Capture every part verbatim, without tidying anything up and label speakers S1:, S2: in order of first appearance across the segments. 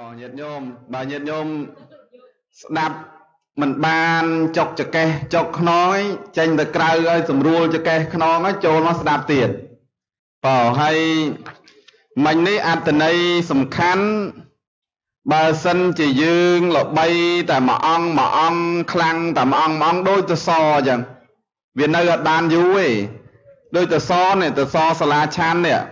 S1: nhiệt nhôm bà nhiệt nhôm đạp mình ban chọc chả kê chọc nói tranh từ cày ơi sầm rùa chả kê nó cho nó đạp tiền bảo hay mình ní ăn từ đây sầm khăn bà sân chỉ dương là bay tại mà ăn mà ăn khăn tại mà ăn mà ăn đôi từ so chẳng Việt Nam ở đàn dữ ấy đôi từ so này từ so sả lá chan nè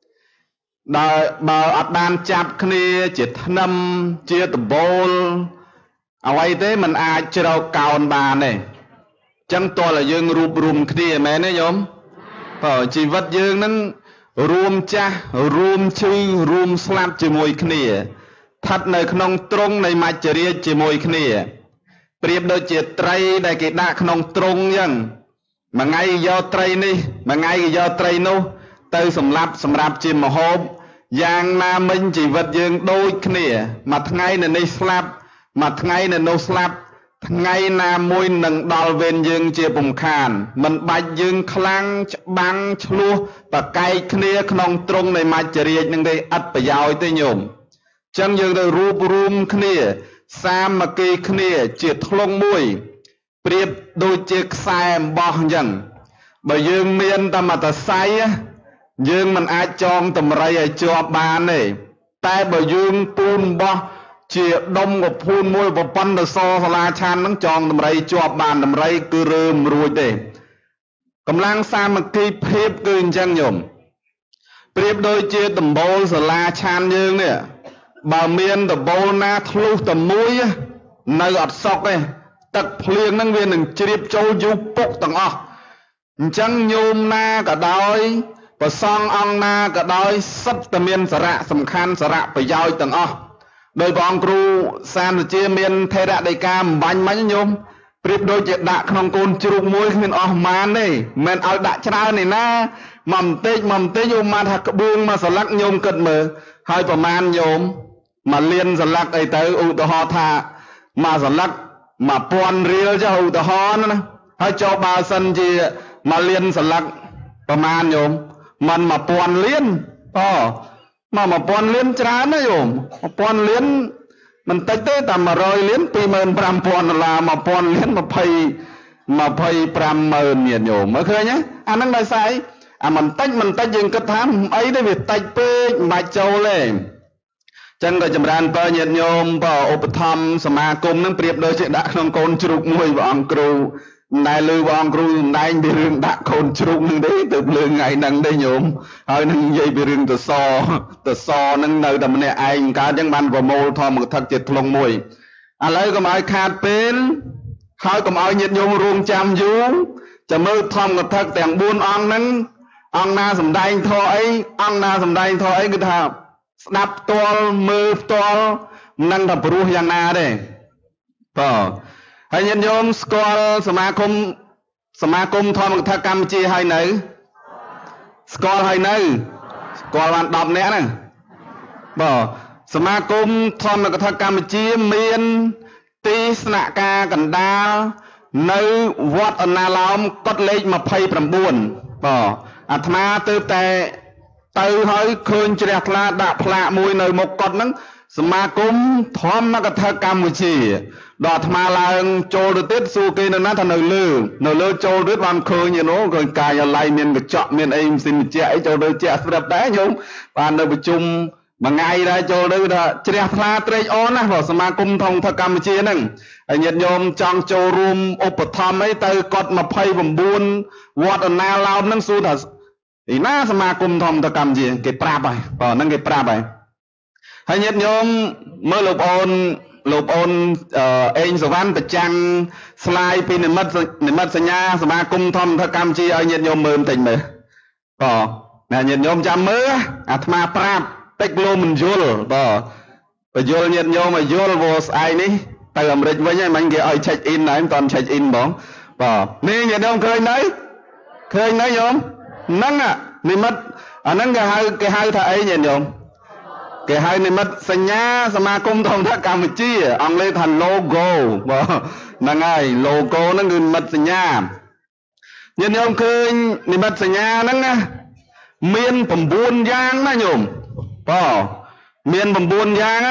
S1: bà bà ở đàn chặt kia chỉ năm chia từ bol ở đây thế mình ai chơi đâu cào bà này chẳng tôi là dương rùm rùm kia mẹ đấy nhóm ở chỉ vật dương nó rùm cha rùm chui rùm slap chỉ mùi kia thật nơi không trung này mà chỉ chỉ mùi kia Priệp đôi chỉ tray đại cái đa không trung nhưng mà ngay do tray đi mà ngay do tray nô từ sầm lạp sầm lạp chỉ mà hộp giang nam minh chỉ vật dương đôi kia mà ngay là này slap mà ngay là no slap ngay nam môi nâng đào bên dương chia bùng khàn mình bạch dương khlang băng chua và cây kia không trung này mà chỉ nhưng đây ắt phải giàu tới nhổm chẳng dương đây rùm rùm kia Sam mà kì khnia triệt lông mùi Priệp đôi chiếc xe bỏ dần Bởi dương miên ta mà ta say Dương mình ai chong tầm rây ai cho bà này Tại bởi dương pun bỏ Chỉ đông của pun mùi và bắn đờ so xa la chan nâng chong tầm rây cho bà tầm rây cứ rơm rùi đề Cầm lang Sam mà kì phép cứ chân nhồm Priệp đôi chiếc tầm bố xa la chan dương nè Bà miên tờ bố na thlu tầm mũi nơi ọt sọc ấy tật phliêng năng viên đừng chịp châu du bốc tầng ọ chẳng nhôm na cả đói và song ong na cả đói sắp tầm miên xả rạ sầm khăn xả rạ phải giao tầng ọ đời bọn cru san chia miên thê rạ đầy ca bánh bánh nhôm Priệp đôi chết đạ không côn chụp mũi miên ọ màn này mình ao đạ chá này na mầm tích mầm tích nhôm mà thật buông mà xả lắc nhôm cận mờ hai quả man nhôm mà liên giật lắc ấy tới ưu tờ ho thà mà giật lắc mà pon riêng cho ưu tờ ho nữa hay cho bà sân gì mà liên giật lắc bà man nhôm mình mà pon liên ờ mà mà pon liên chán đấy nhôm mà pon liên mình tách tới tầm mà rồi liên pi mơn pram pon là mà pon liên mà pay mà pay pram mơn nhiệt nhôm mới khơi nhá anh đang nói sai à mình tách mình tách dừng cái thám ấy đấy việc tách pe mạch châu lên Chẳng có chầm ràn bơ nhiệt nhôm bơ ốp thăm sơ ma cung nâng priệp đôi chuyện đã không con chụp mùi vào ông cửu Này lưu vào ông cửu này bị rừng đã con chụp nâng đấy từ lương ngày nâng đây nhôm Hơi nâng dây bị rừng từ so từ so nâng nơi đầm này anh cả chẳng bàn vào mô thò một thật chết lòng mùi À lấy có ai khát bên Hơi có ai nhiệt nhôm ruông chăm dú Chà mơ thò một thật tèng buôn ông nâng Ông na sầm đanh thô ấy Ông na sầm đanh thô ấy cứ thà đáp toal mơ toal năng thập ruh yang na đây, ờ, hay nhân nhôm school sma kum sma kum thom thà cam chi hay nữ, school hay nữ, school bạn đọc nè nè, ờ, sma kum thom thà cam chi miên tí sna ca cần đa nữ vót ở na lom cốt lệch mà phay bầm buồn, ờ, à thà từ tại từ hơi khơi trẻ là đã phá mùi nơi một con nắng mà cũng thom nó có thơ Campuchia đọt mà là trôi được tiết su kia nó thành nơi lư nơi lư trôi được van khơi như nó rồi cài lại miền cái chọn miền em xin chạy cho đôi trẻ sập đá nhung và nơi bị chung mà ngay ra cho đôi là trẻ là trai on á vào mà cũng thông thơ Campuchia nâng nhiệt nhôm trong châu room ốp thom ấy từ con mà phay bầm buôn vót ở na lao nâng su thật Ý ná sơ ma cung thông ta cầm gì cái prap này ờ nâng cái prap này hay nhiệt nhóm mơ lục ôn lục ôn anh sơ văn bạch chăng slide pin này mất này mất sơ nha sơ ma cung thông ta cầm chi ở nhiệt nhóm mơ tình mơ ờ nè nhiệt nhóm chăm mơ à thma prap tích lô mình dôl ờ và dôl nhiệt nhóm mà dôl vô ai ní tại làm rịch với nhau mình kia ơi check in này em toàn check in bóng ờ nè nhiệt nhóm khơi nấy khơi nấy nhóm Nâng à, này mất, à nâng cái hai, cái hai thà ấy nhìn nhộm Cái hai này mất, sanh nhá, sa ma cung thông thác Campuchia Ông lấy thành logo Nâng ai, logo nâng người mất sanh nhá Nhìn nhộm khơi, này mất sanh nhá nâng à Miên phẩm buôn giang ná nhộm Miên phẩm buôn giang á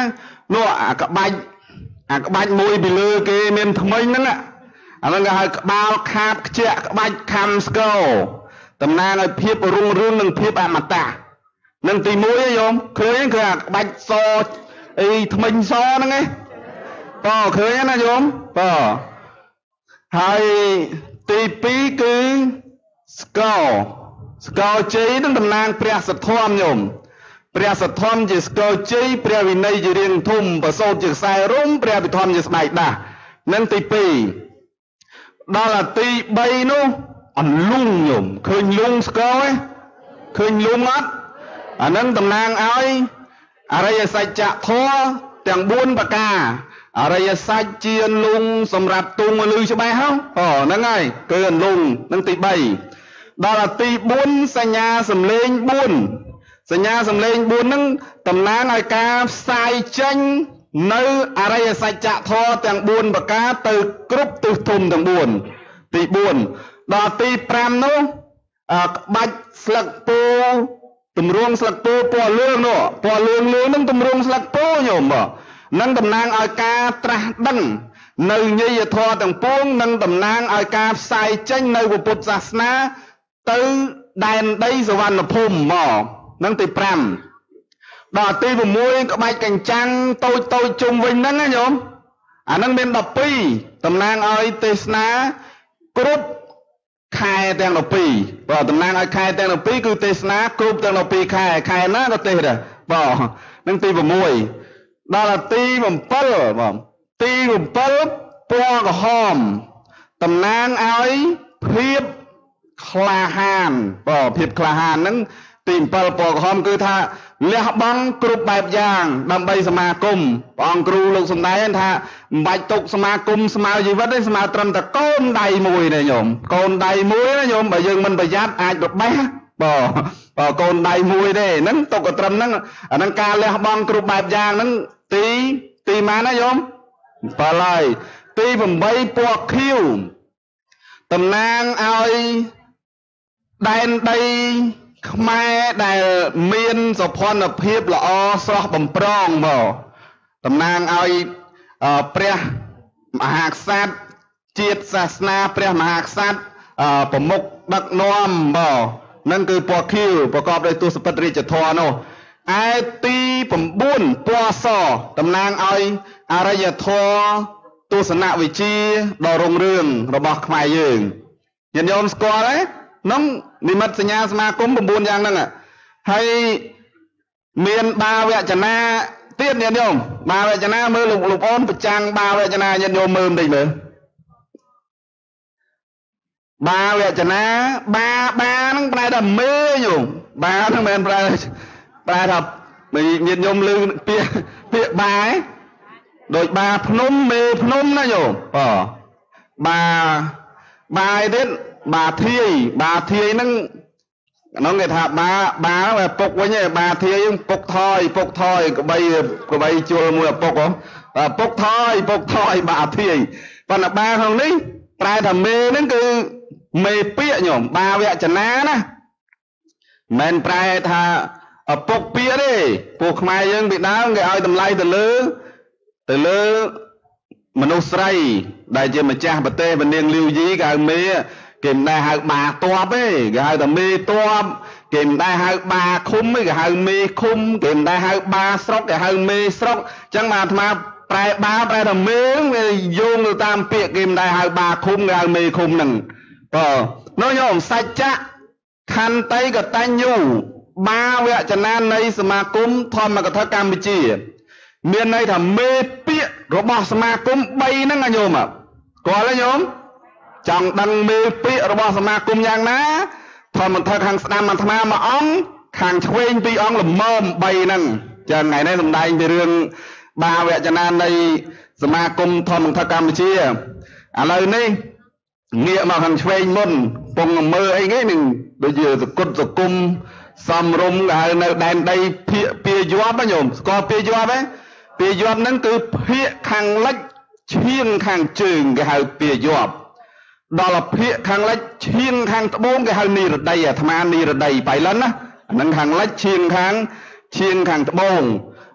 S1: នោះអាក្បាច់អាក្បាច់មួយពីលើគេមានថ្មីហ្នឹងអាហ្នឹងគេហៅក្បាលខាបខ្ជាក់ក្បាច់ខំស្គរតំណាងឲ្យភាពរុងរឿងនិងភាពអមតៈនឹងទីមួយឯងយោមឃើញគឺអាក្បាច់សអីថ្មិញសហ្នឹងឯងតឃើញណាយោមតហើយទីពីរគឺស្គរស្គរជ័យនឹងតំណាងព្រះសទ្ធំយោមព្រះសទ្ធំជាស្គរជ័យព្រះវិន័យជារៀងធំប្រសូតជាខ្សែរុំព្រះវិធម្មជាស្បែកដាស់នឹងទីពីរដល់ទីបីនោះអន្លុងញោមឃើញលុងស្គរឯងឃើញលុងអត់អានឹងតំណាងឲ្យអរិយសច្ចធម៌ទាំងបួនប្រការអរិយសច្ចជាលុងសម្រាប់ទុំឲ្យលឺច្បាស់ហ៎អូហ្នឹងហើយគឺអន្លុងនឹងទីបីដល់ទីបួនសញ្ញាសម្លេងបួនសញ្ញាសម្លេងបួនហ្នឹងតំណាងឲ្យការផ្សាយចេញនៅអរិយសច្ចធម៌ទាំងបួនប្រការទៅគ្រប់ទិសធំទាំងបួនទីបួនដល់ទីប្រាំនោះក្បាច់ស្លឹកពោទម្រង់ស្លឹកពោពណ៌លឿងនោះពណ៌លឿងលឿងនឹងទម្រង់ស្លឹកពោញោមនឹងតំណាងឲ្យការត្រាស់ដឹងនៅញយធម៌ទាំងពួងនិងតំណាងឲ្យការផ្សាយចេញនៅពុទ្ធសាសនាទៅដែនដីសវណ្ណភូមិមកនឹងទីប្រាំដល់ទី៦ក្បាច់កញ្ចាំងតូចតូចជុំវិញហ្នឹងណាញោមអាហ្នឹងមានដប់ពីរតំណាងឲ្យទេសនាគ្រប់ខែទាំងដប់ពីរបើតំណាងឲ្យខែទាំងដប់ពីរគឺទេសនាគ្រប់ទាំងដប់ពីរខែខែណាក៏ទេសដែរបើនឹងទី៦ដល់ទី7បងទី7ពណ៌ក្រហមតំណាងឲ្យភាពក្លាហានបើភាពក្លាហានហ្នឹងទី7ពណ៌ក្រហមគឺថាលះបង់គ្រប់បែបយ៉ាងដើម្បីសមាគមព្រះអង្គគ្រូលោកសំដែងថាមិនបាច់ទុកសមាគមស្មើជីវិតទេស្មើត្រឹមតែកូនដៃមួយទេញោមកូនដៃមួយណាញោមបើយើងមិនប្រយ័ត្នអាចរបេះបើបើកូនដៃមួយទេហ្នឹងទុកក៏ត្រឹមហ្នឹងអាហ្នឹងការលះបង់គ្រប់បែបយ៉ាងហ្នឹងទីទីម៉ានណាញោមបើឡើយទី8ពណ៌ខៀវតំណាងឲ្យដែនដីខ្មែរដែលមានសុភណភាពល្អស្រស់បំប្រងមកតំណាងឲ្យព្រះមហាក្សត្រជាតិសាសនាព្រះមហាក្សត្រប្រមុខដឹកនាំមកនឹងគឺពណ៌ខៀវប្រកបដោយទស្សពិតរាជធម៌នោះឯទី9ពណ៌សតំណាងឲ្យអរិយធម៌ទស្សនវិជ្ជាដ៏រុងរឿងរបស់ខ្មែរយើងញាតិញោមស្គាល់ទេនោះនិមិត្តសញ្ញាសមាគម9យ៉ាងហ្នឹងហើយមានបាវចនាទៀតញាតិញោមបាវចនាមើលលោកលោកអូនប្រចាំងបាវចនាញាតិញោមមើលបន្តិចមើលបាវចនាបាបាហ្នឹងប្រែថាមេញោមបាហ្នឹងមិនមែនប្រែប្រែថាញាតិញោមឮពាក្យពាក្យបាដូចបាភ្នំមេភ្នំណាញោមបើបាបាយទៀតបាធាយបាធាយហ្នឹងហ្នឹងគេថាបាបាហ្នឹងពុកវិញឯងបាធាយយើងពុកថយពុកថយក្បីក្បីជុលមួយពុកហ៎ពុកថយពុកថយបាធាយប៉ុន្តែបាក្នុងនេះប្រែថាមេហ្នឹងគឺមេពាកញោមបាវចនាណាមិនប្រែថាពុកពាកទេពួកខ្មែរយើងពីដើមគេឲ្យតម្លៃទៅលើទៅលើមនុស្សស្រីដែលជាម្ចាស់ប្រទេសពនាងលាវយីគេហៅមេគេមិនដែលហៅបាតបទេគេហៅតែមេតបគេមិនដែលហៅបាឃុំទេគេហៅមេឃុំគេមិនដែលហៅបាស្រុកគេហៅមេស្រុកអញ្ចឹងមកអាត្មាប្រែបាប្រែថាមេវាយោងទៅតាមពាក្យគេមិនដែលហៅបាឃុំគេហៅមេឃុំហ្នឹងបើនោះញោមសច្ចៈខន្តីកតញ្ញូបាវចនានៃសមាគមធម្មកថាកម្ពុជាមានន័យថាមេពាក្យរបស់សមាគម3ហ្នឹងញោមគាត់ទេញោមចង់ដឹងមេពាក្យរបស់សមាគមយ៉ាងណាធម្មថឹកខាងស្ដាំអាត្មាមួយអង្គខាងឆ្វេងពីរអង្គល្មម3ហ្នឹងចឹងថ្ងៃនេះសម្ដែងពីរឿងបាវចនានៃសមាគមធម្មថឹកកម្ពុជាឥឡូវនេះងាកមកខាងឆ្វេងមុនពងមើលអីគេនឹងដូចជាសគុតសគុំសំរុំគេហៅនៅដែនដីភាគពាយ័ព្យញោមស្គាល់ពាយ័ព្យទេពាយ័ព្យហ្នឹងគឺភាគខាងលិចឈៀងខាងជើងគេហៅពាយ័ព្យដល់ភាគខាងលិចឈៀងខាងត្បូងគេហៅនិរដីអាត្មានិរដីបៃលិនណាអាហ្នឹងខាងលិចឈៀងខាងឈៀងខាងត្បូង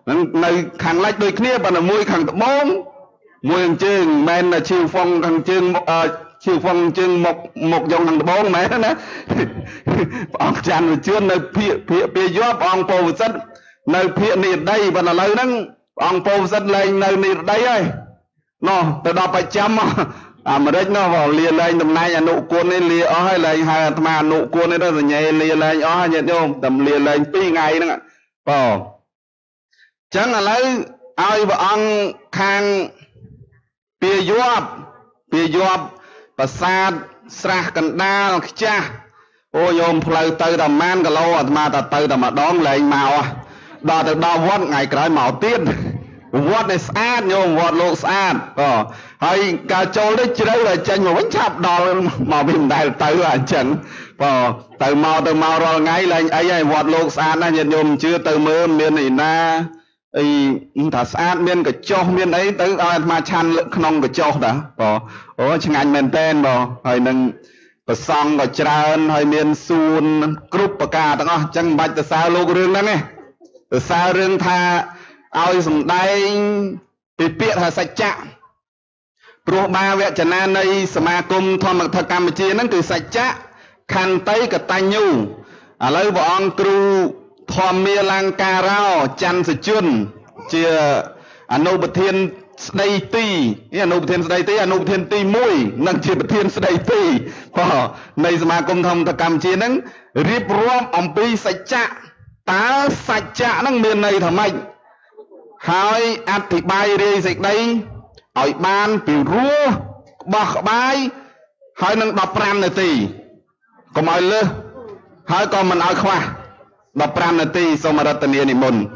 S1: នឹងនៅខាងលិចដូចគ្នាប៉ុន្តែមួយខាងត្បូងមួយខាងជើងមិនមែនឈៀវហ្វុងខាងជើងឈៀវហ្វុងជើងមុខមុខយកខាងត្បូងមែនណាព្រះអង្គច័ន្ទវិជឿននៅភាកភាកពាយប់ព្រះអង្គពោធិសិទ្ធនៅភាកនិរដីប៉ុន្តែឥឡូវហ្នឹងព្រះអង្គពោធិសិទ្ធលែងនៅនិរដីហើយណោះទៅដល់បច្ចាំអាមេរិកណោះលាលែងតំណែងអនុគុណនេះលាអស់ហើយលែងហៅអាត្មាអនុគុណនេះទៅសញ្ញេលាលែងអស់ហើយញាតិញោមតែលាលែងពីរថ្ងៃហ្នឹងបងចឹងឥឡូវឲ្យព្រះអង្គខាងពាយប់ពាយប់ប្រាសាទស្រះកណ្ដាលខ្ចាស់អូយោមផ្លូវទៅតែប្រហែលគីឡូអាត្មាតែទៅតែម្ដងលែងមកដល់ទៅដល់វត្តថ្ងៃក្រោយមកទៀតវត្តនេះស្អាតញោមវត្តលោកស្អាតក៏ហើយការចូលទៅជ្រៅដល់ចេញមកវិញឆាប់ដល់មកវិញមិនដែលទៅអញ្ចឹងបើទៅមកទៅមករាល់ថ្ងៃលែងអីហើយវត្តលោកស្អាតណាស់ញាតិញោមជឿទៅមើលមានឯណាអីថាស្អាតមានកញ្ចុះមានអីទៅឲ្យអាត្មាឆាន់ក្នុងកញ្ចុះតាបើអូឆ្ងាញ់មែនតើបើហើយនឹងប្រសង់ក៏ច្រើនហើយមានសួនគ្រប់ប្រការទាំងអស់អញ្ចឹងមិនបាច់ទៅសើលោករឿងហ្នឹងទេទៅសើរឿងថាឲ្យសំដែងពីពាក្យថាសច្ចៈព្រោះបាវចនានៃសមាគមធម្មកថាកម្ពុជាហ្នឹងគឺសច្ចៈខន្តីកតញ្ញូឥឡូវព្រះអង្គគ្រូធម្មាលង្ការោច័ន្ទសជនជាអនុប្រធានស្ដីទីអនុប្រធានស្ដីទីអនុប្រធានទីមួយនិងជាប្រធានស្ដីទីបងនៃសមាគមធម្មកថាកម្ពុជាហ្នឹងរៀបរាប់អំពីសច្ចៈតើសច្ចៈហ្នឹងមានន័យថាម៉េចហើយអធិប្បាយរាយសេចក្តីឲ្យបានពីរោះក្បោះក្បាយហើយនឹងដប់ប្រាំនាទីកុំឲ្យលើសហើយក៏មិនឲ្យខ្វះដប់ប្រាំនាទីសូមរតនានិមន្ត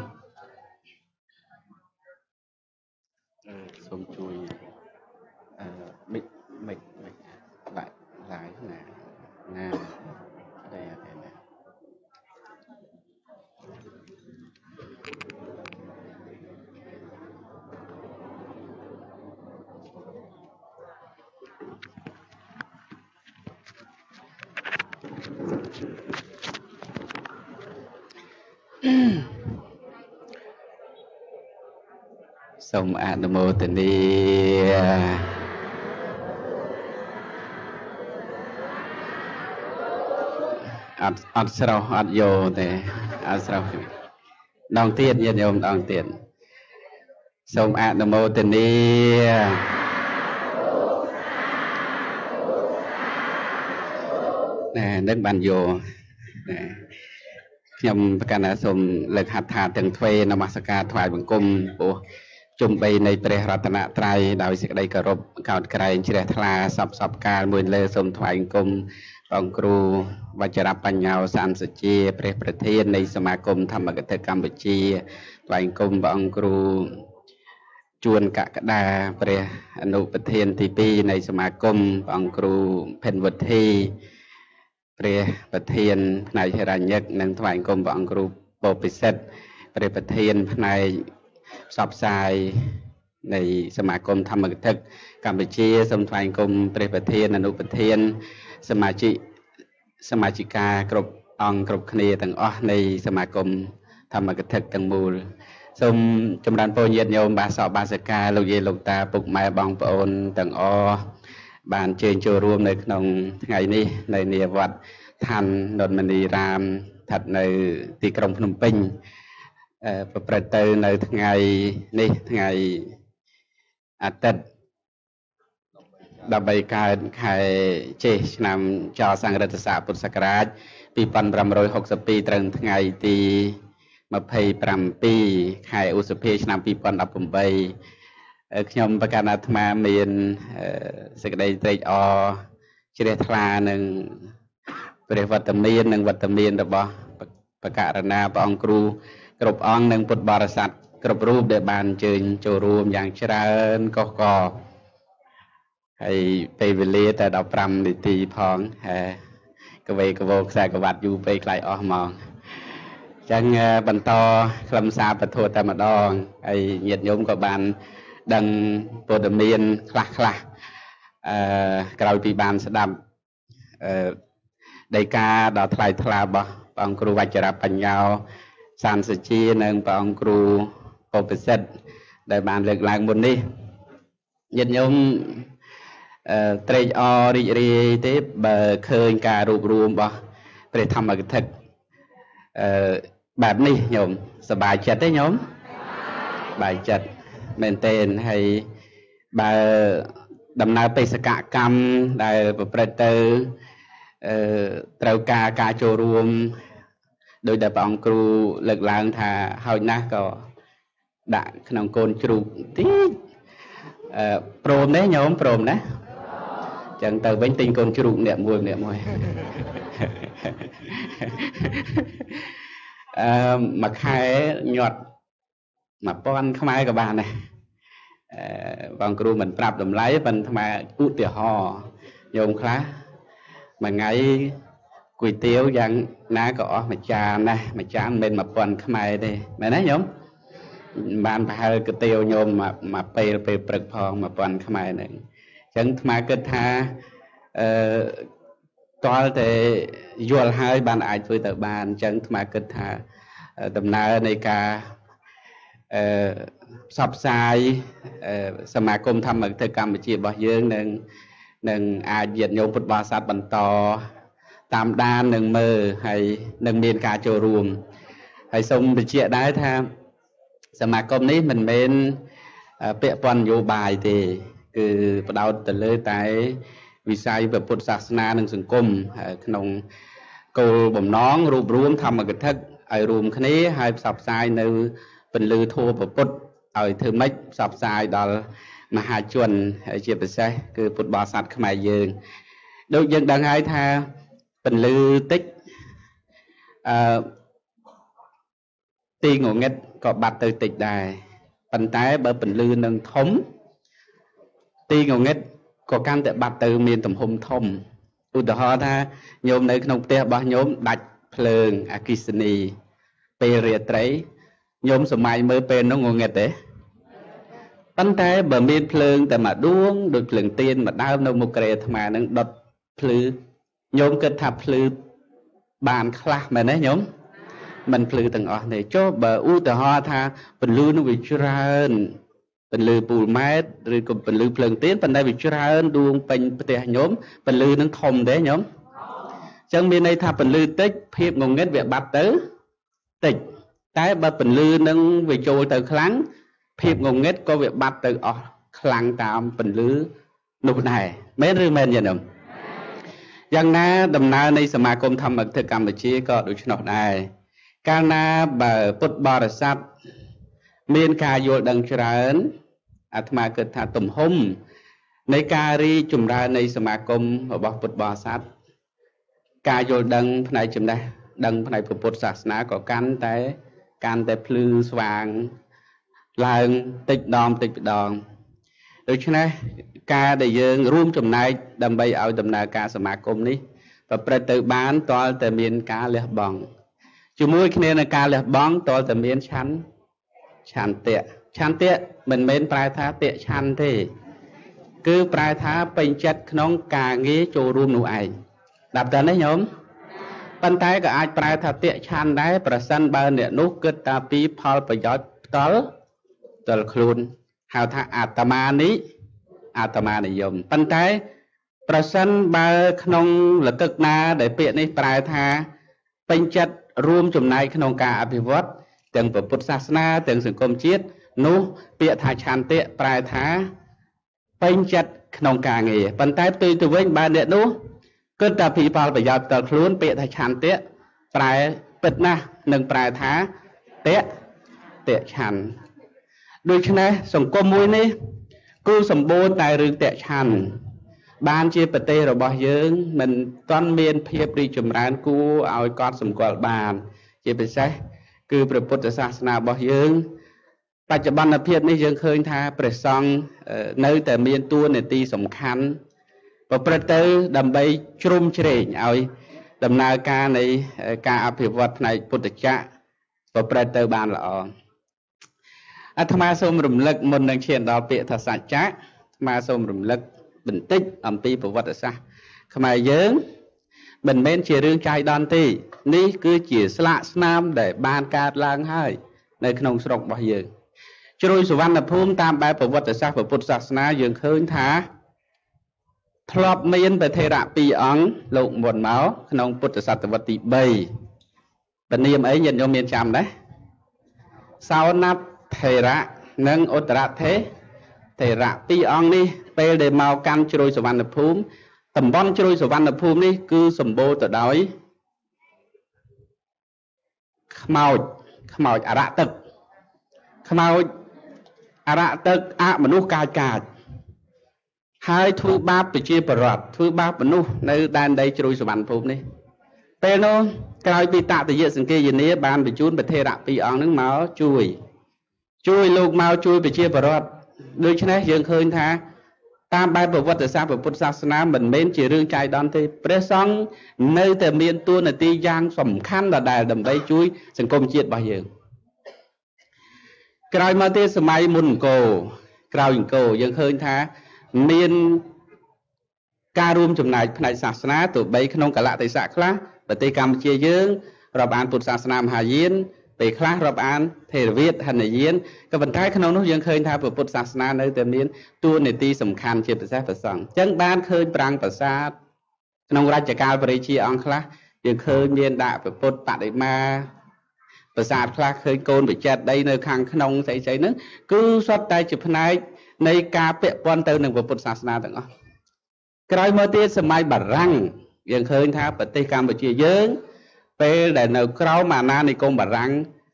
S1: សូមជួយអឺមិចមិចមិចឡាយឡាយណាណាđây là thế này Xong ạ nô mô tỳ ni ắt ắt sao ắt vô thì ắt sao đong tiền nhiệt nhôm đong tiền xong ạ nô mô tỳ ni nè nước bàn vô nè nhầm cái này xong lực hạt thà từng thuê nằm sát ca thoại bằng cung của chung bayในព្រះរតនត្រ័យដោយសេចក្តីគោរពកោតក្រែងជ្រះថ្លាសពសពកាលមួយលើសូមថ្វាយអង្គមអង្គគ្រូវជ្របញ្ញោសានសជាព្រះប្រធាននៃសមាគមធម្មកថាកម្ពុជាថ្វាយអង្គមព្រះអង្គគ្រូជួនកក្កដាព្រះអនុប្រធានទីពីរនៃសមាគមព្រះអង្គគ្រូភិនវុទ្ធីព្រះប្រធានផ្នែកហិរញ្ញិកនិងថ្វាយអង្គមព្រះអង្គគ្រូបពិសិដ្ឋព្រះប្រធានផ្នែកផ្សព្វផ្សាយនៃសមាគមធម្មកថាកម្ពុជាសូមថ្វាយអង្គមព្រះប្រធានអនុប្រធានសមាជិកសមាជិកាគ្រប់អង្គគ្រប់គ្នាទាំងអស់នៃសមាគមធម្មកថាទាំងមូលសូមចម្រើនពរញាតិញោមបាសកបាសិកាលោកយាយលោកតាពុកម៉ែបងប្អូនទាំងអស់បានជើញចូលរួមនៅក្នុងថ្ងៃនេះនៅនាវត្តឋាននន្ទមនីរាមស្ថិតនៅទីក្រុងភ្នំពេញប្រព្រឹត្តទៅនៅថ្ងៃនេះថ្ងៃអាទិត្យដប់បីកើតខែចេសឆ្នាំចសង្រិតស័កពុទ្ធសករាជពីរពាន់ប្រាំរយហុកសិបពីរត្រឹមថ្ងៃទីម្ភៃប្រាំពីរខែឧសភាឆ្នាំពីរពាន់ដប់ប្រាំបីខ្ញុំប្រកាសអាត្មាមានសេចក្តីត្រេកអរជ្រះថ្លានឹងព្រះវត្តមាននិងវត្តមានរបស់បករណាព្រះអង្គគ្រូគ្រប់អង្គនិងពុទ្ធបរិស័ទគ្រប់រូបដែលបានអញ្ជើញចូលរួមយ៉ាងច្រើនកុះកហើយពេលវេលាតែដល់ប្រាំនាទីផងហើយកវេកវោខ្សែក្រវ៉ាត់យូរពេកខ្លាយអស់ហ្មងអញ្ចឹងបន្តខ្លឹមសារពធតែម្ដងហើយញាតិញោមក៏បានដឹងព័ត៌មានខ្លះខ្លះអឺក្រោយពីបានស្ដាប់អឺដីកាដ៏ថ្លៃថ្លារបស់ព្រះអង្គគ្រូវជ្របញ្ញោសានសជានិងព្រះអង្គគ្រូប
S2: có Piseth đại bàn lực làng một đi nhận nhóm trade o đi đi tiếp bờ khơi cả rụp rùm bỏ để thăm ở cái thật bạn đi nhóm sợ bài chật đấy nhóm bài chật mình tên hay bà đầm nào tây cả cam đại bờ tư trâu ca ca chô rùm đôi đại bọn cừu lực làng thà hồi nãy có đã nông côn chụp tí prom đấy nhóm prom đấy chẳng tờ bánh tinh côn chụp niệm mùi niệm mùi mà khai nhọt mà con khmer các bạn này bọn cừu mình prap đầm lấy mình mà út tiệt hò nhôm khá mà ngay quỳ tiêu rằng ná có mà cha này mà cha bên mà con khmer đây mày nói nhóm bạn phải cái tiêu nhôm mà mà pe pe bực phong mà con khmer này chẳng mà cái tha toa thì dual hai bạn ai chơi tờ bàn chẳng mà cái tha tầm nào này cả sắp sai mà cùng thăm ở thời cầm chỉ bảo dương nên nên ai diệt nhôm phật ba sát bẩn to tam đan nên mơ hay nên miền cả châu ruộng hay sông bị chia đái thamสมาคมนี้มันเป็นเปียปอนโยบายที่คือประดาวแต่เลยแต่วิสัยแบบพุทธศาสนาหนึ่งสังคมขนมโกลบ่มน้องรูปรวมทำมาเกิดทักไอรวมคนี้ให้สับสายในเป็นลือโทแบบพุทธไอเธอไม่สับสายดอลมหาชนไอเจียบไปใช่คือพุทธบาสัตขมายยืนโดยยังดังไอ้ท่าเป็นลือติ๊กตีงงเง็ดก็บัดตือติดได้ปัญไตเบอร์เป็นลือหนึ่งทมตีงงเง็ดก็การแต่บัดตือมีต่ำหมทมอุตหะท่าโยมในขนมเตี้ยบ่โยมดัดเพลิงอากิสนีเปรียไตรโยมสมัยเมื่อเป็นน้องงงเง็ดเด้ปัญไตเบอร์มีเพลิงแต่มาดวงโดยเพลิงเตียนมาดาวโนมุกเรธมานั่งดดเพลือโยมก็ทับเพลือบานคลามาเนี่ยโยมมันพลือต่างออกในโจ้เบอร์อุตหะท่าเป็นลือนุวิจารณ์เป็นลือปูไม้หรือก็เป็นลือเพลิงเตี้ยนเป็นได้วิจารณ์ดวงเป็นปฏิหารเป็นลือนั่งทมเด้ยมจังมีในท่าเป็นลือติ๊กเพียบงงเงินเวียบัดเตอติ๊กแต่เบอร์เป็นลือนั่งวิโจเตอครั้งเพียบงงเงินก็เวียบัดเตอออกครั้งตามเป็นลือนุบไหนไม่หรือแม่นยันมอย่างนั้นดำนาในสมาคมทำอัตกรรมแบบนี้ก็ดูชนได้การนาบ่พุทธบริษัทมีการโยดังเจริญอาตมาเกิดถาตุ่มหุ่มในการรีจุมราในสมาคมบอกพุทธบริษัทการโยดังภายในจุมได้ดังภายในพุทธศาสนาก็การแต่การแต่พลือสว่างลางติดดอมติดดองโดยฉะนั้นการได้ยืนร่วมจุมนายดำไปเอาดำเนินการสมาคมนี้ประประตูบ้านตอนแต่มีการเลี้ยบองจุมวยคะแนนในการเลือกบ้องตัวแต่เมียนชั้นชั้นเตะชั้นเตะมันเป็นปลายท้าเตะชั้นที่คือปลายท้าเป็นจัดขนมกาเงี้ยโจรูมหนูไอดับตาได้ยมปัญไตก็อาจปลายท้าเตะชั้นได้ประสันบาเนี่ยนุกเกิดตาปีพอลประโยชน์ตอลตอลครูนหาท้าอาตมานี้อาตมาในยมปัญไตประสันบาขนมหลักกนาได้เปียในปลายท้าเป็นจัดรวมจุ่มในขนมกาอภิวัตแต่งพุทธศาสนาแต่งสังคมชีตนู้เปียทาชันเตะปลายท้าเป็นจัดขนมกาเงี้ยปันไตตีตัวเว้นบานเดนู้ก็จะผีพอประหยัดต่อคลุ้นเปียทาชันเตะปลายเป็ดนะหนึ่งปลายท้าเตะเตะชันโดยฉะนั้นสังคมมวยนี้กูสมบูรณ์แต่เรื่องเตะชันบ้านเจี๊ยบเตะเราบอกเยอะมันตอนเมียนเพียบรีจุ่มร้านกูเอากอดสมกอลบานเจี๊ยบไปใช้คือพระพุทธศาสนาบอกเยอะปัจจุบันเพียบนี้ยังเคยท่าประซองเนื้อแต่เมียนตัวในตีสำคัญพอประตูดำไปชุ่มเฉยเอาดำนาการในการอภิวัตในพุทธเจ้าพอประตูบานละออาตมาสมรมเล็กมนดังเชียนดาวเปียทัศน์จ้ามาสมรมเล็กบันทึกอัมพีประวัติศาสตร์ขมายเยอะบันเมนเชียเรื่องใจดอนตีนี่คือเจียสละสนามได้บานการล้างให้ในขนมสระบ่อยเยอะជ្រុយសុវណ្ណភូមិតាមបែបប្រវត្តិសាស្ត្រពុទ្ធសាសនាយើងឃើញថាធ្លាប់មានព្រះថេរៈពីរអង្គលោកមុនមកក្នុងពុទ្ធសតវត្សទីបីពនាមអីញាតិញោមមានចាំដែរសោណថេរៈនិងឧត្តរថេថេរៈពីរអង្គនេះពេលដែលមកកាន់ជ្រុយសុវណ្ណភូមិតំបន់ជ្រុយសុវណ្ណភូមិនេះគឺសម្បូរទៅដោយខ្មោចខ្មោចអរៈទឹកខ្មោចអរៈទឹកអមនុស្សកាចកាចហើយធ្វើបាបប្រជាពលរដ្ឋធ្វើបាបមនុស្សនៅដែនដីជ្រុយសុវណ្ណភូមិនេះពេលនោះក្រោយពីតតយសង្កេយនាបានបញ្ជូនព្រះថេរៈពីរអង្គនឹងមកជួយជួយលោកមកជួយប្រជាពលរដ្ឋដូច្នេះយើងឃើញថាតាមបែបប្រវត្តិសាស្ត្រពុទ្ធសាសនាមិនមែនជារឿងចៃដន្យទេព្រះសង្ឃនៅតែមានតួនាទីយ៉ាងសំខាន់ដដែលដើម្បីជួយសង្គមជាតិរបស់យើងក្រោយមកទៀតសម័យមុនអង្គរក្រោយអង្គរយើងឃើញថាមានការរួមចំណែកផ្នែកសាសនាទោះបីក្នុងកលៈទេសៈខ្លះប្រទេសកម្ពុជាយើងរាប់អានពុទ្ធសាសនាមហាយានពេលខ្លះរាប់អានថេរវាទហិនយានក៏ប៉ុន្តែក្នុងនោះយើងឃើញថាពុទ្ធសាសនានៅតែមានតួនាទីសំខាន់ជាពិសេសព្រះសង្ឃអញ្ចឹងបានឃើញប្រាង្គប្រាសាទក្នុងរជ្ជកាលព្រះរាជាអង្គខ្លះយើងឃើញមានដាក់ព្រះពុទ្ធបដិមាប្រាសាទខ្លះឃើញកូនវិចិត្រដីនៅខាងក្នុងស្អីស្អីហ្នឹងគឺសុទ្ធតែជាផ្នែកនៃការពាក់ព័ន្ធទៅនឹងពុទ្ធសាសនាទាំងអស់ក្រោយមកទៀតសម័យបារាំងយើងឃើញថាប្រទេសកម្ពុជាយើងពេលដែលនៅក្រោមអាណានិគមបារាំង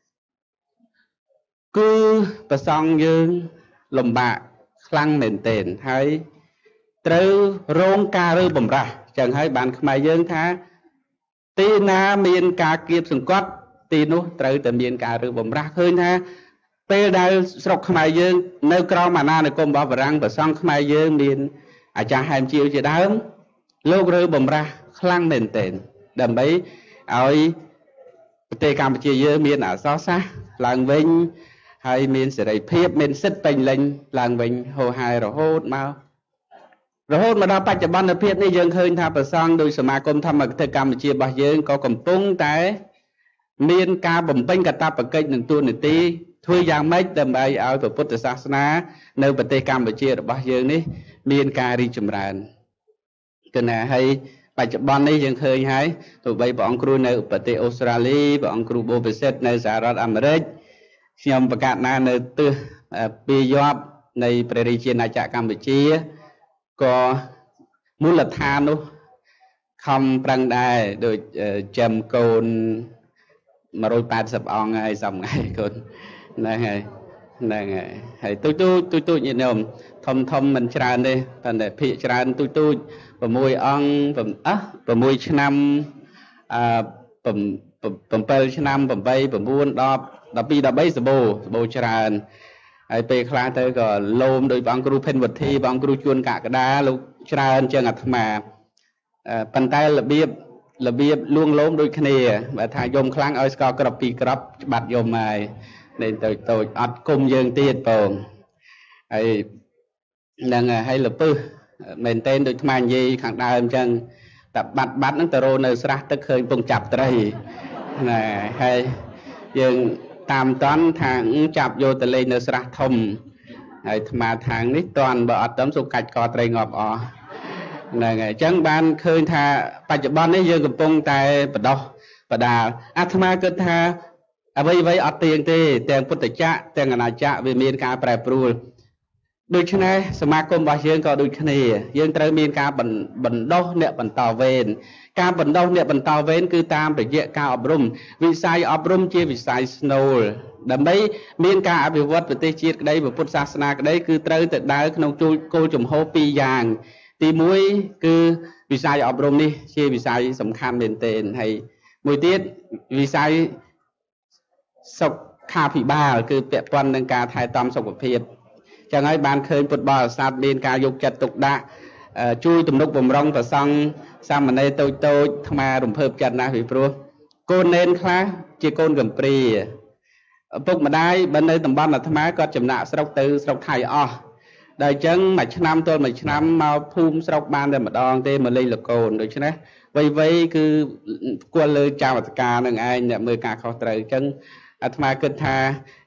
S2: គឺប្រសង់យើងលំបាកខ្លាំងមែនទែនហើយត្រូវរងការរើបំរាស់ចឹងហើយបានខ្មែរយើងថាទីណាមានការគៀបសង្កត់ទីនោះត្រូវតែមានការរើបំរាស់ឃើញថាពេលដែលស្រុកខ្មែរយើងនៅក្រោមអាណានិគមរបស់បារាំងប្រសង់ខ្មែរយើងមានអាចារ្យហែមជាវជាដើមលោករើបំរាស់ខ្លាំងមែនទែនដើម្បីឲ្យប្រទេសកម្ពុជាយើងមានអក្សរសាស្ត្រឡើងវិញហើយមានសេរីភាពមានសិទ្ធិពេញលេញឡើងវិញហូរហែរហូតមករហូតមកដល់បច្ចុប្បន្នភាពនេះយើងឃើញថាប្រសង់ដោយសមាគមធម្មគតិកម្ពុជារបស់យើងក៏កំពុងតែមានការបំពេញកាតព្វកិច្ចនឹងតួនាទីធ្វើយ៉ាងម៉េចដើម្បីឲ្យពុទ្ធសាសនានៅប្រទេសកម្ពុជារបស់យើងនេះមានការរីកចម្រើនគឺណាហើយបច្ចុប្បន្ននេះយើងឃើញហើយទោះបីព្រះអង្គគ្រូនៅប្រទេសអូស្ត្រាលីព្រះអង្គគ្រូបូពិសិដ្ឋនៅសហរដ្ឋអាមេរិកខ្ញុំប្រកាសណានៅទិសពីយប់នៃព្រះរាជាណាចក្រកម្ពុជាក៏មូលដ្ឋាននោះខំប្រឹងដែរដូចចាំកូនmột trăm tám mươiអង្គហើយសំថ្ងៃកូនហ្នឹងហើយហ្នឹងហើយហើយទូចទូចទូចទូចញាតិញោមធំធំមិនច្រើនទេតែភាគច្រើនទូចទូច6អង្គអះ6ឆ្នាំអឺ7ឆ្នាំ8 9 10 12 13សម្បូរសម្បូរច្រើនហើយពេលខ្លះទៅក៏លោមដោយព្រះអង្គគ្រូភិនវុធីព្រះអង្គគ្រូជួនកក្កដាលោកច្រើនជាងអាត្មាប៉ុន្តែរបៀបរបៀបលួងលោមដូចគ្នាបើថាយំខ្លាំងឲ្យស្កក្របពីក្របច្បាត់យំហើយនេះទៅតូចអត់គុំយើងទៀតបងហើយហ្នឹងហើយលពឹសមែនតេនដូចថ្មនិយាយខាងដើមអញ្ចឹងតែបាត់បាត់ហ្នឹងទៅរោនៅស្រះទឹកឃើញពងចាប់ត្រីណាហើយយើងតាមតន់ថាចាប់យកទៅលេងនៅស្រះធំហើយថ្មທາງនេះតន់បើអត់ទៅសុំកាច់កត្រីងាប់អស់ហ្នឹងហើយអញ្ចឹងបានឃើញថាបច្ចុប្បន្ននេះយើងកំពុងតែបដោះបដាលអាត្មាគិតថាអ្វីអ្វីអត់ទៀងទេទាំងពុទ្ធចក្រទាំងអនាចក្រវាមានការប្រែប្រួលដូច្នេះសមាគមរបស់យើងក៏ដូចគ្នាយើងត្រូវមានការបណ្ដុះអ្នកបន្តវេនការបណ្ដុះអ្នកបន្តវេនគឺតាមរយៈការអប់រំវិស័យអប់រំជាវិស័យស្នូលដើម្បីមានការអភិវឌ្ឍប្រទេសជាតិក្តីពុទ្ធសាសនាក្តីគឺត្រូវតែដើរក្នុងគោលជំហរពីរយ៉ាងទីមួយគឺវិស័យអប់រំនេះជាវិស័យសំខាន់មែនទែនហើយមួយទៀតវិស័យសុខាភិបាលគឺពាក់ព័ន្ធនឹងការថែទាំសុខភាពចឹងហើយបានឃើញពុទ្ធបរិស័ទមានការយកចិត្តទុកដាក់ជួយទំនុកបំរុងប្រសង់សាមណេរតូចតូចថ្មរំភើបចិត្តណាស់ពីព្រោះកូននេនខ្លះជាកូនកំព្រាឪពុកម្ដាយបើនៅតំបន់អាត្មាគាត់ចំណាក់ស្រុកទៅស្រុកថៃអស់ដែលអញ្ចឹងមួយឆ្នាំទល់មួយឆ្នាំមកភូមិស្រុកបានតែម្ដងទេមកលេងលកូនដូច្នេះវ័យវ័យគឺគួរលើចាវតការនឹងឯងអ្នកមើលការខុសត្រូវអញ្ចឹងអាត្មាគិតថា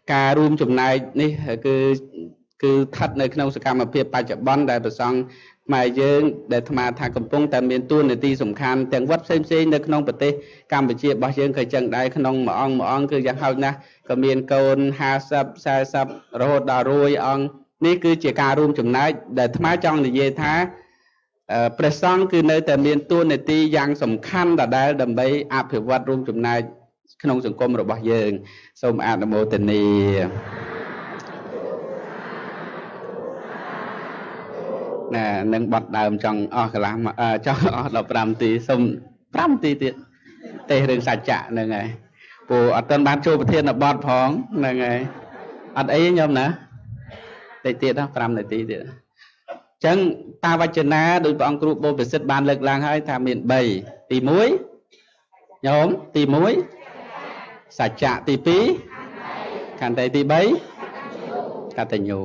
S2: ការរួមចំណែកនេះគឺគឺស្ថិតនៅក្នុងសកម្មភាពបច្ចុប្បន្នដែលប្រសង់ខ្មែរយើងដែលអាត្មាថាកំពុងតែមានតួនាទីសំខាន់ទាំងវត្តផ្សេងផ្សេងនៅក្នុងប្រទេសកម្ពុជារបស់យើងក៏ចឹងដែរក្នុងមួយអង្គមួយអង្គគឺយ៉ាងហោចណាស់ក៏មានកូនห้าสิบ สี่สิบរហូតដល់រយអង្គនេះគឺជាការរួមចំណែកដែលអាត្មាចង់និយាយថាព្រះសង្ឃគឺនៅតែមានតួនាទីយ៉ាងសំខាន់ដដែលដើម្បីអភិវឌ្ឍរួមចំណែកក្នុងសង្គមរបស់យើងសូមអនុមោទនាណានឹងបត់ដើមចង់អស់កន្លះចង់អស់ដល់5នាទីសូម5នាទីទៀតទេរឿងសច្ចៈហ្នឹងហើយព្រោះអត់ទាន់បានចូលប្រធានបទផងហ្នឹងហើយអត់អីខ្ញុំណាតិចទៀតណា5នាទីទៀតអញ្ចឹងតាវចនាដោយព្រះអង្គគ្រូបូពិសិដ្ឋបានលើកឡើងហើយថាមាន3ទី1ញោមទី1សច្ចៈទី2ខន្តីទី3កតញ្ញូ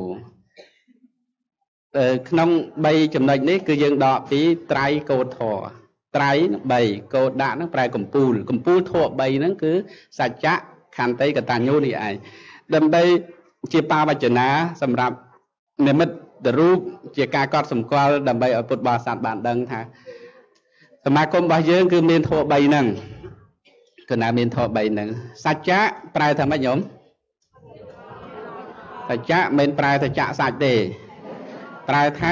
S2: ក្នុង3ចំណុចនេះគឺយើងដកពីត្រៃកោធរត្រៃ3កោដាក់ហ្នឹងប្រែកំពូលកំពូលធម៌3ហ្នឹងគឺសច្ចៈខន្តីកតញ្ញូនេះឯងដើម្បីជាបាវចនាសម្រាប់និមិត្តរូបជាការកត់សម្គាល់ដើម្បីឲ្យពុទ្ធបរិស័ទបានដឹងថាសមាគមរបស់យើងគឺមានធម៌3ហ្នឹងគឺណាមានធម៌3ហ្នឹងសច្ចៈប្រែថាម៉េចញោមសច្ចៈមិនប្រែថាចាក់សាច់ទេប្រែថា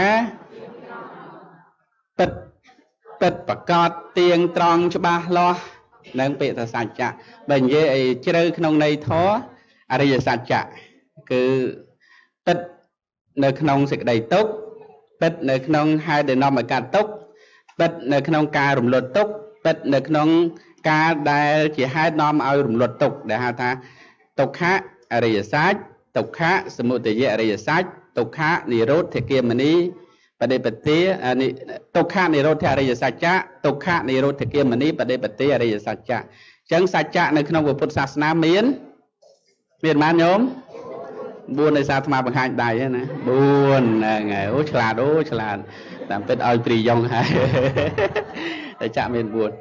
S2: ពិតពិតប្រកបទៀងត្រង់ច្បាស់លាស់នឹងពាក្យថាសច្ចៈបើនិយាយឲ្យជ្រៅក្នុងន័យធម៌អរិយសច្ចៈគឺពិតនៅក្នុងសេចក្តីទុក្ខពិតនៅក្នុងហេតុដែលនាំឲ្យកើតទុក្ខពិតនៅក្នុងការរំលត់ទុក្ខពិតនៅក្នុងការដែលជាហេតុនាំឲ្យរំលត់ទុក្ខដែលហៅថាទុក្ខៈអរិយសច្ចទុក្ខៈសមុទយអរិយសច្ចទុក្ខៈនិរោធគាមនីបដិបទាទុក្ខៈនិរោធអរិយសច្ចៈទុក្ខៈនិរោធគាមនីបដិបទាអរិយសច្ចៈអញ្ចឹងសច្ចៈនៅក្នុងពុទ្ធសាសនាមានមានប៉ុន្មានញោម4នៃសាអាត្មាបង្ហាញដៃណា4ហ្នឹងហើយអូឆ្លាតអូឆ្លាតតាមពិតឲ្យព្រីយ៉ុងហើយសច្ចៈមាន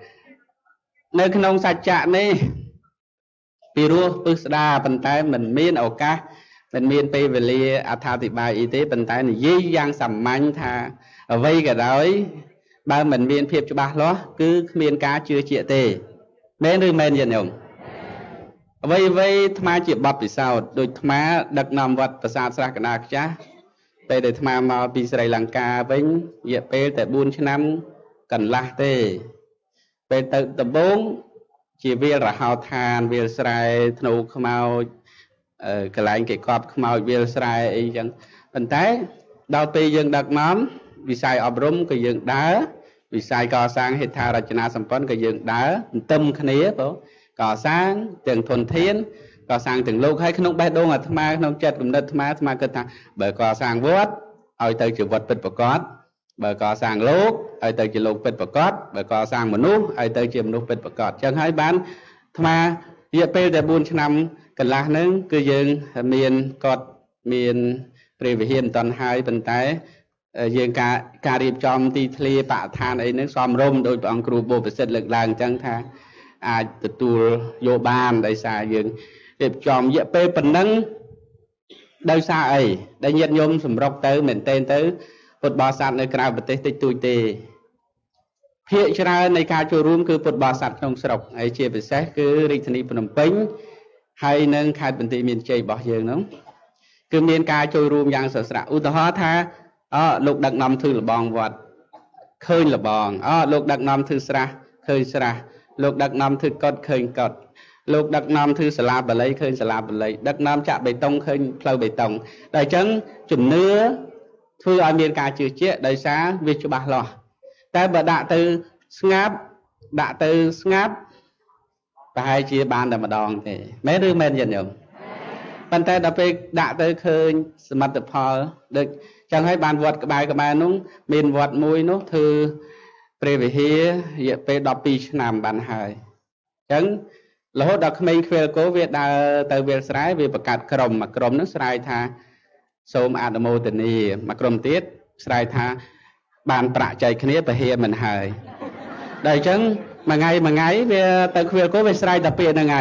S2: 4នៅក្នុងសច្ចៈនេះពីរោះពិស្ដាប៉ុន្តែមិនមានឱកាសមិនមានពេលវេលាអត្ថាធិប្បាយអីទេប៉ុន្តែនិយាយយ៉ាងសាមញ្ញថាអ្វីក៏ដោយបើមិនមានភាពច្បាស់លាស់គឺគ្មានការជឿជាក់ទេមែនឬមែនញាតិញោមអ្វីអ្វីអាត្មាជាបទពិសោធន៍ដូចអាត្មាដឹកនាំវត្តប្រាសាទស្រះកណ្ដាលខ្ចាស់ពេលដែលអាត្មាមកពីស្រីលង្កាវិញរយៈពេលតែ4ឆ្នាំកន្លះទេពេលទៅដំបូងជាវាលរហោឋានវាលស្រែធ្នូខ្មោចកន្លែងគេកប់ខ្មោចវាលស្រែអីចឹងប៉ុន្តែដល់ពេលយើងដឹកនាំវិស័យអប់រំក៏យើងដើរវិស័យកសាងហេដ្ឋារចនាសម្ព័ន្ធក៏យើងដើរទន្ទឹមគ្នាបងកសាងទាំងធនធានកសាងទាំងលោកហើយក្នុងបេះដូងអាត្មាក្នុងចិត្តគំនិតអាត្មាអាត្មាគិតថាបើកសាងវត្តឲ្យទៅជាវត្តពិតប្រាកដបើកសាងលោកឲ្យទៅជាលោកពិតប្រាកដបើកសាងមនុស្សឲ្យទៅជាមនុស្សពិតប្រាកដចឹងហើយបានអាត្មារយៈពេលតែ4ឆ្នាំកន្លះហ្នឹងគឺយើងមានកត់មានព្រះវិហារមិនតាន់ហើយប៉ុន្តែយើងការការរៀបចំទីធ្លាបរិស្ថានអីហ្នឹងសមរម្យដោយព្រះអង្គគ្រូបូពិសិដ្ឋលើកឡើងអញ្ចឹងថាអាចទទួលយកបានដោយសារយើងរៀបចំរយៈពេលប៉ុណ្ណឹងដោយសារអីដែលញាតិញោមសម្រុកទៅមែនទែនទៅពុទ្ធបរិស័ទនៅក្រៅប្រទេសតិចតួចទេភាគច្រើននៃការចូលរួមគឺពុទ្ធបរិស័ទក្នុងស្រុកហើយជាពិសេសគឺរាជធានីភ្នំពេញហើយនឹងខេត្តបន្ទាយមានជ័យរបស់យើងហ្នឹងគឺមានការចូលរួមយ៉ាងស្រស់ស្រាយឧទាហរណ៍ថាអលោកដឹកនាំធ្វើលបងវត្តឃើញលបងអលោកដឹកនាំធ្វើស្រះឃើញស្រះលោកដឹកនាំធ្វើកុដឃើញកុដលោកដឹកនាំធ្វើសាលាបាលីឃើញសាលាបាលីដឹកនាំចាក់បេតុងឃើញផ្លូវបេតុងតែអញ្ចឹងជំនឿធ្វើឲ្យមានការជឿជាក់ដោយសារវាច្បាស់លាស់តែបើដាក់ទៅស្ងាត់ដាក់ទៅស្ងាត់ប្រហែលជាបានតែម្ដងទេមែនឬមែនញាតិញោមប៉ុន្តែដល់ពេលដាក់ទៅឃើញសមិទ្ធផលដូចចឹងហើយបានវត្តក្បែរក្បែរនោះមានវត្តមួយនោះធ្វើព្រះវិហាររយៈពេល12ឆ្នាំបានហើយអញ្ចឹងរហូតដល់ក្មេងខ្វៀលគោវាដើរទៅវាលស្រែវាបង្កើតក្រុមមួយក្រុមនោះស្រែកថាសូមអនុមោទនាមួយក្រុមទៀតស្រែកថាបានប្រាក់ចែកគ្នាពហិមិនហើយដល់អញ្ចឹងមួយថ្ងៃមួយថ្ងៃវាទៅខ្វៀលគោវាស្រែកតែពាក្យហ្នឹងហើយ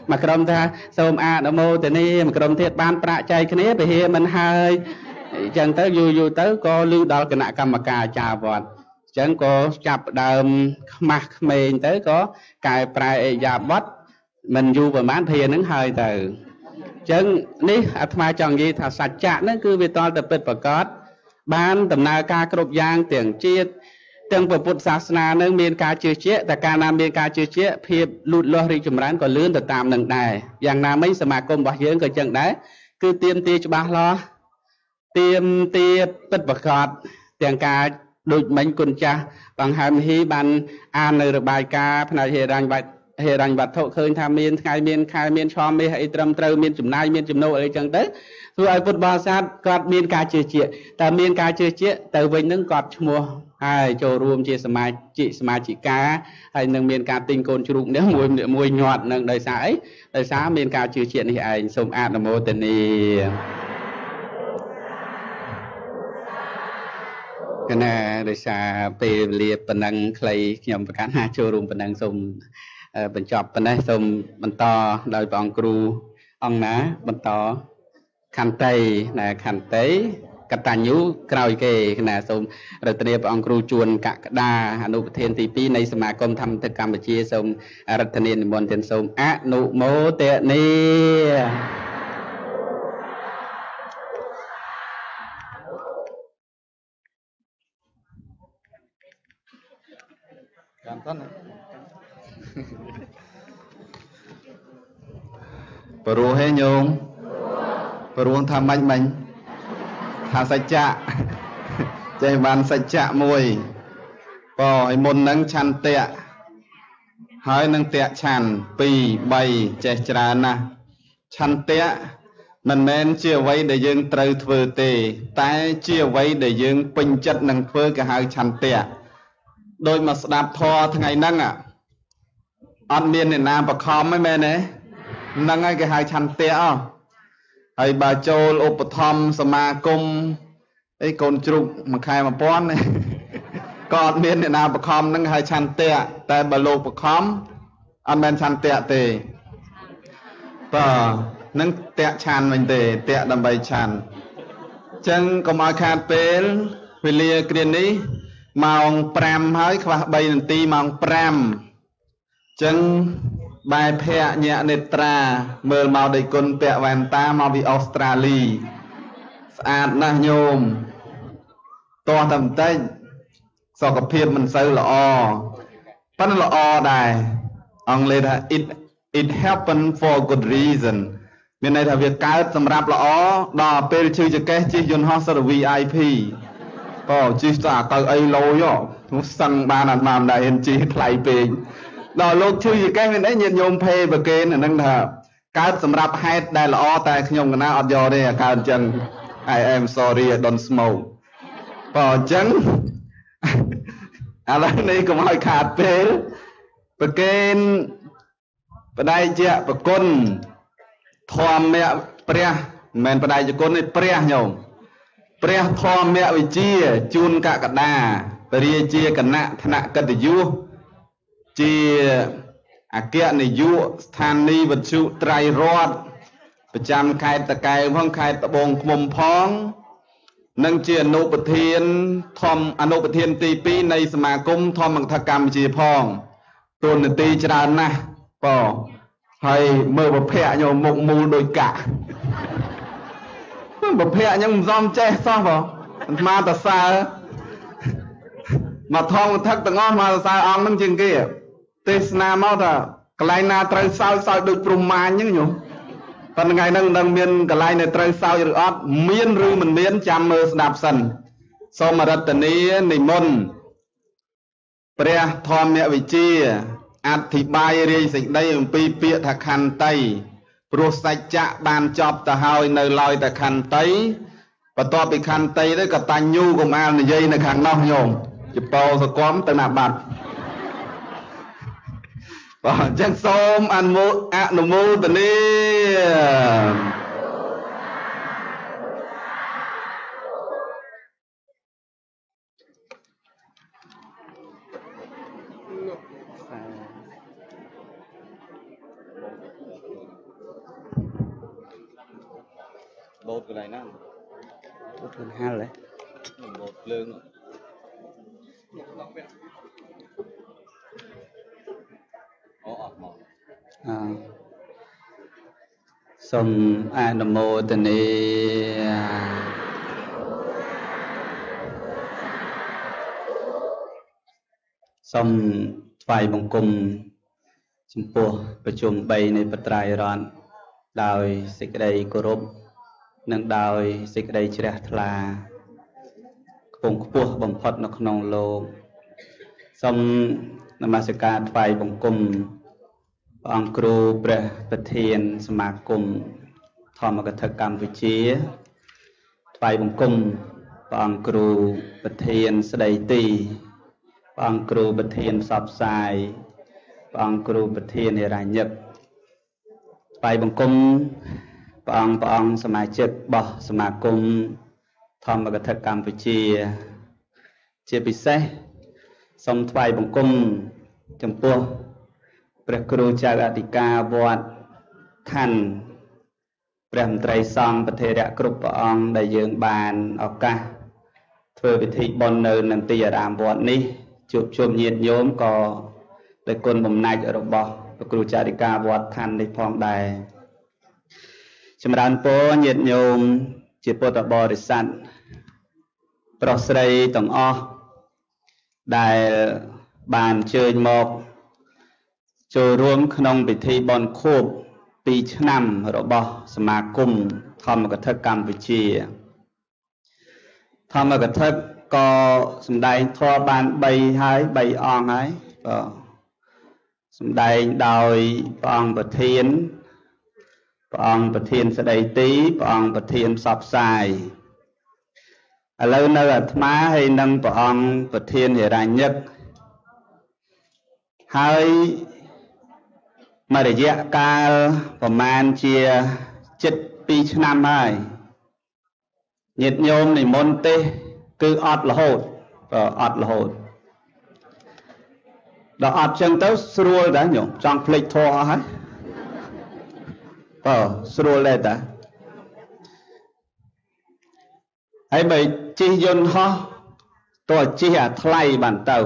S2: mà cầm ta xôm a nó mô thì ni mà cầm thiệt ban pra chạy cái này thì mình hơi chẳng tới dù dù tới có lưu đó cái nạ cầm mà cà trà vọt chẳng có chập đờm mặt mình tới có cài prai giả bót mình dù vào mán thiền nó hơi từ chẳng ní mà chọn gì thà sạch chạ nó cứ vì to tập bật và cót ban tầm nào ca cột giang tiền chiết tiếng Phật Phậtศาสนา nó miền ca chưa chếtแต่การนำ miền ca chưa chết ភាពលូតលាស់រីកចម្រើនក៏លឿនទៅតាមនឹងដែរយ៉ាងណាមិញសមាគមរបស់យើងក៏ចឹងដែរគឺទៀមទាច្បាស់លាស់ទៀមទាពិតប្រាកដទាំងការដូចមិញគុណចាស់បង្ហើមហ៊ីបានអាននៅរបាយការណ៍ផ្នែកហេរញ្ញវត្ថុហេរញ្ញវត្ថុឃើញថាមានថ្ងៃមានខែមានឆមាសអីត្រឹមត្រូវមានចំណាយមានចំណូលអីចឹងទៅធ្វើឲ្យពុទ្ធបរិស័ទគាត់មានការជឿជាក់តែមានការជឿជាក់ទៅវិញនឹងគាត់ឈ្មោះហើយចូលរួមជាសមាជិកសមាជិកាហើយនឹងមានការទិញកូនជ្រូកនេះមួយមួយញាត់នឹងដោយសារអីដោយសារមានការជឿជាក់នេះឯងសូមអនុមោទនាកណាដោយសារពេលវេលាប៉ុណ្ណឹងខ្លីខ្ញុំប្រកាសថាចូលរួមប៉ុណ្ណឹងសូមបញ្ចប់ប៉ុណ្ណេះសូមបន្តដោយព្រះអង្គគ្រូអង្គណាបន្តខន្តីណាខន្តីកតញ្ញូក្រោយគេណាសូមរតនាព្រះអង្គគ្រូជួនកក្កដាអនុប្រធានទីពីរនៃសមាគមធម្មទិកម្ពុជាសូមរតនានិមន្តទាំងសូមអនុមោទនា
S1: ចាំតណាព្រោះហេញោមព្រោះថាម៉េចមិញថាសច្ចៈចេះបានសច្ចៈមួយបើឲ្យមុននឹងឆន្ទៈហើយនឹងតៈឆាន់ពីរ បីចេះច្រើនណាស់ឆន្ទៈមិនមែនជាអ្វីដែលយើងត្រូវធ្វើទេតែជាអ្វីដែលយើងពេញចិត្តនឹងធ្វើគេហៅឆន្ទៈដោយមកស្ដាប់ធម៌ថ្ងៃហ្នឹងអត់មានអ្នកណាបខំទេមែនទេហ្នឹងហើយគេហៅឆន្ទៈអហើយបើចូលឧបត្ថម្ភសមាគមអីកូនជ្រូកមួយខែមួយពាន់ក៏អត់មានអ្នកណាបខំហ្នឹងហៅឆន្ទៈតែបើលោកបខំអត់មែនឆន្ទៈទេបើនឹងតៈឆានវិញទេតៈដើម្បីឆានអញ្ចឹងកុំឲ្យខាតពេលវេលាគ្រានេះម៉ោងប្រាំហើយខ្វះបីនាទីម៉ោងប្រាំអញ្ចឹងបែរភ័ក្រញាក់នេត្រាមើលមកដីគុណពាក់វ៉ែនតាមកពីអូស្ត្រាលីស្អាតណាស់ញោមតោះតែបន្តិចសុខភាពមិនសូវល្អប៉ុន្តែល្អដែរអង់គ្លេសថា it it happen for good reason មានន័យថាវាកើតសម្រាប់ល្អដល់ពេលជឿចកេះជិះយន្តហោះសិត វី អាយ พี បើជិះទៅទៅអីលយនោះសឹងបានអត់បានដែរហ៊ានជិះថ្លៃពេកដល់លោកជឿចកេះមានអីញាតិញោមភេប្រគេនអានឹងថាកើតសម្រាប់ហេតុដែលល្អតែខ្ញុំកណាអត់យកទេកើតអញ្ចឹង I am sorry I don't smoke បើអញ្ចឹងឥឡូវនេះកុំឲ្យខាតពេលប្រគេនបដិជាប្រគុណធម្មៈព្រះមិនមែនបដិជាគុណទេព្រះញោមព្រះធម្មៈវិជាជួនកក្កដាបរិជាគណៈថ្នាក់កិត្តិយសជាអគ្គនាយកស្ថានីយ៍វិទ្យុត្រៃរតន៍ប្រចាំខេត្តតាកែវផងខេត្តត្បូងឃ្មុំផងនិងជាអនុប្រធានធម្មអនុប្រធានទីពីរនៃសមាគមធម្មកថាកម្ពុជាផងទូននីតិច្រើនណាស់ប៉ហើយមើលប្រភ័ក្រញោមមុខមូលដូចកាក់ប្រភ័ក្រអញ្ចឹងមិនសមចេះសោះបងអាត្មាតសើមកថងថឹកទាំងអស់មកសរសើរអង្គនឹងជាងគេទេសនាមកថាកន្លែងណាត្រូវសោយសោយដូចព្រំមាញអញ្ចឹងញោមប៉ុន្តែថ្ងៃហ្នឹងមិនដឹងមានកន្លែងដែលត្រូវសោយឬអត់មានឬមិនមានចាំមើលស្ដាប់សិនសូមរតនានិមន្តព្រះធម្មវិជាអធិប្បាយរាយសេចក្តីអំពីពាក្យថាខន្តីព្រោះសច្ចៈបានចប់ទៅហើយនៅឡើយតែខន្តីបន្ទាប់ពីខន្តីទៅកតញ្ញូកុមារនិយាយនៅខាងនោះញោមចពោសកមទៅណាបាត់បាទអញ្ចឹងសូមអនុមោអនុមោទនា cái này nó
S2: tốt hơn hai đấy
S1: một lương
S2: à sum anamo tani sum vài bông cung chim puaประชุมbayในปัตตรายร้อนโดยសេចក្តីគោរពនិងដោយសេចក្តីជ្រះថ្លាខ្ពង់ខ្ពស់បំផុតនៅក្នុងលោកសូមនមស្ការថ្វាយបង្គំព្រះអង្គគ្រូព្រះប្រធានសមាគមធម្មកថាកម្ពុជាថ្វាយបង្គំព្រះអង្គគ្រូប្រធានស្ដីទីព្រះអង្គគ្រូប្រធានផ្សព្វផ្សាយព្រះអង្គគ្រូប្រធានហិរញ្ញិកថ្វាយបង្គំព្រះអង្គព្រះអង្គសមាជិករបស់សមាគមធម្មកថាកម្ពុជាជាពិសេសសូមថ្វាយបង្គំចំពោះព្រះគ្រូចៅអធិការវត្តខណ្ឌព្រះមន្ត្រីសង្ឃប្រធេរៈគ្រប់ព្រះអង្គដែលយើងបានឱកាសធ្វើពិធីបុណ្យនៅនឹងទីអារាមវត្តនេះជួបជុំញាតិញោមក៏ដោយគុណបំណាច់របស់ព្រះគ្រូចៅអធិការវត្តខណ្ឌនេះផងដែរចម្រើនពរញាតិញោមជាពុទ្ធបរិស័ទប្រុសស្រីទាំងអស់ដែលបានអញ្ជើញមកចូលរួមក្នុងពិធីបុណ្យខួបពីរឆ្នាំរបស់សមាគមធម្មកថាកម្ពុជាធម្មកថាក៏សម្ដែងធម៌បានបីហើយបីអង្គហើយក៏សម្ដែងដោយព្រះអង្គប្រធានព្រះអង្គប្រធានស្ដីទីព្រះអង្គប្រធានផ្សព្វផ្សាយឥឡូវនៅអាត្មាហើយនឹងព្រះអង្គប្រធានហិរញ្ញិកហើយមករយៈកាលប្រមាណជាជិតពីរឆ្នាំហើយញាតិញោមនិមន្តទេគឺអត់រហូតក៏អត់រហូតដល់អត់ចឹងទៅស្រួលដែរញោមចង់ភ្លេចធម៌អស់ហើយបើស្រួលដែរតាហើយបើជិះយន្តហោះតើជិះអាថ្លៃបានទៅ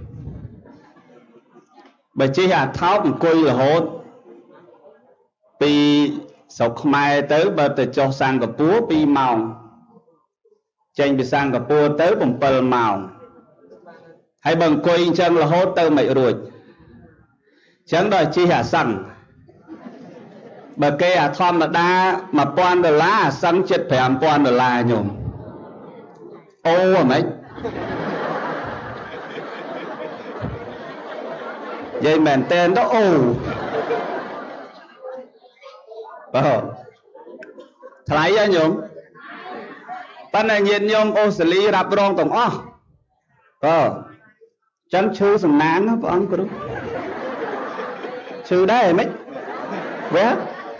S2: បើជិះអាថោកអង្គុយរហូតពីស្រុកខ្មែរទៅបើទៅចុះសិង្ហបុរីពីរម៉ោងចេញពីសិង្ហបុរីទៅbảyម៉ោងហើយបើអង្គុយអញ្ចឹងរហូតទៅមិនរួចអញ្ចឹងដល់ជិះអាសឹងបើគេអាធម្មតាmột nghìnដុល្លារអាសឹងជិតប្រាំពាន់ដុល្លារញោមអូអ្ហ្មិចនិយាយមែនតើទៅអូបើថ្លៃហ៎ញោមប៉ុន្តែញាតិញោមអូស្ត្រាលីរ៉ាប់រងទាំងអស់បើចឹងឈឺសំណាងណាព្រះអង្គគ្រូឈឺដែរហ្មិចវ៉ា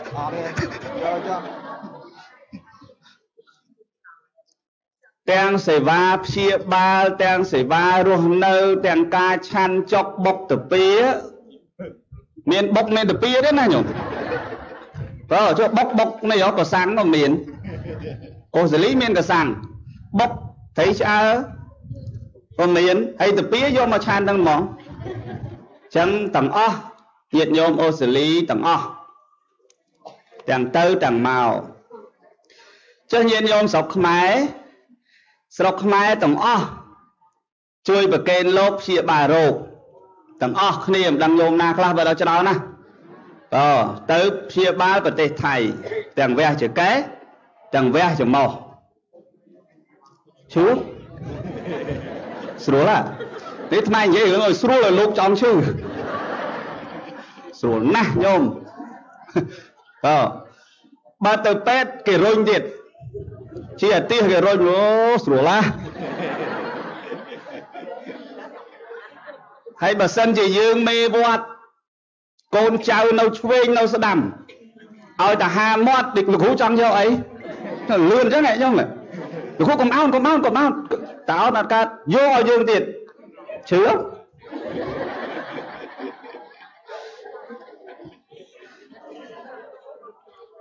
S2: ទាំងសេវាព្យាបាលទាំងសេវារស់នៅទាំងការឆាន់ចុកបុកទៅពីមានបុកមានទៅពីទេណាញោមបើចុះបុកបុកនេះក៏សាំងក៏មានអូស្ត្រាលីមានកសាំងបុកត្រីឆ្អើក៏មានហើយទៅពីយកមកឆាន់ទាំងហ្មងចឹងទាំងអស់ញាតិញោមអូស្ត្រាលីទាំងអស់ទាំងទៅទាំងមកចុះញាតិញោមស្រុកខ្មែរស្រុកខ្មែរទាំងអស់ជួយប្រកេនលោកព្យាបាលរោគទាំងអស់គ្នាមិនដឹងញោមណាខ្លះបើដល់ច្រើនណាតើទៅព្យាបាលប្រទេសថៃទាំងវះចកែទាំងវះច្រមុះឈឺស្រួលហ៎នេះថ្មនិយាយរឿងឲ្យស្រួលឲ្យលោកចង់ឈឺស្រួលណាស់ញោមអើបើទៅពេទ្យគេរុញទៀតជាអាទិសគេរុញអូស្រួលណាស់ហើយបើសិនជាយើងមេវត្តកូនចៅនៅឆ្វេងនៅស្ដាំឲ្យតាហាមាត់លោកគ្រូចង់យកអីលឿនអញ្ចឹងញោមលោកគ្រូកុំអោនកុំអោនកុំអោនតើអោនអត់កើតយកឲ្យយើងទៀតឈឺ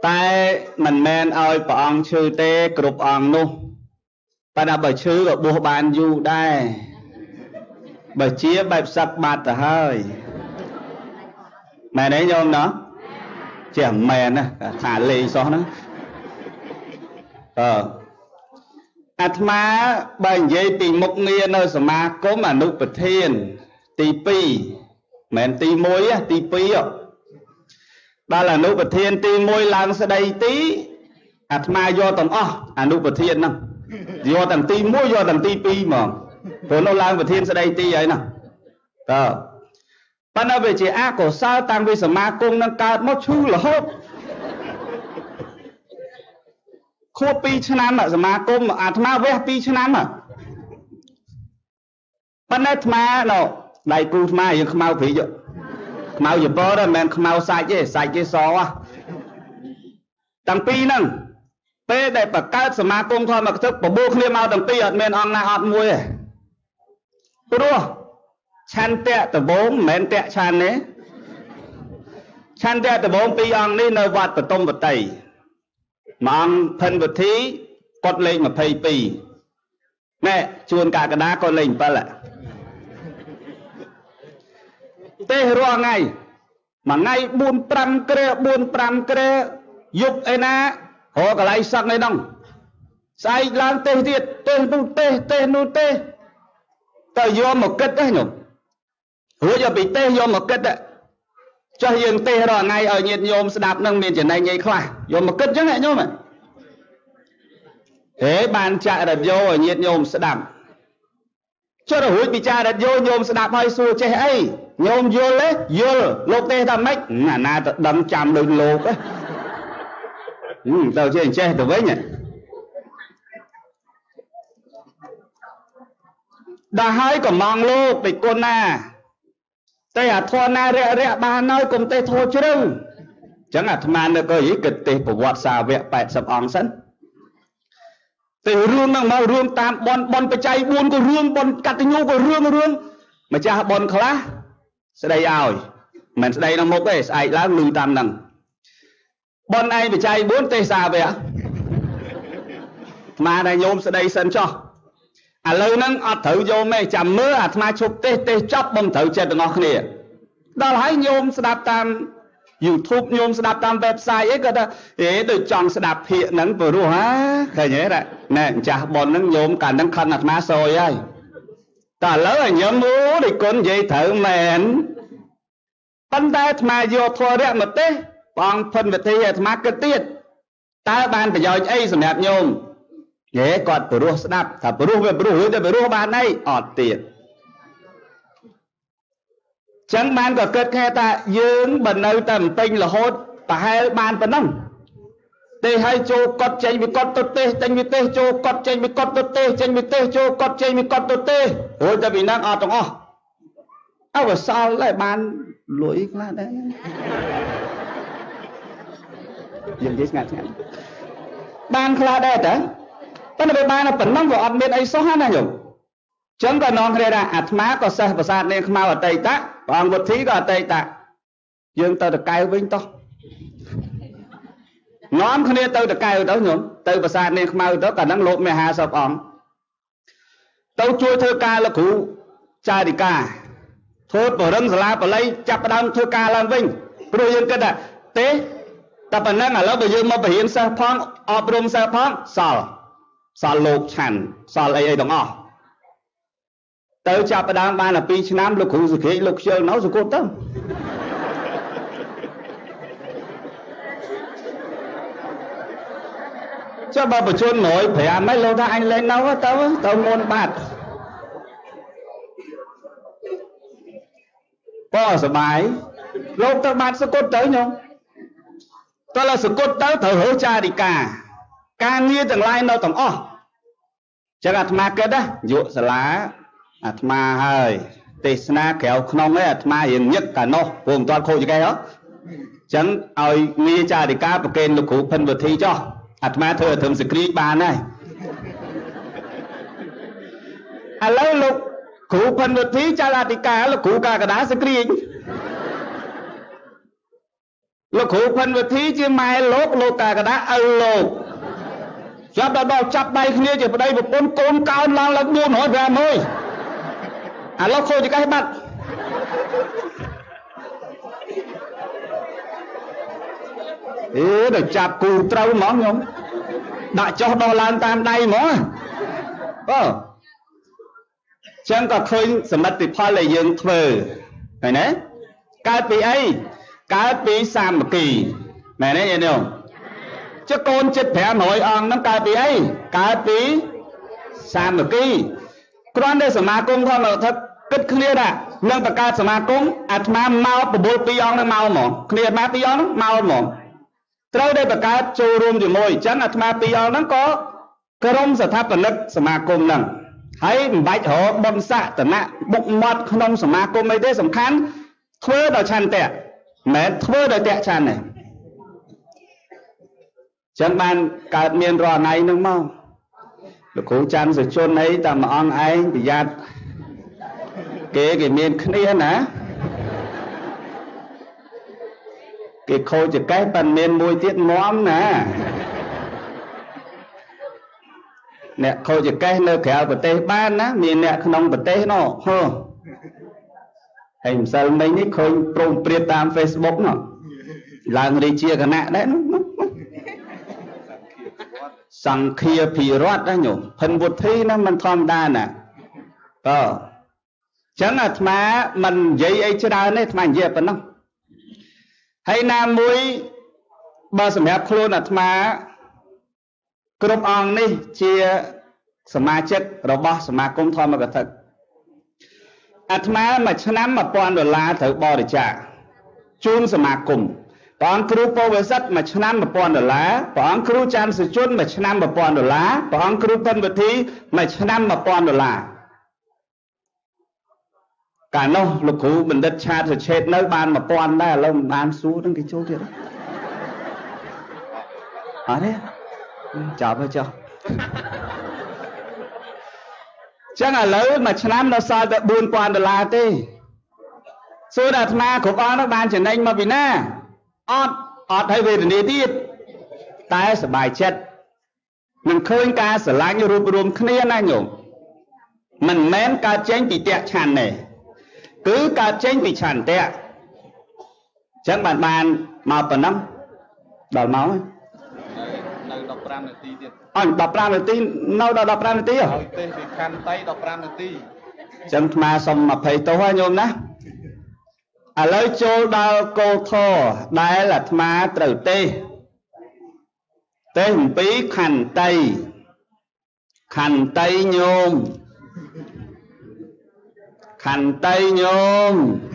S2: តែមិនមែនឲ្យព្រះអង្គឈឺទេគ្រប់អង្គនោះប៉ុន្តែបើឈឺក៏បួសបានយូរដែរបើជាបែបសឹកបាត់ទៅហើយមែនទេញោមណោះជាមែនណាថាលេងសោះហ្នឹងអឺអាត្មាបើនិយាយពីមុខងារនៅសមាគមអនុប្រធានទីពីរមិនទីមួយទីពីរដល់អនុប្រធានទីមួយឡើងស្ដីទីអាត្មាយកទាំងអស់អនុប្រធានហ្នឹងយកទាំងទីមួយយកទាំងទីពីរហ្មងព្រោះនោះឡើងប្រធានស្ដីទីហើយណាតើប៉ុន្តែវាជាអកុសលតាំងពីសមាគមនឹងកើតមកឈឺរហូតខួបពីរឆ្នាំសមាគមអាត្មាវះពីរឆ្នាំប៉ុន្តែអាត្មាណោដៃគូអាត្មាយើងខ្មៅព្រីខ្មៅយបរមិនមែនខ្មៅសាច់ទេសាច់គេសតាំងពីហ្នឹងពេលដែលបង្កើតសមាគមធម្មកថាបបួលគ្នាមកតាំងពីអត់មានអង្គណាអត់មួយទេព្រោះឆន្ទៈដបងមិនមែនតៈឆានទេឆន្ទៈដបងពីរអង្គនេះនៅវត្តបតុមបតីម៉ងផិនវុធីគាត់លេខยี่สิบสองណែជួនកាកដាគាត់លេខbảyទេរាល់ថ្ងៃមួយថ្ងៃbốn nămក្រែbốn nămក្រែយប់ឯណារកកន្លែងសឹកឯហ្នឹងស្អែកឡើងទេសទៀតទេសនោះទេសទេសនោះទេសតែយកមកគិតទេញោមរួចយកពីទេសយកមកគិតចុះយើងទេសរាល់ថ្ងៃឲ្យញាតិញោមស្ដាប់នឹងមានចំណេញអីខ្លះយកមកគិតអញ្ចឹងញោមហេបានចាក់រត់យកឲ្យញាតិញោមស្ដាប់ចុះរួចពីចាក់រត់យកញោមស្ដាប់ហើយសួរចេះអីញោមយល់ទេយល់លោកទេសថាម៉េចអាណាទៅដឹងចាំដូចលោកទៅចេះចេះទៅវិញដល់ហើយក៏មងលោកពីគុណណាតែអាធនណារយៈរយៈបានហើយកុំទេធោជ្រៅអញ្ចឹងអាត្មានៅក៏យីគិតទេប្រវត្តិសាវកแปดสิบអង្គសិនតែរឿងហ្នឹងមករឿងតាមបនបនបច្ច័យbốnក៏រឿងបនកតញ្ញូក៏រឿងរឿងម្ចាស់បនខ្លះស្ដីឲ្យមិនស្ដីនៅមុខទេស្អែកឡើងលឺតាមហ្នឹងបនឯងបច្ច័យbốnទេសាវកអាត្មាដែលញោមស្ដីសិនចោះឥឡូវហ្នឹងអត់ត្រូវយកមេចាំមើលអាត្មាឈប់ទេសទេសចប់បំត្រូវចិត្តទាំងអស់គ្នាដល់ហើយញោមស្ដាប់តាម YouTube ញោមស្ដាប់តាម website អីគាត់ថាហេដូចចង់ស្ដាប់ភាគហ្នឹងព្រោះហាឃើញទេណែម្ចាស់ប៉ុនហ្នឹងញោមកាលហ្នឹងខណ្ឌអាត្មាសយហើយតែឥឡូវញោមអូដូចគុណនិយាយត្រូវមែនប៉ុន្តែអាត្មាយកធរៈមកទេសបងផិនវិធីអាត្មាគិតទៀតតើបានប្រយោជន៍អីសម្រាប់ញោមហេគាត់ព្រោះស្ដាប់ថាព្រោះវាព្រោះឬតែព្រោះបានអីអត់ទៀតចឹងបានក៏គិតថាថាយើងបើនៅតែបំពេញរហូតប្រហែលបានប៉ុណ្ណឹងទេឲ្យចូលកត់ចេញពីកត់ទៅទេសចេញពីទេសចូលកត់ចេញពីកត់ទៅទេសចេញពីទេសចូលកត់ចេញពីកត់ទៅទេសរួចតែពីហ្នឹងអត់ទាំងអស់អើបើសល់តែបានលុយខ្លះដែរយើងនិយាយស្ងាត់ស្ងាត់បានខ្លះដែរតើប៉ុន្តែបានប៉ុណ្ណឹងក៏អត់មានអីសោះណាញោមចឹងក៏នងគ្នាដែរអាត្មាក៏សេះប្រាសាទនាងខ្មៅអតីតៈព្រះអង្គវុធីក៏អតីតៈយើងទៅតកៅវិញតោះនាំគ្នាទៅតកៅទៅញោមទៅប្រាសាទនាងខ្មៅទៅកាលហ្នឹងលោកមានห้าสิบអង្គទៅជួយធ្វើការលោកគ្រូចារិកាធ្វើបរិញ្ញសាលាបល័យចាប់ផ្ដើមធ្វើការឡើងវិញព្រោះយើងគិតថាទេតែប៉ុណ្ណឹងឥឡូវបើយើងមកបរៀនសិស្សផងអប់រំសិស្សផងសល់សល់លោកឆាន់សល់អីអីទាំងអស់ទៅចាប់ផ្ដើមបានតែពីរឆ្នាំលោកគ្រូសុខេកលោកខ្ជិលនៅសកលទៅចាំបើបញ្ជូនមួយប្រាំហើយលោកថាអញលេងនៅទៅទៅមុនបាត់បើសបាយលោកទៅបាត់សកលទៅញោមតើលើសកលទៅត្រូវរើសចារិកាការងារទាំងឡាយនៅទាំងអស់ចឹងអាត្មាគិតណាយកសាលាអាត្មាហើយទេសនាក្រៅក្នុងឯអាត្មារៀងញឹកកាលនោះព្រោះមិនទាន់ខូចចកែហ៎ចឹងឲ្យងារចារិកាប្រកេនលោកគ្រូផិនវិធីចោះអាត្មាធ្វើឲ្យត្រឹមសក្រីបានហើយឥឡូវលោកគ្រូផិនវិធីចារិកាលោកគ្រូកាកដាសក្រីលោកគ្រូផិនវិធីជាម៉ែលោកលោកកាកដាឪលោកចាប់ដល់ចាប់ដៃគ្នាជាប្តីប្រពន្ធកូនកោនឡើងឡើងបួនរយប្រាំមួយឥឡូវខូចចកេះបាត់អេដល់ចាប់គូត្រូវហ្មងខ្ញុំដាក់ចុះដល់ឡើងតាមដៃហ្មងអូចឹងក៏ឃើញសមិទ្ធផលដែលយើងធ្វើឃើញទេកើតពីអីកើតពីសាមគ្គីមែនទេញាតិញោមចុះកូនចិត្តប្រាំរយអង្គហ្នឹងកើតពីអីកើតពីសាមគ្គីគ្រាន់តែសមាគមធម្មថាគិតគ្នាថានឹងបង្កើតសមាគមអាត្មាមកប្រមូលពីរអង្គហ្នឹងមកហ្មងគ្នាអាត្មាពីរអង្គហ្នឹងមកហ្មងត្រូវតែបង្កើតចូលរួមជាមួយអញ្ចឹងអាត្មាពីរអង្គហ្នឹងក៏ក្រុមស្ថាបនិកសមាគមហ្នឹងហើយមិនបាច់រកបុណ្យស័ក្តិណៈបុកមាត់ក្នុងសមាគមអីទេសំខាន់ធ្វើដោយឆន្ទៈមិនមែនធ្វើដោយតេឆន្ទទេចឹងបានកើតមានរាល់ថ្ងៃហ្នឹងមកលោកគ្រូច័ន្ទសុជនអីតែមួយអង្គឯងប្រយ័ត្នគេគេមានគ្នាណាគេខូចចកេះប៉ិនមានមួយទៀតមមណាអ្នកខូចចកេះនៅក្រៅប្រទេសបានណាមានអ្នកក្នុងប្រទេសនោះហ៎ហើយម្សិលមិញនេះឃើញព្រមព្រៀបតាម Facebook នោះឡើងរាជាគណៈដែរនោះសង្ឃាភិរដ្ឋណាញោមផិនវុធីណាមិនធម្មតាណាក៏ចឹងអាត្មាមិននិយាយអីច្រើនទេអាត្មានិយាយប៉ុណ្ណោះហើយណាមួយបើសម្រាប់ខ្លួនអាត្មាគ្រប់អង្គនេះជាសមាជិករបស់សមាគមធម្មកថាអាត្មាមួយឆ្នាំmột nghìnដុល្លារត្រូវបរិច្ចាគជូនសមាគមព្រះអង្គគ្រូពវសិទ្ធមួយឆ្នាំmột nghìnដុល្លារព្រះអង្គគ្រូច័ន្ទសុជនមួយឆ្នាំmột nghìnដុល្លារព្រះអង្គគ្រូផិនវិធីមួយឆ្នាំmột nghìnដុល្លារកាលនោះលោកគ្រូបណ្ឌិតឆាតសុឆេតនៅបានmột nghìnដែរឥឡូវមិនបានសួរនឹងគេចូលទៀតអត់ទេចាប់ហើយចុះចឹងឥឡូវមួយឆ្នាំនៅសល់តែbốn nghìnដុល្លារទេសួរអាត្មាគ្រប់អង្គនោះបានចំណេញមកពីណាអត់អត់ឲ្យវេទនាទៀតតែសบายចិត្តនឹងឃើញការស្រឡាញ់រួបរวมគ្នាណាញោមមិនមែនកើតចេញពីតេឆន្ទទេគឺកើតចេញពីឆន្ទៈចឹងបានបានមកប៉ុណ្ណឹងដល់មកហើយនៅ15នាទីទៀតអញ15នាទីនៅដល់15នាទីហើយទេសវិខន្តី15នាទីចឹងអាត្មាសុំអភ័យទោសហើយញោមណាឥឡូវចូលដល់គោលធម៌ដែលអាត្មាត្រូវទេសទេសអំពីខន្តីខន្តីញោមខន្តីញោម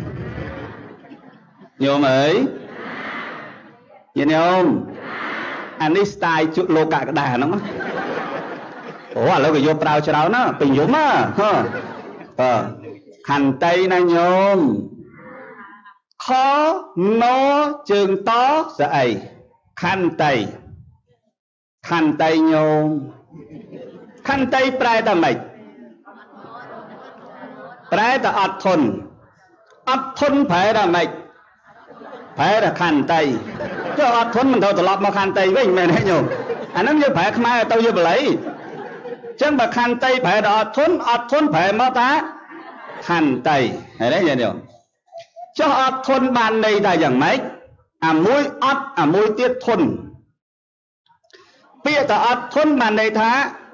S2: ញោមអើយញោមអានេះស្ទាយជក់លោកកកដាហ្នឹងអូឥឡូវក៏យកប្រើច្រើនណាពេញយំណាហ៎អឺខន្តីណាញោមខណជើងតស្អីខន្តីខន្តីញោមខន្តីប្រែតែម៉េចប្រែតែអត់ធន់អត់ធន់ប្រែតែម៉េចប្រែតែខន្តីចុះអត់ធន់មិនត្រូវត្រឡប់មកខន្តីវិញមែនទេញោមអាហ្នឹងយើងប្រែខ្មែរទៅយកបល័យអញ្ចឹងបើខន្តីប្រែតែអត់ធន់អត់ធន់ប្រែមកថាខន្តីឃើញទេញោមចុះអត់ធន់បានន័យថាយ៉ាងម៉េចអាមួយអត់អាមួយទៀតធន់ពាក្យតែអត់ធន់បានន័យថា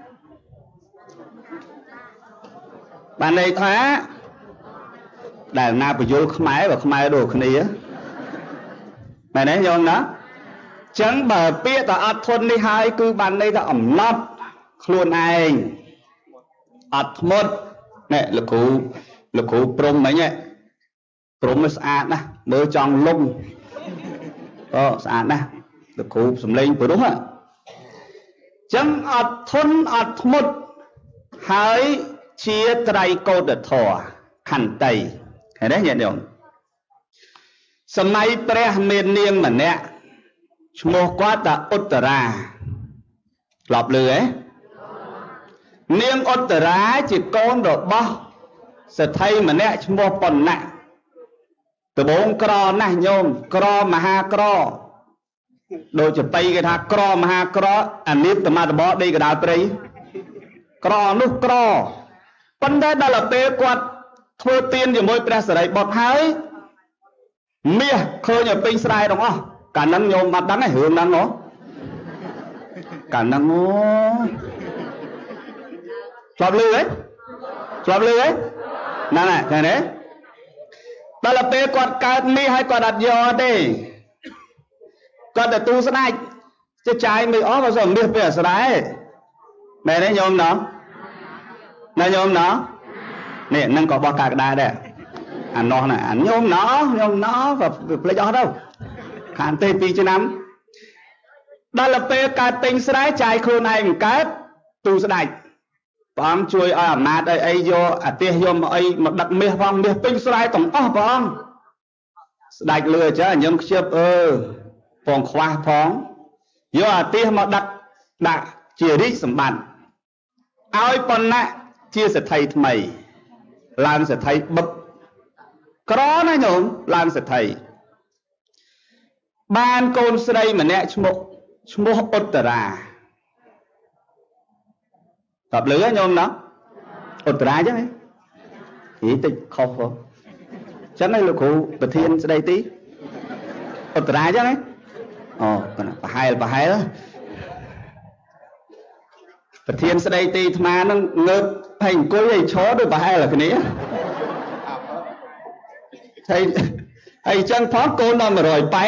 S2: បានន័យថាដែលណាបញ្យលខ្មែរបើខ្មែរដូចគ្នាមែនទេយល់ណាចឹងបើពាក្យតែអត់ធន់នេះហើយគឺបានន័យថាអំណត់ខ្លួនឯងអត់ធ្មត់ណែលោកគ្រូលោកគ្រូព្រំមិញព្រំស្អាតណាស់មើលចង់លំអូស្អាតណាស់លោកគ្រូសំឡេងព្រោះចឹងអត់ធន់អត់ធ្មត់ហើយជាត្រៃកោតធម៌ខន្តីឃើញទេញាតិញោមសម័យព្រះមាននាងម្នាក់ឈ្មោះគាត់ថាឧត្តរាធ្លាប់ឮទេនាងឧត្តរាជាកូនរបស់សេដ្ឋីម្នាក់ឈ្មោះប៉ុណ្ណៈตะบงกรอนะโยมกรอมหากรอโดยจะไปกันท่ากรอมหากรออันนี้ตมาตบอได้กระดาษไปกรอนุกรอปันได้ดาลเปกวดทั่วเตียนอยู่มวยประสายบอดหายเมียเคยอยู่เป็นสายหรอการนั่งโยมมาดังให้หืนนั่งเนาะการนั่งโง่ชอบเลยชอบเลยนั่นแหละใช่ไหมดาลเปกวดการมีให้กวดดัดยอได้ก็แต่ตูสนายจะใจไม่อ้อมาส่งเมียเป็นสายแม่ได้โยมเนาะนายโยมเนาะเนี่ยนั่งกอบอกกากได้เด้ออันนอน่ะอันโยมเนาะโยมเนาะแบบประโยชน์đâuขานเตปีจะนำดาลเปการเป็นสายใจครูนายมันการตูสนายพร้อมช่วยอามาได้ไอโยอาเตียโยมไอมาดักเมียพร้อมเมียเป็นสายต้องอ้อพร้อมสนายเลือจ้ะยังเชื่อเออพองคว้าพร้อมโยอาเตียมาดักดักเจริญสมบัติเอาไอ้ปนนะเชี่ยสะไทยทำไมลานสะไทยบึกกรอนะโยมลานสะไทยบ้านโกนสไลเหมือนเนี่ยชโมชโมอุตราตอบเลยโยมเนาะอุตราใช่ไหมอีติคอฉันให้ลูกครูประเทียนสไลตีอุตราใช่ไหมอ๋อปะหายปะหายแล้วประเทียนสไลตีธรรมานั่งเงือบให้กุ้ยให้ช้อด้วยปะหายหรอคนนี้ไอ้ไอ้จังพร้อมโกนนอนมาลอยไป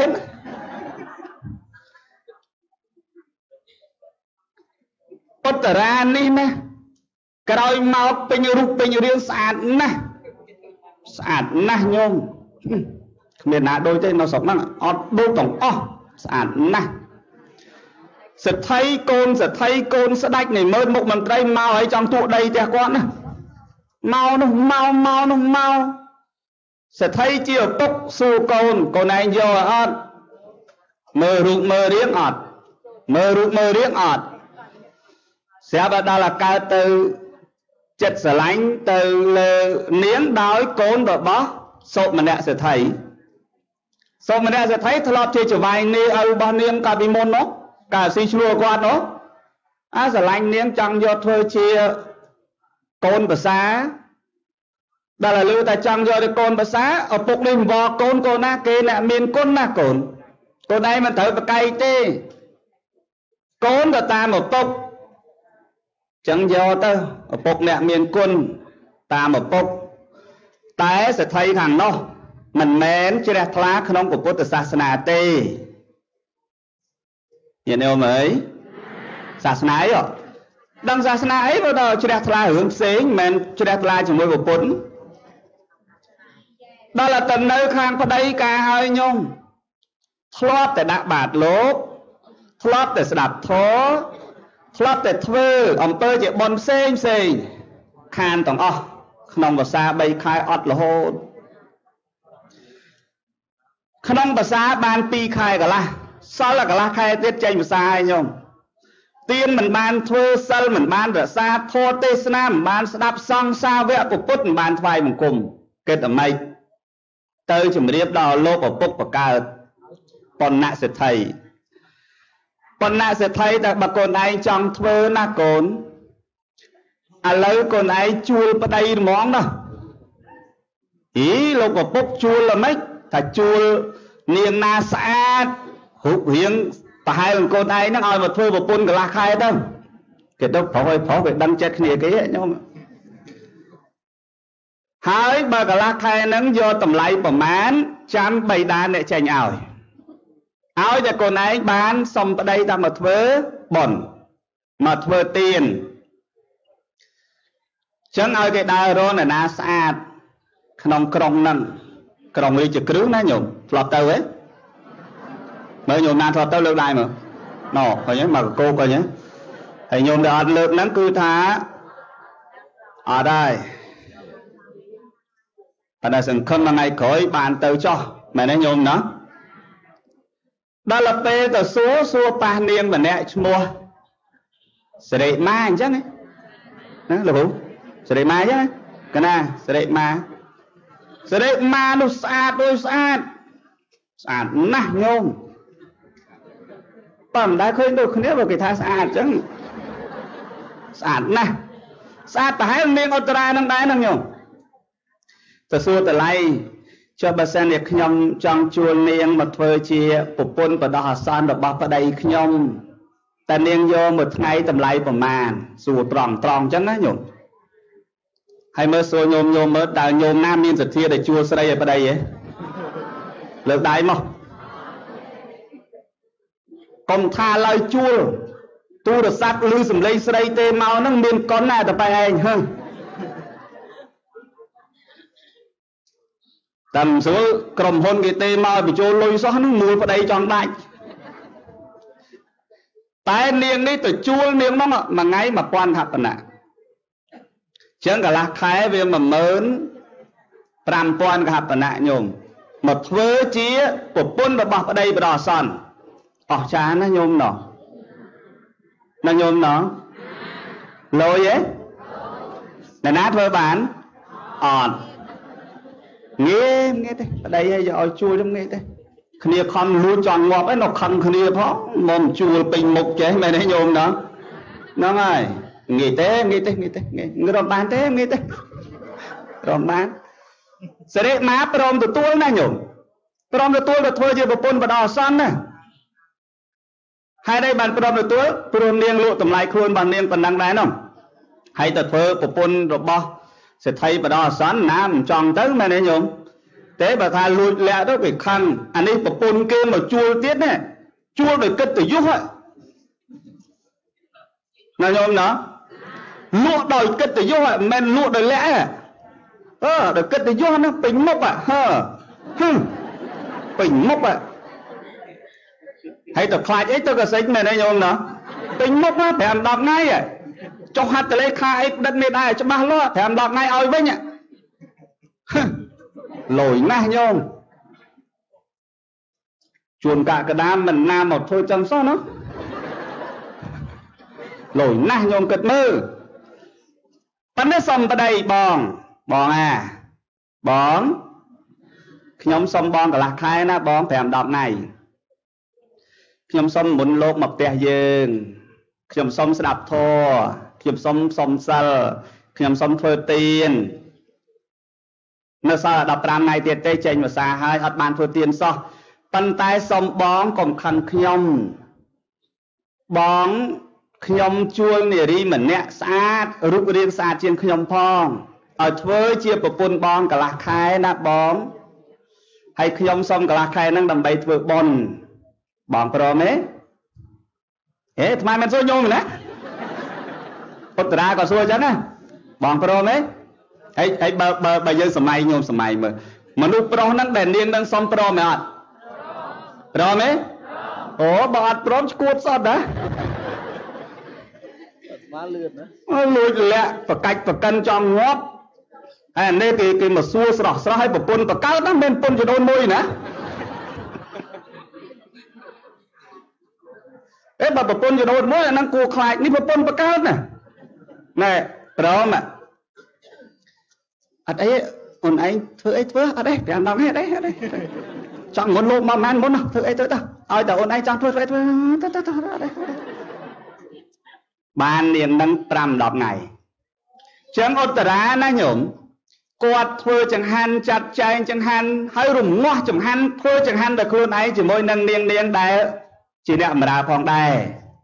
S2: อุตรานี่นะกระไรมาเป็นรูปเป็นเรื่องสะอาดนะสะอาดนะโยมเมียนาโดยใจเราสอบนั่งอดดูต่องอ้อสะอาดนะสะไทยโกนสะไทยโกนสะดักในเมื่อมุกมันไตรเมาไอ้จังตัวใดแต่ก่อนนะเมาเนาะเมาเมาเนาะเมาสะไทยเจียวตกสู่โกนโกนไอ้โยอดเมื่อรูเมื่อเรียงอดเมื่อรูเมื่อเรียงอดเสียบดาลกาtừจัดสลายtừเลี้ยงดาวโกนแบบบ่โสมันเนี่ยสะไทยโสมันเนี่ยสะไทยทลอบเชี่ยวไว้นี่เอาบานเนียงกาบิมนเนาะกาซีชัวกว่าเนาะอาสลายเลี้ยงจังยอดเธอเชียโกนภาษาดาลลือแต่จังยอดโกนภาษาเอาปกนิ่มวอโกนโกนาเกน่ะมีนก้นน่ะโกนโกนไอ้มันเถอะไปไกลเต้โกนแต่ตามหมดปกจังยอเตอปกเนี่ยมีนก้นตามหมดปกแต่สะไทยขังเนาะมันแม้นจะได้ทลาขนมกับพุทธศาสนาเต้เห็นเอาไหมศาสนาเหรอดังศาสนาไอ้พวกเราจะได้ทลาหึงเสียงแม้นจะได้ทลาจมูกกับพุทธđó là tận nơi khang vào đây cả hai nhung thótแต่ดักบาดโลกทลอดแต่สดับท้อทลอดแต่เทืออมเปอร์จะบนเซงเซงคานต้องอ้อขนมภาษาใบคายอดละโหดขนมภาษาบานปีคายกันละซ้อนละกันละคายเต็ดใจภาษาไอ้โยมเตียนเหมือนบานเทือเซลเหมือนบานแต่ซาโทเตสนาเหมือนบานสดับซองซาเวะปุปุ๊ดเหมือนบานไฟเหมือนกลมเกิดอะไรเตยจุ่มเรียบดาวโลกปุปุ๊บปากกาปนนาเสไทยปนนาเสไทยแต่บางคนไอจังเทอร์นาโกนอะไรคนไอจูลประเดี๋ยวมองนะอีโลกปุปุ๊บจูลละไหมถ้าจูลเนียงนาสะอาดหุบเหียงตายบางคนไอนั่งเอามาเทอร์ปุปุ๊นกับราคายตั้งเกิดต้องพอไปพอไปดังเจ็ดเนี่ยกี่เนี่ยหายบากลาใครนั้นโยตำไลประมาณจำใบดานเนี่ยใจเอาเอาจากคนไหนบ้านสมประเดี๋ยวทำมาเถื่อบ่นมาเถื่อเตียนฉันเอาcái đai rồi là naสะอาดขนมกรองนั่งกรองเลยจะครึ้งนะโยมหลอดเตาเว้ยเมื่อโยมนานหลอดเตาเลิกได้มั้งนอไปยังมาโก้ไปยังไอ้โยมเดือดเลิกนั้นคือท้าอ่าได้แต่ได้สังคมยังไงขอยบานเตาcho mày nói nhôm nó đó là pe tờ số số pa niên mà nè mua sẽ để ma chắc này đó là hú sẽ để ma chắc này cái na sẽ để ma sẽ đấy mà nó sạch đôi sạch sạch nát nhôm tầm đã khơi đôi khné vào cái thá sạch chẳng sạch nát sạch ta hãy miếng ở tra năng đáy năng nhôm ta xua ta lay cho bà sen liệt nhom trong chùa niên mà thuê chia phục quân và đỏ son được bọc ở đây nhom ta niên vô một ngày tầm lay của màn dù tròn tròn chẳng á nhung hay mơ xô nhôm nhôm mơ đào nhôm nam miên giật thia để chùa sau đây ở đây ấy lợp đáy mà còn tha lời chùa tu được sát lưu sầm lây sau đây tê mau nó miên con này tập bài anh hơn tầm số cầm hôn cái tê mau bị chô lôi xóa nó mùi vào đây tròn đại tại niềng đi từ chua niềng nó mà ngay mà quan hạt nè chẳng cả là khai về mà mớn pram quan cả hạt nè nhôm mà thưa chia của quân và bọc ở đây và đỏ sòn ở cha nó nhôm nó nó nhôm nó lôi ấy là nát với bán òn nghe nghe đây ở đây giờ chua trong nghe đây khnia con luôn tròn ngọt ấy nó khăn khnia phó mồm chua bình mục chế mày đấy nhôm đó nó ơi nghỉ tế nghỉ tế nghỉ tế người đồng bán tế nghỉ tế đồng bán sẽ đấy má prom từ tua này nhôm prom từ tua được thôi chứ bộ pôn và đỏ son nè hai đây bàn prom từ tua prom niên lụa tầm lại khuôn bàn niên phần đăng đá không hay từ thôi bộ pôn rồi bo sẽ thấy và đỏ son nam tròn tới mày đấy nhôm thế bà thà lùi lẹ đó phải khăn anh ấy bà pôn kê mà chua tiết này chua để cất từ giúp ấy nào nhôm nó lụa đòi cất từ giúp ấy men lụa đòi lẽ à ơ đòi cất từ giúp nó bình mốc à hơ hưng bình mốc à hay tập khai ấy tôi có xích này đây nhôm nó bình mốc á phải làm đọc ngay à cho hạt từ lấy khai đất này đây cho ba lo phải làm đọc ngay ôi với nhỉ lồi na nhôm chuồn cả cái đám mình nam một thôi chăm sóc nó lồi na nhôm cật mơ bắn nó xong ta đây bòn bòn à bón nhóm xong bòn cả lạc khai na bón thèm đọc này nhóm xong muốn lột mập tè dương nhóm xong sẽ đạp thô nhóm xong xong sal nhóm xong thôi tiền nó sao đọc ram này tiền tê chênh mà xa hai ọt bàn thôi tiền so bàn tay xong bón còn khăn nhom bón nhom chuông này đi mình nè sát rút riêng sát trên nhom phong ở với chia bộ pôn bón cả lạc khai nè bón hay nhom xong cả lạc khai năng đầm bay thưa bon bón pro mấy ế mai mình số nhôm rồi nè ốt ra có xua chắn á bón pro mấy ấy ấy bờ bờ bờ dân sầm mai nhôm sầm mai mà mà lúc pro năng đèn điên đang xong pro mày ạ pro mấy ủa bọt pro cuột sọt đó má lươn đó lùi lẹ và cách và cân trong ngót à nên cái cái mà xua sọt sọt hay bộ pôn và cao đó bên pôn cho đôi môi nè ấy bà bộ pôn cho đôi môi là năng cua khai ní bộ pôn và cao nè này pro mà ở đây còn anh thưa ấy thưa ở đây để làm đâu hết đấy ở đây chọn một lô mà man muốn nào thưa ấy tới tao ai tao ôn anh chọn thưa ấy thưa tới tới ở đây ban niềm nâng trầm đọc này chẳng ôn tả na nhổm quạt thưa chẳng han chặt chay chẳng han hơi rùng ngoa chẳng han thưa chẳng han được luôn ấy chỉ môi nâng niềng niềng đại chỉ đẹp mà ra phòng đây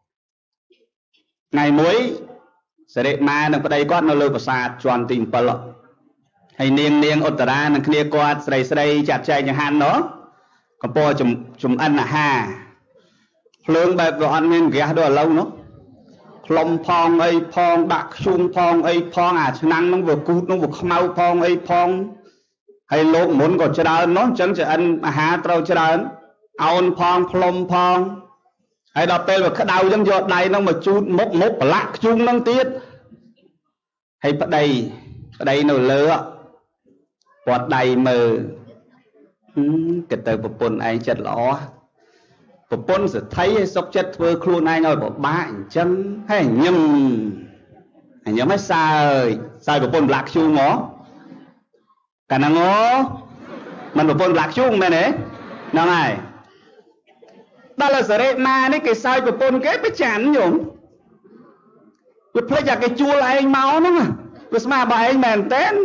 S2: ngày muối sẽ để mà nâng vào đây con nó lơ vào xa tròn tình bờ lọ hay niềng niềng ôn tả nâng kia quạt sấy sấy chặt chay chẳng han nó còn po chùm chùm ăn là ha lương bài vào ăn nên ghé đồ lâu nó lom phong ấy phong đặc chung phong ấy phong à năng nó vừa cút nó vừa mau phong ấy phong hay lộn muốn còn chơi đá nó chẳng chỉ ăn hà trâu chơi đá aon phong lom phong hay đọc tên vào cái đầu trong giọt này nó mà chút mốc mốc lạc chung nó tiết hay bắt đây bắt đây nó lỡ quạt đầy mờ cái từ bộ pôn anh chật lõ bộ pôn sẽ thấy sốc chất với khuôn anh rồi bộ ba chân hay nhầm nhầm hay xa ơi sao bộ pôn lạc chu ngó cả năng ngô mình một bồn lạc chung mẹ nè nào này đó là sở đệ mà đấy cái sai của bồn kết với chán nhổm tôi thấy là cái chua là anh máu nó mà tôi mà bà anh mèn tên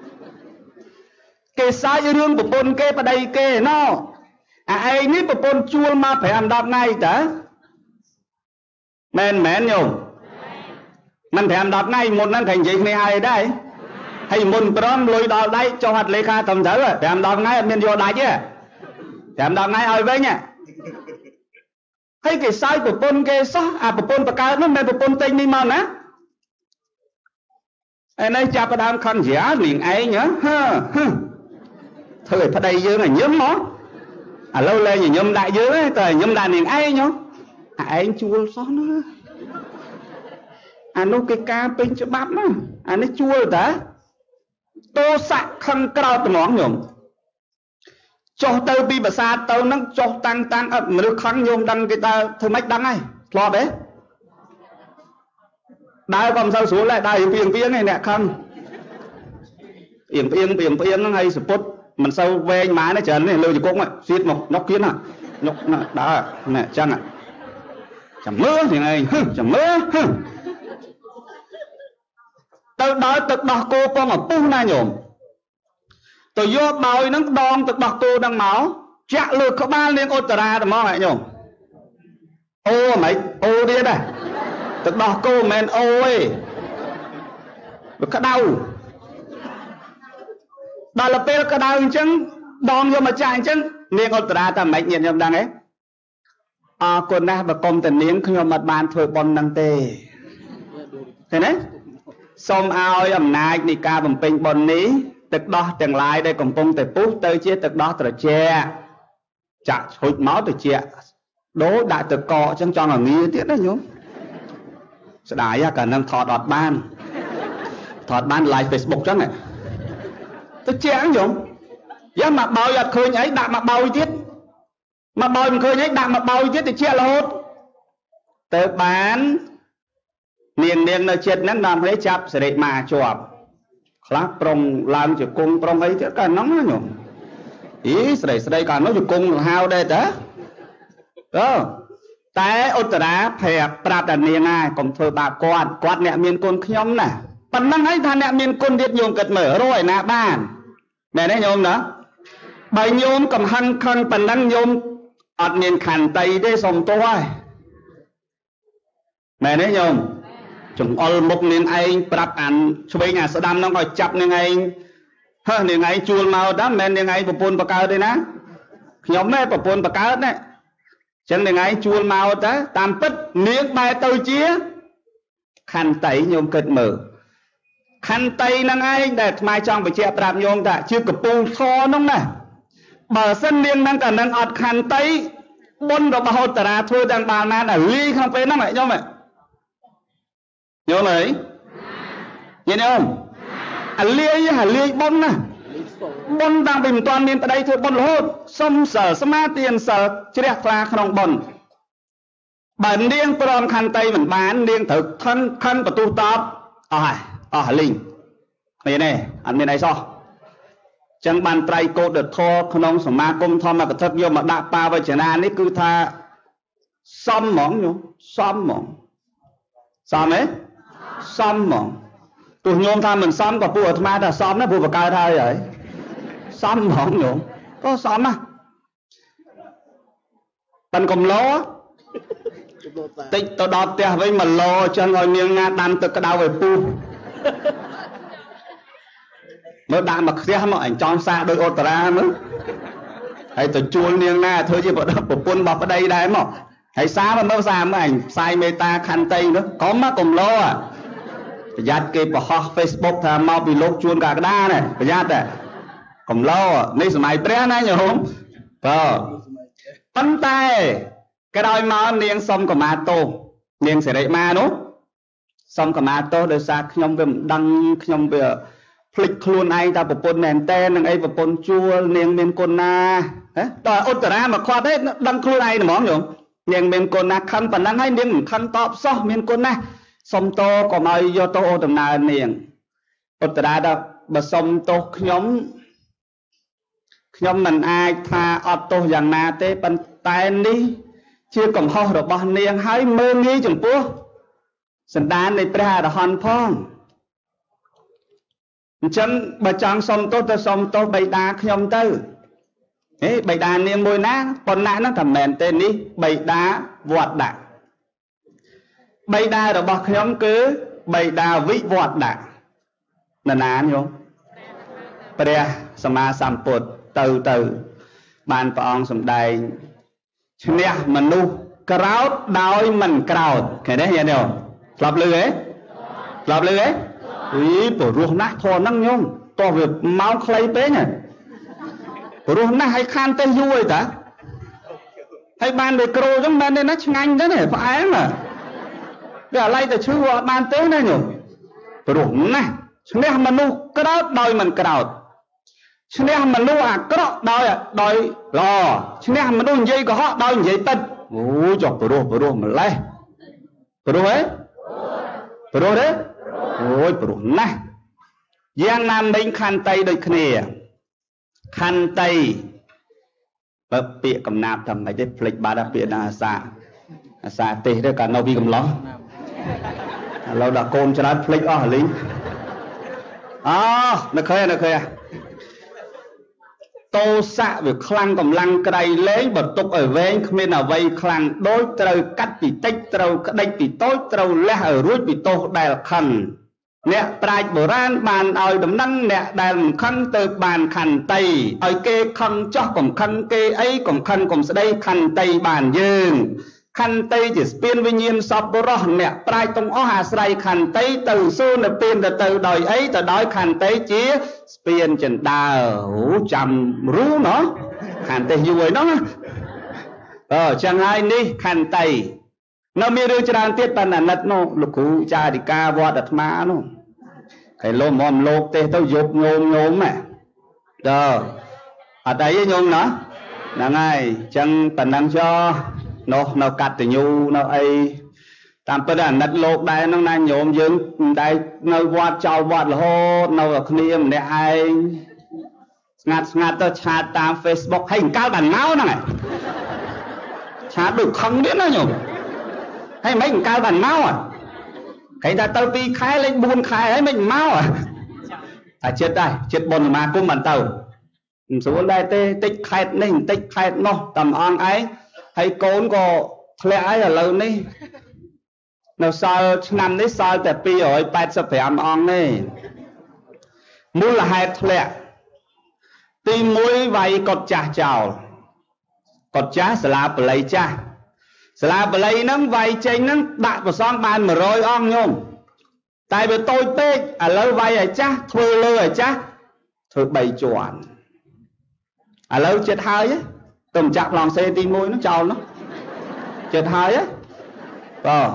S2: cái sai như rương của bồn kết vào đây kê nó à anh ấy của bồn chua mà phải làm đọc ngay chả mèn mèn nhổm mình phải làm đọc ngay một năm thành gì này ai đây hay một prom lôi đào đây cho hạt lê kha tầm thở rồi phải làm đọc ngay miền vô đại chứ phải làm đọc ngay ơi với nha hay cái sai của bồn kê sao à của bồn bạc cao nó mẹ của bồn tây ni mà nè anh ấy cha bắt đam khăn giả liền ấy nhá ha thôi phải đây dương này nhớm nó à lâu lên thì nhôm đại dưới tờ nhôm đại liền ấy nhá à anh chua sao nó à nó cái ca pin cho bắp á à nó chua ta tô sạc khăn cao từ món nhôm cho tao bi bà sa tao nó cho tăng tăng ập mà nó khăn nhôm đăng cái ta thôi mách đăng này lo đấy đai còn sao xuống lại đai phiền phiền này nè khăn phiền phiền phiền phiền nó hay sport mình sao về anh má này trần này lôi chỉ cũng ạ xiết một nhóc kiến à nhóc đó nè chăng ạ chẳng mơ thì này chẳng mơ tao nói tao đọc cô con ở pu na nhổm tôi vô bòi nó đòn tao đọc cô đang máu chạ lược có ba liên ô ra được không ạ nhổm ô mày ô đi đây tao đọc cô men ô ấy được cái đau đó là pe cái đau chân đòn vô mà chạy chân liên ô ra ta mày nhận nhầm đang ấy à con na và con tình niếng khi mà bàn thôi bon năng tê thế đấy xong ao ẩm nai đi ca bằng pin bon ní tực đó từng lại đây còn pung từ pút tới chia tực đó từ che chặt hụt máu từ che đố đại từ cọ chẳng cho là nghi tiết đấy nhúng sẽ đại cả năng thọ đọt ban thọt ban like Facebook chắc này tôi che nhúng giá mà bao giờ khơi ấy đạp mà bao tiết mà bao khơi ấy đạp mà bao tiết thì che là hốt từ bán niên niên nó chết nắng làm thấy chắp sẽ để mà chọp khá prong làm cho cung prong ấy chứ cả nóng nó nhổ ý sẽ đây cả nó cho cung hao đây đó đó tại ôn tả phè prap đàn niên ai còn thưa bà quạt quạt nẹt miền côn nhóm nè phần năng ấy than nẹt miền côn điệt nhôm cật mở rồi nè bàn nè đấy nhôm đó bài nhôm cầm hăng khăn phần năng nhôm ọt miền khản tây đây sòng tôi nè đấy nhôm chúng ol mục nên anh prap ăn chui nhà sẽ đâm nó gọi chập nên anh hơ nên anh chuồn màu đó men nên anh bồn bạc cao đây ná nhóm này bồn bạc cao đấy chẳng nên anh chuồn màu đó tam pít miếng bài tôi chia khăn tẩy nhôm cật mở khăn tẩy năng anh để mai trong phải che prap nhôm ta chưa cặp bông kho nông nè bờ sân liên năng cả năng ọt khăn tẩy bôn rồi bảo tara thôi đang bàn na là ly không phải nó mày nhôm mày nhớ này nhớ không à lia hả lia bông nè bông đang bình toàn miền tại đây thôi bông hốt xong sở sma tiền sở chết là không bông bản điên còn khăn tay mình bán điên thực thân thân của tu tập à à linh này này anh bên này sao chẳng bàn trai cô được thô không sổ ma công thom mà có thật vô mà đạp pa với chén ăn ấy cứ tha xăm mỏng nhú xăm mỏng xăm ấy xăm mỏng tụi nhôm tha mình xăm có bùa mà là xăm nó bùa vào cao thôi vậy xăm mỏng nhú có xăm à tần cầm lố tích tao đọt tè với mà lô cho ngồi miếng nga đan từ cái đau về pu mới đạn mặc xe mà ảnh tròn xa đôi ô tra nữa hay tôi chuồn miếng nga thôi chứ bộ bộ quân bọc ở đây đây mà hay xa mà mới xa mà ảnh sai meta khăn tây nữa có má cùng lô à giặt cái bỏ Facebook thà mau bị lốp chuồn cả cái đa này phải giặt này cùng lô à này sớm mai bé này nhở không ờ bắn tay cái đôi máu niềng xong của ma tô niềng sẽ đậy ma nữa xong của ma tô đời xa nhom về đăng nhom về flick luôn anh ta bộ pôn nền tên năng ấy bộ pôn chua niềng miền côn na tòa ôn tả mà khoa đấy đăng luôn anh món nhở niềng miền côn na khăn phần năng hay niềng khăn top so miền côn na xong tô còn ai do tô ô tầm nào niềng ôn tả đó bà xong tô nhóm ខ្ញុំមិនអាចថាអត់ទោសយ៉ាងណាទេប៉ុន្តែនេះជាកំហុសរបស់នាងហើយមើលងាយចំពោះសន្តាននៃព្រះអរហន្តផងអញ្ចឹងបើចង់សុំទោសទៅសុំទោសបិតាខ្ញុំទៅហេបិតានាងមួយណាប៉ុណ្ណាហ្នឹងថាមែនទេនេះបិតាវត្តដាក់បិតារបស់ខ្ញុំគឺបិតាវិវត្តដាក់នរណាញោមព្រះសម្មាសម្ពុទ្ធទៅទៅបានព្រះអង្គសម្ដែងឈ្នះមនុស្សក្រោតដោយមិនក្រោតឃើញទេញាតិញោមធ្លាប់ឮទេធ្លាប់ឮទេអីព្រោះណាស់ធរហ្នឹងញោមតោះវាមកខ្លីពេកណាព្រោះណាស់ឲ្យខានទៅយូរអីតាហើយបានវាគ្រូអញ្ចឹងមែនទេណាឆ្ងាញ់ទៅណាផ្អែមណាវាអាឡ័យទៅឈឺអត់បានទេណាញោមព្រោះណាស់ឈ្នះមនុស្សក្រោតដោយមិនក្រោតឈ្នះមនុស្សអាក្រក់ដោយដោយល្អឈ្នះមនុស្សនិយាយកុហកដោយនិយាយពិតអូចុះព្រោះព្រោះម្លេះព្រោះហ៎ព្រោះទេអូយព្រោះណាស់យ៉ាងណាមិញខន្តីដូចគ្នាខន្តីបើពាក្យកំណាព្យថាម៉េចទេភ្លេចបាត់ដល់ពាក្យណាអាសាអាសាទេសទេកាលនៅពីកំឡោះឥឡូវដល់កូនច្រើនភ្លេចអស់លីងអូនឹកឃើញនឹកឃើញតោសៈវាខ្លាំងកម្លាំងក្រៃលែងបើទុកឲ្យវែងគ្មានអ្វីខ្លាំងដូចត្រូវកាត់ពីតិចត្រូវក្តិចពីតូចត្រូវលះឲ្យរួចពីទោសដែលខឹងអ្នកប្រាជ្ញបុរាណបានឲ្យដំណឹងអ្នកដែលមិនខឹងទៅបានខន្តីឲ្យគេខឹងចោះកុំខឹងគេអីកុំខឹងកុំស្ដីខន្តីបានយើងខន្តីជាស្ពានវិញ្ញាណសពបុរសអ្នកប្រាជ្ញទាំងអស់អាស្រ័យខន្តីទៅសួរនៅពេលទៅទៅដោយអីទៅដោយខន្តីជាស្ពានចិន្តាអូចាំរូណោះខន្តីយូរឯណោះអឺចឹងហើយនេះខន្តីនៅមានរឿងច្រើនទៀតបណ្ឌនិតនោះលោកគ្រូចារិកាវត្តអាត្មានោះគេលោមមលោកទេទៅយប់ញោមញោមហ៎តើអត់អីទេញោមណាហ្នឹងហើយចឹងប៉ុណ្ណឹងចោះនោះនៅកតញ្ញូនៅអីតាមពិតអាណិតលោកដែរហ្នឹងណាញោមយើងដែរនៅវត្តចោលវត្តរហូតនៅគ្នាម្នាក់ឯងស្ងាត់ស្ងាត់ទៅឆាតតាម Facebook ហើយអង្កលបានមកហ្នឹងហើយឆាតដូចខឹងទៀតណាញោមហើយមិនអង្កលបានមកគេថាទៅពីរខែលេខបួនខែហើយមិនមកតែចិត្តដែរចិត្តបុណ្យសមាគមបានទៅមិនស្រួលដែរទេតិចខែតនេះបន្តិចខែតនោះតាមអង្គឯងហើយកូនក៏ធ្លាក់ហើយឥឡូវនេះនៅសល់ឆ្នាំនេះសល់តែពីររយប៉ែតសិបប្រាំអង្គទេមូលហេតុធ្លាក់ទីមួយវាយគាត់ចាស់ចោលគាត់ចាស់សាលាបល័យចាស់សាលាបល័យហ្នឹងវាយចេញហ្នឹងដាក់ប្រសងបានមួយរយអង្គញោមតែវាតូចពេកឥឡូវវាយឲ្យចាស់ធ្វើលើឲ្យចាស់ធ្វើបីជាន់ឥឡូវចិត្តហើយទៅចាក់ប្លង់សេទីមួយហ្នឹងចោលនោះចិត្តហើយបាទ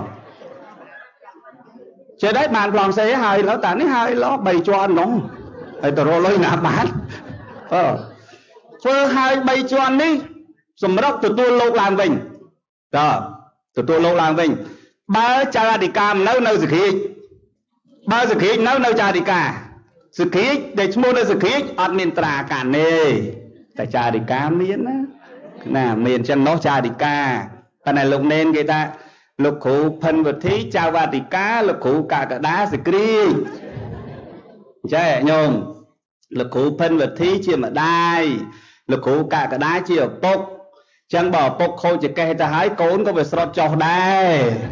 S2: ចិត្តហើយបានប្លង់សេហើយឥឡូវតានេះហើយឡោបីជាន់នោះហើយទៅរលុយណាបានបាទធ្វើហើយបីជាន់នេះសម្រាប់ទទួលលោកឡើងវិញតើទទួលលោកឡើងវិញបើចៅអធិការនៅនៅសក្តិបើសក្តិនៅនៅចៅអធិការសក្តិដែលឈ្មោះនៅសក្តិអត់មានត្រាការទេតែចៅអធិការមានណាណាមានចឹងនោះចៅអធិការប៉ុន្តែលោកនេនគេថាលោកគ្រូផិនវុធីចៅអធិការលោកគ្រូកកដាសក្តិចេះញោមលោកគ្រូផិនវុធីជាម្ដាយលោកគ្រូកកដាជាឪពុកចឹងបើឪពុកខូចចកេះទៅហើយកូនក៏វាស្រត់ចុះដែរ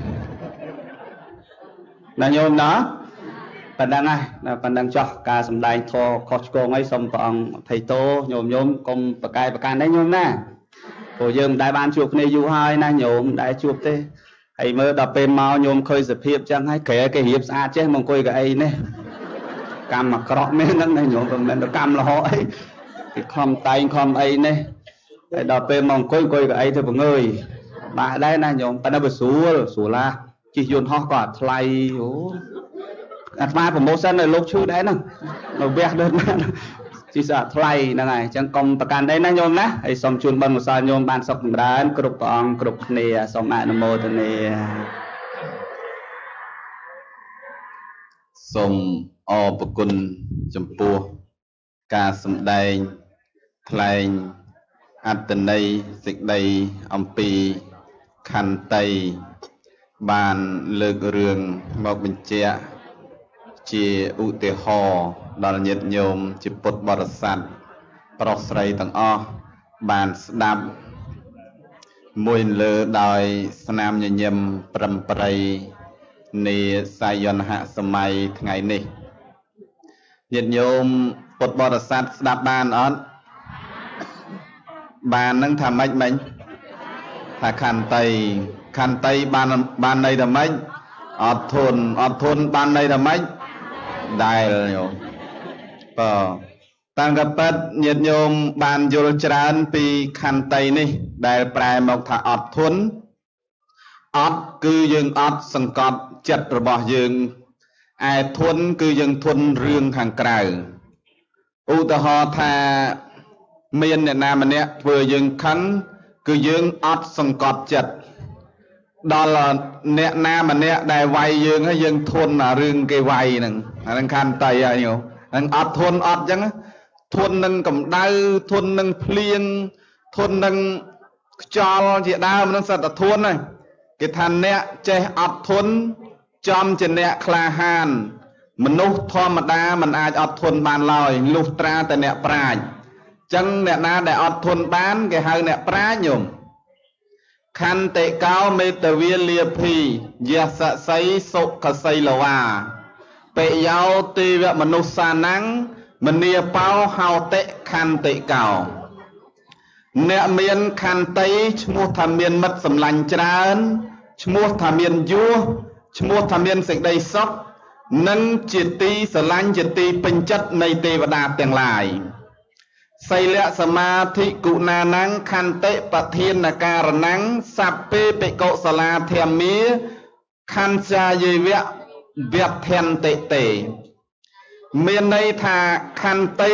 S2: ណាញោមណាប៉ុណ្ណឹងហើយប៉ុណ្ណឹងចោះការសម្ដែងធម៌ខុសឆ្គងហើយសូមព្រះអង្គអភ័យទោសញោមញោមកុំប្រកែកប្រកាន់ទេញោមណាព្រោះយើងមិនដែលបានជួបគ្នាយូរហើយណាញោមមិនដែលជួបទេហើយមើលដល់ពេលមកញោមឃើញសភាពចឹងហើយក្រែគេរៀបស្អាតចេះមកអង្គុយកៅអីនេះកម្មអាក្រក់មែនហ្នឹងណាញោមមិនមែនទៅកម្មល្អអីគេខំតែងខំអីនេះហើយដល់ពេលមកអង្គុយអង្គុយកៅអីទៅបង្ងើយបាក់ដែរណាញោមប៉ុន្តែវាស្រួលស្រួលឡាជិះយន្តហោះក៏អត់ថ្លៃអូអាត្មាប្រម៉ូសិនឲ្យលោកឈឺដែរហ្នឹងនៅវះដូចណាជីស្អាតថ្លៃហ្នឹងហើយអញ្ចឹងកុំប្រកាន់ដែរណាញោមណាហើយសូមជូនបុណ្យកុសលញោមបានសុខចម្រើនគ្រប់ព្រះអង្គគ្រប់គ្នាសូមអនុមោទនា
S1: សូមអរព្រគុណចំពោះការសម្ដែងថ្លែងអត្តន័យសេចក្តីអំពីខន្តីបានលើករឿងមកបញ្ជាក់ជាឧទាហរណ៍ដល់ញាតិញោមជាពុទ្ធបរិស័ទប្រុសស្រីទាំងអស់បានស្ដាប់មួយលើដោយស្នាមញញឹមប្រឹមប្រៃនៃសាយនហសម័យថ្ងៃនេះញាតិញោមពុទ្ធបរិស័ទស្ដាប់បានអត់បាននឹងថាម៉េចមិញថាខន្តីខន្តីបានបានន័យថាម៉េចអត់ធន់អត់ធន់បានន័យថាម៉េចដែលញោមបើតាំងកពិតញាតិញោមបានយល់ច្រើនពីខន្តីនេះដែលប្រែមកថាអត់ធន់អត់គឺយើងអត់សង្កត់ចិត្តរបស់យើងឯធន់គឺយើងធន់រឿងខាងក្រៅឧទាហរណ៍ថាមានអ្នកណាម្នាក់ធ្វើយើងខឹងគឺយើងអត់សង្កត់ចិត្តដល់អ្នកណាម្នាក់ដែលវាយយើងហើយយើងធន់អារឿងគេវាយហ្នឹងអាហ្នឹងខន្តីហើយញោមហ្នឹងអត់ធន់អត់អញ្ចឹងធន់នឹងកម្ដៅធន់នឹងភ្លៀងធន់នឹងខ្យល់ជាដើមហ្នឹងសត្វតែធន់ហ្នឹងគេថាអ្នកចេះអត់ធន់ចំជាអ្នកក្លាហានមនុស្សធម្មតាមិនអាចអត់ធន់បានឡើយលុះត្រាតែអ្នកប្រាជ្ញចឹងអ្នកណាដែលអត់ធន់បានគេហៅអ្នកប្រាជ្ញញោមខន្តិកោមេតវាលាភីយសស័យសុខសីលវាបេយោទេវមនុស្សានੰមនីបោហោតិខន្តិកោអ្នកមានខន្តីឈ្មោះថាមានមិត្តសម្លាញ់ច្រើនឈ្មោះថាមានយោឈ្មោះថាមានសេចក្តីសុខនិងជាទីស្រឡាញ់ជាទីពេញចិត្តនៃទេវតាទាំងឡាយសីលសមាធិគុណានੰខន្តិបធានការណੰសព្ពេបិកុសលាធម្មាខន្ចាយេវៈវធន្តិតេមានន័យថាខន្តី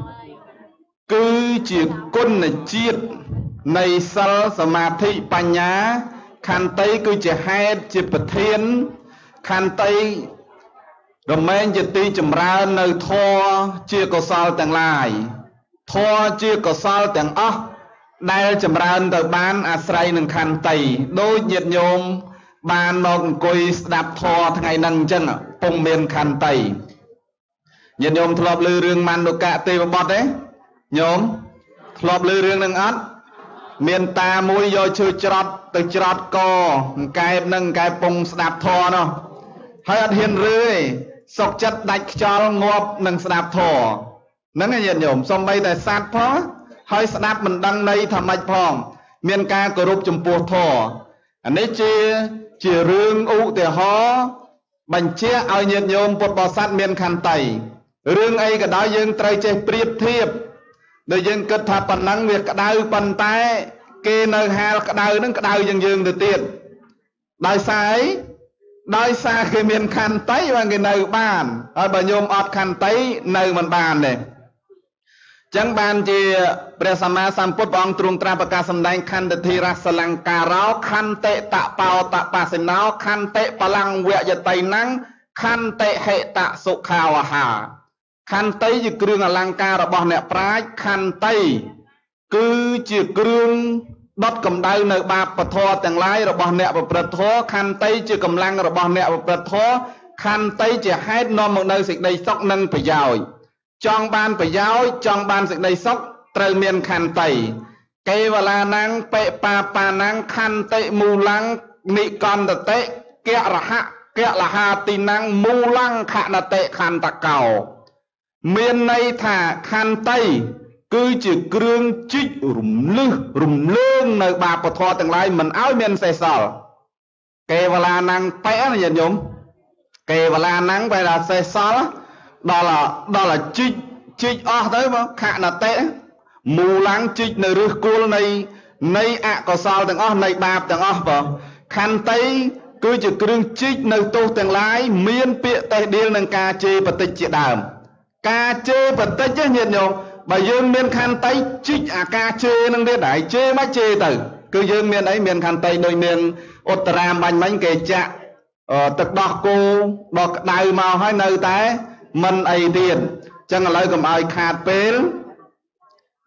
S1: គឺជាគុណជាតិនៃសិលសមាធិបញ្ញាខន្តីគឺជាហេតុជាប្រធានខន្តីរមែងជាទីចម្រើននៅធម៌ជាកុសលទាំងឡាយធម៌ជាកុសលទាំងអស់ដែលចម្រើនទៅបានអាស្រ័យនឹងខន្តីដូចញាតិញោមបានមកអង្គុយស្ដាប់ធម៌ថ្ងៃហ្នឹងអញ្ចឹងពុំមានខន្តីញាតិញោមធ្លាប់ឮរឿងមណ្ឌកទេវបុត្រទេញោមធ្លាប់ឮរឿងហ្នឹងអត់មានតាមួយយកឈើច្រត់ទៅច្រត់កអង្កែបនឹងអង្កែបពងស្ដាប់ធម៌នោះហើយអត់ហ៊ានរឿទេសុកចិត្តដាច់ខ្យល់ងាប់នឹងស្ដាប់ធម៌ហ្នឹងញាតិញោមសំបីតែសត្វផងហើយស្ដាប់មិនដឹងន័យថាម៉េចផងមានការគោរពចំពោះធម៌អានេះជាជារឿងឧទាហរណ៍បញ្ជាក់ឲ្យញាតិញោមពុទ្ធបរិស័ទមានខន្តីរឿងអីក៏ដោយយើងត្រូវចេះប្រៀបធៀបដែលយើងគិតថាប៉ុណ្ណឹងវាក្តៅប៉ុន្តែគេនៅហាលក្តៅហ្នឹងក្តៅជាងយើងទៅទៀតដោយសារអីដោយសារគេមានខន្តីបានគេនៅបានហើយបើញោមអត់ខន្តីនៅមិនបានទេចឹងបានជាព្រះសម្មាសម្ពុទ្ធព្រះអង្គទ្រង់ត្រាស់ប្រកាសសម្ដែងខន្តិធិរសលង្ការោខន្តិតបោតបសិណោខន្តិបលង្វយតៃណੰខន្តិហេតសុខាវហាខន្តីជាគ្រឿងអលង្ការរបស់អ្នកប្រាជ្ញខន្តីគឺជាគ្រឿងដុតកម្ដៅនៅបាបធម៌ទាំងឡាយរបស់អ្នកប្រព្រឹត្តធម៌ខន្តីជាកម្លាំងរបស់អ្នកប្រព្រឹត្តធម៌ខន្តីជាហេតុនាំមកនៅសេចក្តីសុខនិងប្រយោជន៍ចង់បានប្រយោជន៍ចង់បានសេចក្តីសុខត្រូវមានខន្តីកេវលានੰបេបាបានੰខន្តិមូលੰនិកន្តតិកៈរហៈកៈលហាទីនੰមូលੰខណតិខន្តកោមានន័យថាខន្តីគឺជាគ្រឿងជីករំលឹះរំលើងនៅបាបធម៌ទាំងឡាយមិនឲ្យមានសេសសល់កេវលានੰបេណាញាតិញោមកេវលានੰបែរថាសេសសល់ដល់ដល់ជីកជីកអស់ទៅបងខណតិមូលੰជីកនៅឫសគល់នៃនៃអកុសលទាំងអស់នៃបាបទាំងអស់បងខន្តីគឺជាគ្រឿងជីកនៅទោសទាំងឡាយមានពាក្យតេះដៀលនឹងការជេរបតិចជាដើមការជេរបតិចញាតិញោមបើយើងមានខន្តីជីកអាការជេរនឹងទៀតហើយជេរមកជេរទៅគឺយើងមានអីមានខន្តីដូចនាងឧត្តរាបាញ់មិញគេចាក់ទឹកដោះគោដល់ក្តៅមកហើយនៅតែមិនអីទៀតអញ្ចឹងឥឡូវកុំឲ្យខាតពេល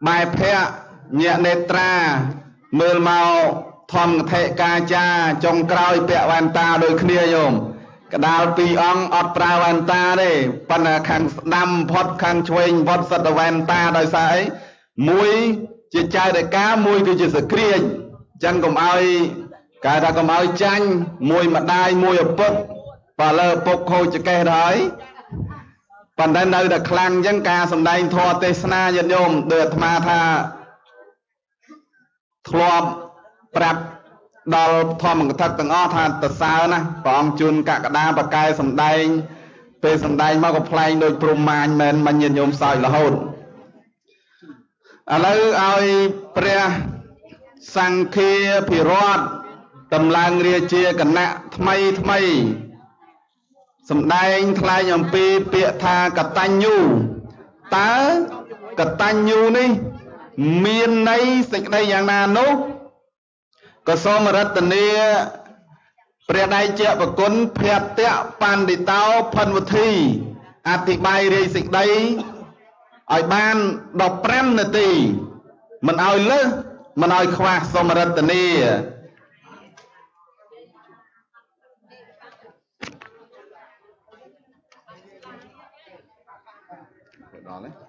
S1: bài phẹ nhẹ nê tra mơ mau thom thệ ca cha trong cõi bẹ van ta đôi khnia nhôm cái đào pi ong ọt pra van ta đấy pan khang đam phật khang chuên phật sật van ta đôi sai muối chỉ trai đại cá muối thì chỉ sực kia chân cầm ai cái ra cầm ai chanh muối mặt đai muối ở bốc và lơ bốc khôi chỉ cái đấy pan đây nơi đặc khang dân ca sầm đai thọ tê sna nhật nhôm được ma tha thọ prap đào thọ một thật từng o tha tật sao nè còn chun Kakada và cài sầm đai về sầm đai mà có play đôi prom man men mà nhật nhôm soi là hồn à lấy ai pre sang kia phi rót tầm lang ria chia cẩn nạ thay thay sầm đai thay nhầm pi bịa tha cật tan nhu tá cật tan nhu ní miền này sịch đâyយ៉ាងណានោះក៏សូមរតនាព្រះដៃជាប្រគុណភ័តៈបណ្ឌិតោផិនវុធីអធិប្បាយរាយសេចក្តីឲ្យបានដប់ប្រាំនាទីមិនឲ្យលើសមិនឲ្យខ្វះសូមរតនាដល់ទេ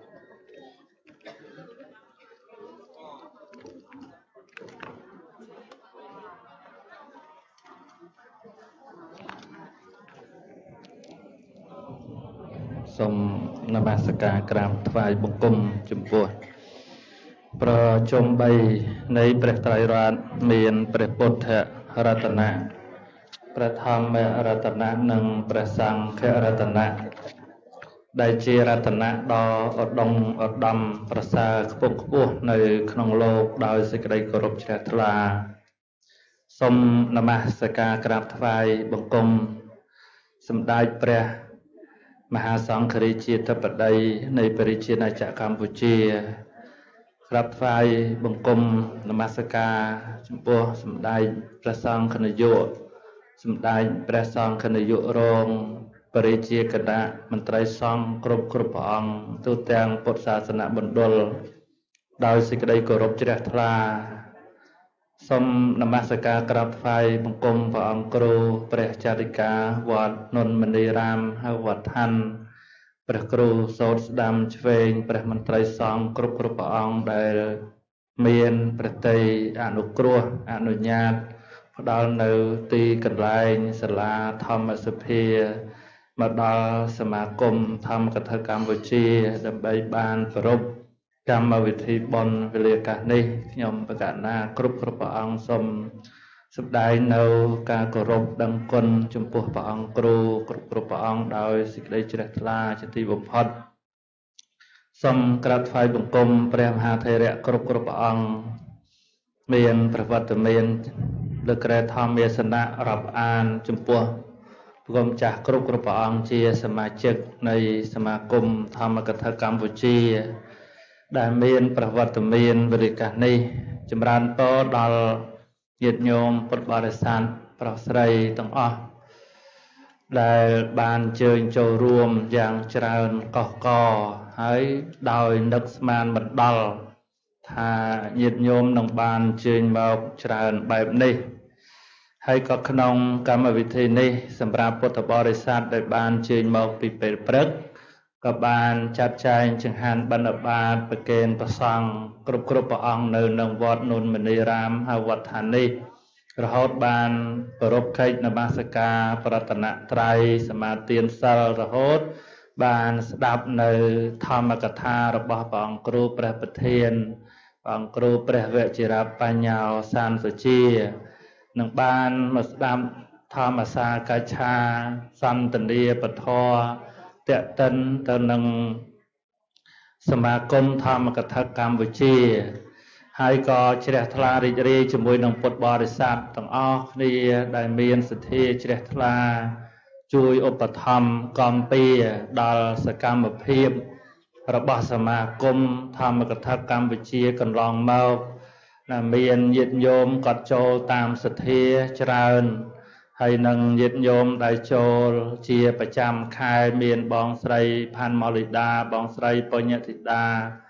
S3: សូមនមស្ការក្រាបថ្វាយបង្គំចំពោះប្រជុំបីនៃព្រះត្រៃរតន៍មានព្រះពុទ្ធរតនៈព្រះធម្មរតនៈនិងព្រះសង្ឃរតនៈដែលជារតនៈដ៏ឧត្តមឧត្តមប្រសើរខ្ពង់ខ្ពស់នៅក្នុងលោកដោយសេចក្តីគោរពជ្រះថ្លាសូមនមស្ការក្រាបថ្វាយបង្គំសម្ដេចព្រះមហាសង្ឃរាជាធិបតីនៃព្រះរាជាណាចក្រកម្ពុជាក្រាបថ្វាយបង្គំនមស្ការចំពោះសម្ដេចព្រះសង្ឃនាយកសម្ដេចព្រះសង្ឃនាយករងព្រះរាជាគណៈមន្ត្រីសង្ឃគ្រប់គ្រប់ព្រះអង្គទូទាំងពុទ្ធសាសនមណ្ឌលដោយសេចក្តីគោរពជ្រះថ្លាសូមនមស្ការក្រាបថ្វាយបង្គំព្រះអង្គគ្រូព្រះចារិកាវត្តនន្ទមនីរាមហៅវត្តឋានព្រះគ្រូសូត្រស្ដាំឆ្វេងព្រះមន្ត្រីសង្ឃគ្រប់គ្រប់ព្រះអង្គដែលមានព្រះតីអនុគ្រោះអនុញ្ញាតផ្ដល់នៅទីកន្លែងសាលាធម្មសភាមកដល់សមាគមធម្មកថាកម្ពុជាដើម្បីបានប្រពៃកម្មវិធីបុណ្យវេលាកាសនេះខ្ញុំបកណាគ្រប់គ្រប់ព្រះអង្គសូមសម្ដែងនៅការគោរពដឹងគុណចំពោះព្រះអង្គគ្រូគ្រប់គ្រប់ព្រះអង្គដោយសេចក្តីជ្រះថ្លាជាទីបំផុតសូមក្រាបថ្វាយបង្គំព្រះមហាថេរៈគ្រប់គ្រប់ព្រះអង្គមានប្រវត្តិមានលើក្រែធម្មយាសនៈរាប់អានចំពោះព្រះគុំចាស់គ្រប់គ្រប់ព្រះអង្គជាសមាជិកនៃសមាគមធម្មកថាកម្ពុជាដែលមានប្រវត្តិមានវិរិកាសនេះចម្រើនពរដល់ញាតិញោមពុទ្ធបរិស័ទប្រុសស្រីទាំងអស់ដែលបានអញ្ជើញចូលរួមយ៉ាងច្រើនកុះកហើយដោយនឹកស្មានមិនដល់ថាញាតិញោមនឹងបានអញ្ជើញមកច្រើនបែបនេះហើយក៏ក្នុងកម្មវិធីនេះសម្រាប់ពុទ្ធបរិស័ទដែលបានអញ្ជើញមកពីពេលព្រឹកក៏បានចាត់ចែងចង្ហាន់បិណ្ឌបាតប្រគេនព្រះសង្ឃគ្រប់គ្រប់ព្រះអង្គនៅក្នុងវត្តនន្ទមនីរាមហើយវត្តឋាននេះរហូតបានប្រពខេកនមស្ការប្រតនត្រ័យសមាទានសិលរហូតបានស្ដាប់នៅធម្មកថារបស់ព្រះអង្គគ្រូព្រះប្រធានព្រះអង្គគ្រូព្រះវជារបញ្ញោសានសុជានឹងបានមកស្ដាប់ធម្មសាកច្ឆាសន្តនីពធតេតិនទៅនឹងសមាគមធម្មកថាកម្ពុជាហើយក៏ជ្រះថ្លារីករាយជាមួយនឹងពុទ្ធបរិស័ទទាំងអស់គ្នាដែលមានសទ្ធាជ្រះថ្លាជួយឧបត្ថម្ភគាំពៀដល់សកម្មភាពរបស់សមាគមធម្មកថាកម្ពុជាកន្លងមកដែលមានញាតិញោមក៏ចូលតាមសទ្ធាច្រើនហើយនឹងញាតិញោមដែលចូលជាប្រចាំខែមានបងស្រីផាន់ម៉ូលីដាបងស្រីបញ្ញាធីតា